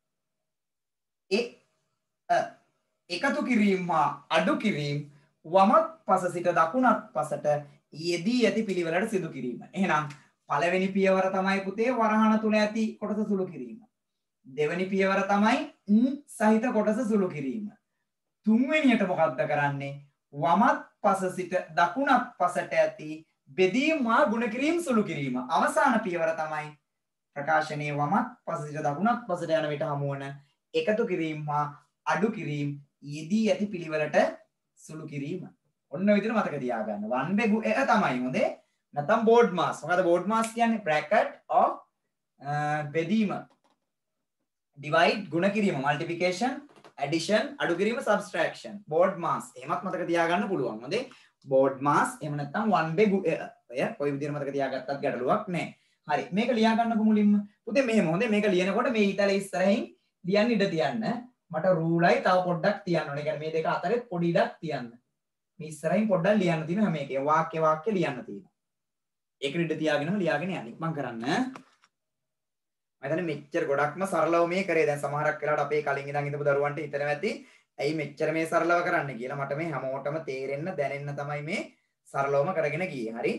එකතු කිරීම හා අඩු කිරීම වමත් පස සිට දකුණත් පසට යෙදී ඇති පිළිවෙලට සිදු කිරීම. එහෙනම් පළවෙනි පියවර තමයි පුතේ වරහන තුල ඇති කොටස සුළු කිරීම. දෙවෙනි පියවර තමයි සහිත කොටස සුළු කිරීම. තුන්වෙනියට මොකක්ද කරන්නේ? වමත් පස සිට දකුණත් පසට ඇති බෙදීම හා ගුණ කිරීම සුළු කිරීම. අවසාන පියවර තමයි ප්‍රකාශනයේ වමත් පස සිට දකුණත් පසට යන විට හමුවන එකතු කිරීම හා අඩු කිරීම යෙදී ඇති පිළිවෙලට සුළු කිරීම. ඔන්න විදිහට මතක තියාගන්න. 1 බෙගු එක තමයි හොඳේ. නැත්නම් බෝඩ් මාස්. මොකද බෝඩ් මාස් කියන්නේ bracket of බෙදීම. divide ගුණ කිරීම multiplication addition අඩු කිරීම subtraction. බෝඩ් මාස්. එහෙමත් මතක තියාගන්න පුළුවන්. හොඳේ. බෝඩ් මාස් එහෙම නැත්නම් 1 බෙගු ඔය කොයි විදිහට මතක තියාගත්තත් ගැටලුවක් නැහැ. හරි. මේක ලියා ගන්නකො මුලින්ම. පුතේ මෙහෙම හොඳේ. මේක ලියනකොට මේ ඊතල ඉස්සරහින් ලියන්න ඉඩ තියන්න. මට රූලයි තව පොඩ්ඩක් තියන්න ඕනේ. කියන්නේ මේ දෙක අතරේ පොඩි ඉඩක් තියන්න. මේ ඉස්සරහින් පොඩ්ඩක් ලියන්න තියෙන හැම එකේ වාක්‍ය ලියන්න තියෙනවා. ඒක ඉඩ තියාගෙනම ලියාගෙන යන්න. ඉක්මන් කරන්න. මම හිතන්නේ මෙච්චර ගොඩක්ම සරලව මේ කරේ. දැන් සමහරක් වෙලාවට අපේ කලින් ඉඳන් ඉඳපු දරුවන්ට හිතනවා ඇති ඇයි මෙච්චර මේ සරලව කරන්න කියලා. මට මේ හැමෝටම තේරෙන්න දැනෙන්න තමයි මේ සරලවම කරගෙන ගියේ. හරි.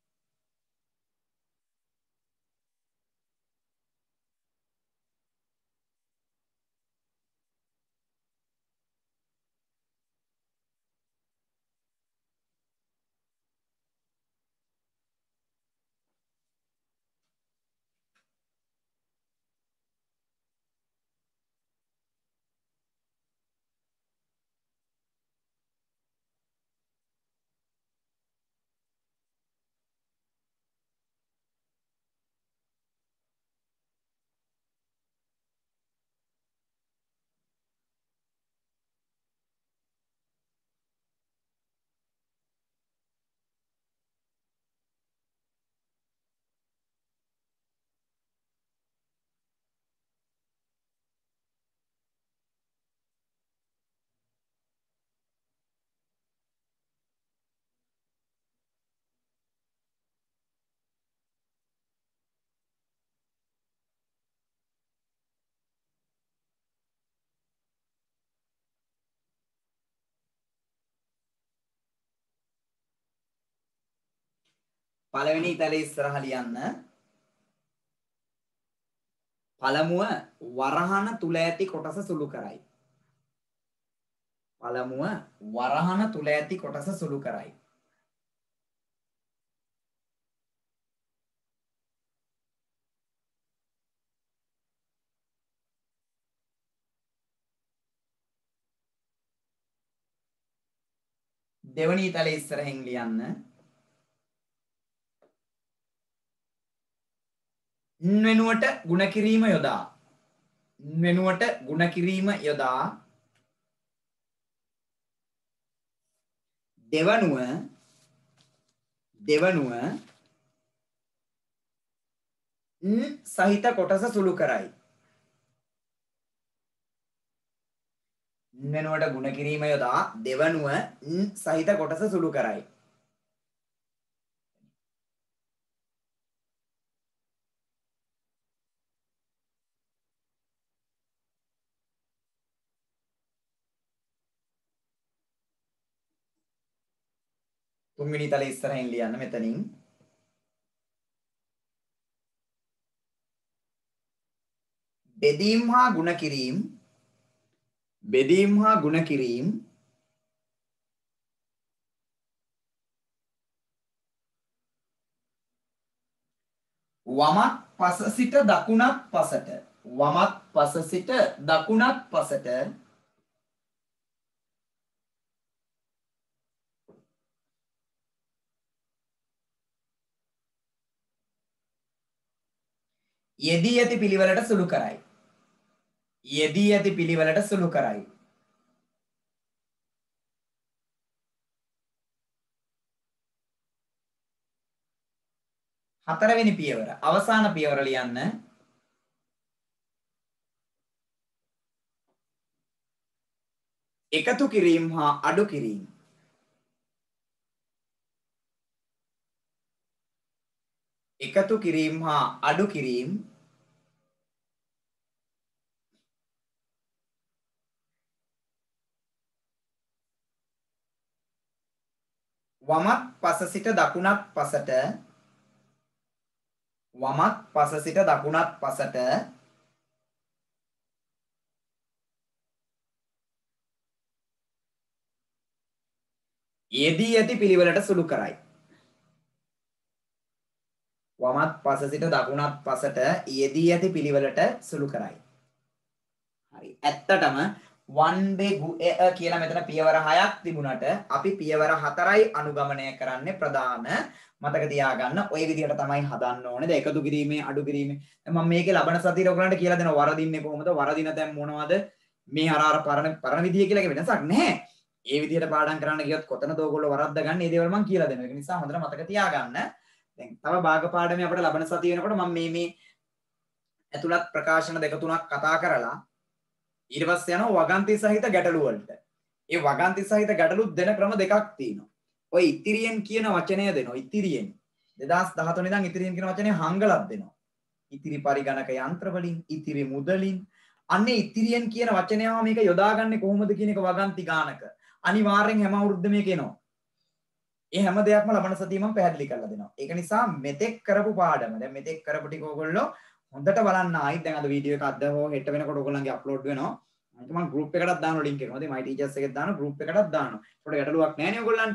පළවෙනි ඉතලේ ඉස්සරහ ලියන්න. පළමුව වරහන තුල ඇති කොටස සුළු කරයි. පළමුව වරහන තුල ඇති කොටස සුළු කරයි. දෙවනි තලයේ ඉස්සරහින් ලියන්න. න් වෙනුවට ಗುಣ කිරීම යොදා. න් වෙනුවට ಗುಣ කිරීම යොදා. දෙවනුව න් සහිත කොටස සුළු කරයි. න් වෙනුවට ಗುಣ කිරීම යොදා දෙවනුව න් සහිත කොටස සුළු කරයි. තුන්වෙනි තලයේ ඉස්සරහින් ලියන්න මෙතනින්. බෙදීම් හා ಗುಣ කිරීම වමත් පස සිට දකුණත් පසට යෙදී ඇති පිළිවෙලට සුළු කරයි. හතරවෙනි පියවර අවසාන පියවර ලියන්න. එකතු කිරීම හා අඩු කිරීම. වමත් පස සිට දකුණත් පසට යෙදී ඇති පිළිවෙලට සුළු කරයි. වමත් පස සිට දකුණත් පසට යෙදී ඇති පිළිවෙලට සුළු කරයි. හරි. ඇත්තටම වන්දේ කියලා මෙතන පියවර 6ක් තිබුණට අපි පියවර 4යි අනුගමනය කරන්නේ ප්‍රධාන. මතක තියාගන්න ඔය විදිහට තමයි හදන්න ඕනේ. දැන් එකතු කිරීමේ අඩු කිරීමේ දැන් මම මේකේ ලබන සතියේ ඔයගලන්ට කියලා දෙනවා වරදින්නේ කොහොමද? වරදින තැන් මොනවද? මේ අර පරණ විදිය කියලා එක වෙනසක් නැහැ. ඒ විදිහට පාඩම් කරන්න ගියොත් කොතනද ඔයගොල්ලෝ වරද්ද ගන්න? මේ දේවල් මම කියලා දෙනවා. ඒක නිසා හොඳට මතක තියාගන්න. දැන් තව භාග පාඩමේ අපිට ලබන සතිය වෙනකොට මම මේ ඇතුළත් ප්‍රකාශන දෙක තුනක් කතා කරලා ඊට පස්සේ යනවා වගන්ති සහිත ගැටලු වලට. ඒ වගන්ති සහිත ගැටලු දෙන ක්‍රම දෙකක් තියෙනවා. ඔය ඉතිරියෙන් කියන වචනය දෙනවා. ඉතිරියෙන් 2013 ඉඳන් ඉතිරියෙන් කියන වචනේ හංගලක් දෙනවා. ඉතිරි පරිගණක යන්ත්‍ර වලින්, ඉතිරි මුදලින්. අන්නේ ඉතිරියෙන් කියන වචනයම මේක යොදාගන්නේ කොහොමද කියන එක වගන්ති ගානක. අනිවාර්යෙන් හැම අවුරුද්දම මේක එනවා. ඒ හැම දෙයක්ම ලබන සතියේ මම පැහැදිලි කරලා දෙනවා. ඒක නිසා මෙතෙක් කරපු පාඩම දැන් මෙතෙක් කරපු ටික ඕගොල්ලෝ හොඳට බලන්න ආයිත් දැන් අද වීඩියෝ එක අද හෝ හෙට වෙනකොට ඕගොල්ලන්ගේ අප්ලෝඩ් වෙනවා. මම ගෲප් එකකටත් දානවා ලින්ක් එක. මොකද my teachers එකෙත් දානවා ගෲප් එකකටත් දානවා. ඒකට ගැටලුවක් නැහැ නේ ඕගොල්ලන්ට.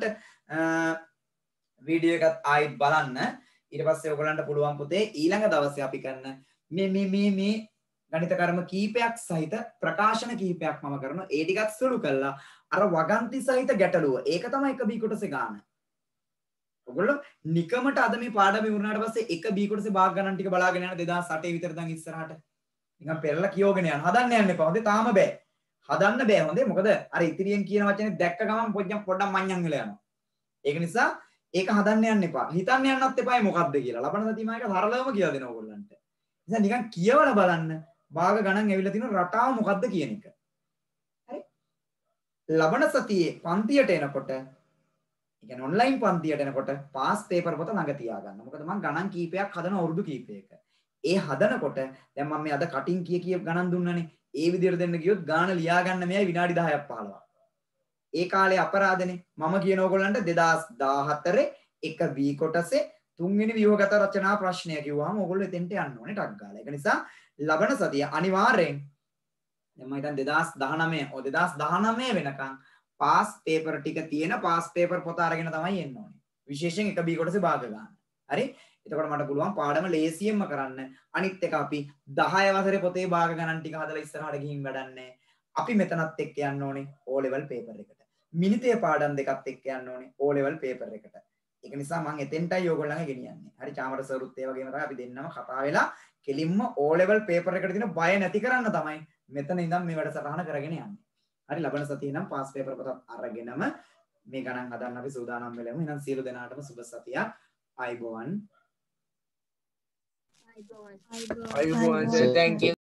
වීඩියෝ එකත් ආයිත් බලන්න. ඊට පස්සේ ඕගොල්ලන්ට පුළුවන් පුතේ ඊළඟ දවසේ අපි කරන මේ ගණිත කර්ම කීපයක් සහිත ප්‍රකාශන කීපයක් මම කරනවා. ඒ ටිකත් සුළු කළා. අර වගන්ති සහිත ගැටලුව. ඒක තමයි එක බී කොටසේ ගන්න. ඔයගොල්ලෝ නිකමට අද මේ පාඩම ඉවරනාට පස්සේ එක බී කොටසේ භාග ගණන් ටික බලාගෙන යන 2008 විතර දැන් ඉස්සරහට නිකන් පෙරලා කියෝගෙන යන්න. හදන්න යන්න එපා. හොඳේ තාම බෑ. හදන්න බෑ හොඳේ. මොකද අර ඉතිරියෙන් කියන වචනේ දැක්ක ගමන් පොඩ්ඩක් මඤ්ඤම් වෙලා යනවා. ඒක නිසා ඒක හදන්න යන්න එපා. හිතන්න යන්නත් එපායි මොකද්ද කියලා. ලබන සතියේ මම ඒක සරලවම කියලා දෙනවා ඔයගොල්ලන්ට. නිසා නිකන් කියවලා බලන්න භාග ගණන් ඇවිල්ලා තියෙන රටාව මොකද්ද කියන එක. හරි? ලබන සතියේ පන්තියට එනකොට ඒ කියන්නේ ඔන්ලයින් පන්තියට එනකොට පාස් පේපර් පොත ළඟ තියාගන්න. මොකද මම ගණන් කීපයක් හදන අවුරුදු කීපයක. ඒ හදනකොට දැන් මම මේ අද කටින් කිය ගණන් දුන්නනේ. ඒ විදිහට දෙන්න ගියොත් ගාන ලියා ගන්න මෙයයි විනාඩි 10ක් 15ක්. ඒ කාලේ අපරාධනේ. මම කියන ඕගොල්ලන්ට 2014 එක වී කොටසේ තුන්වෙනි ව්‍යුහගත රචනා ප්‍රශ්නය කිව්වම ඕගොල්ලෝ එතෙන්ට යන්න ඕනේ ටක් ගාලා. ඒක නිසා ලබන සතිය අනිවාර්යෙන් දැන් මම හිතන්නේ 2019 වෙනකන් පාස් පේපර් ටික තියෙන පාස් පේපර් පොත අරගෙන තමයි එන්න ඕනේ. විශේෂයෙන් එක B කොටසේ භාග ගන්න. හරි? එතකොට මට පුළුවන් පාඩම ලේසියෙන්ම කරන්න. අනිත් එක අපි 10 වසරේ පොතේ භාග ගණන් ටික හදලා ඉස්සරහට ගිහින් වැඩන්නේ. අපි මෙතනත් එක්ක යන්න ඕනේ O level paper එකට. මිනිතේ පාඩම් දෙකත් එක්ක යන්න ඕනේ O level paper එකට. ඒක නිසා මම එතෙන්ටයි ඕගොල්ලන්ගේ ගෙනියන්නේ. හරි චාමර සරුත් ඒ වගේම තමයි අපි දෙන්නම කතා වෙලා කෙලින්ම O level paper එකට තියෙන බය නැති කරන්න තමයි මෙතන ඉඳන් මේ වැඩසටහන කරගෙන යන්නේ. හරි ලබන සතියේ නම් පාස් පේපර් පොතත් අරගෙනම මේ ගණන් හදන්න අපි සූදානම් වෙලමු. එහෙනම් සියලු දෙනාටම සුබ සතියක්. ආයිබෝවන්. අයිබෝවන්. Thank you.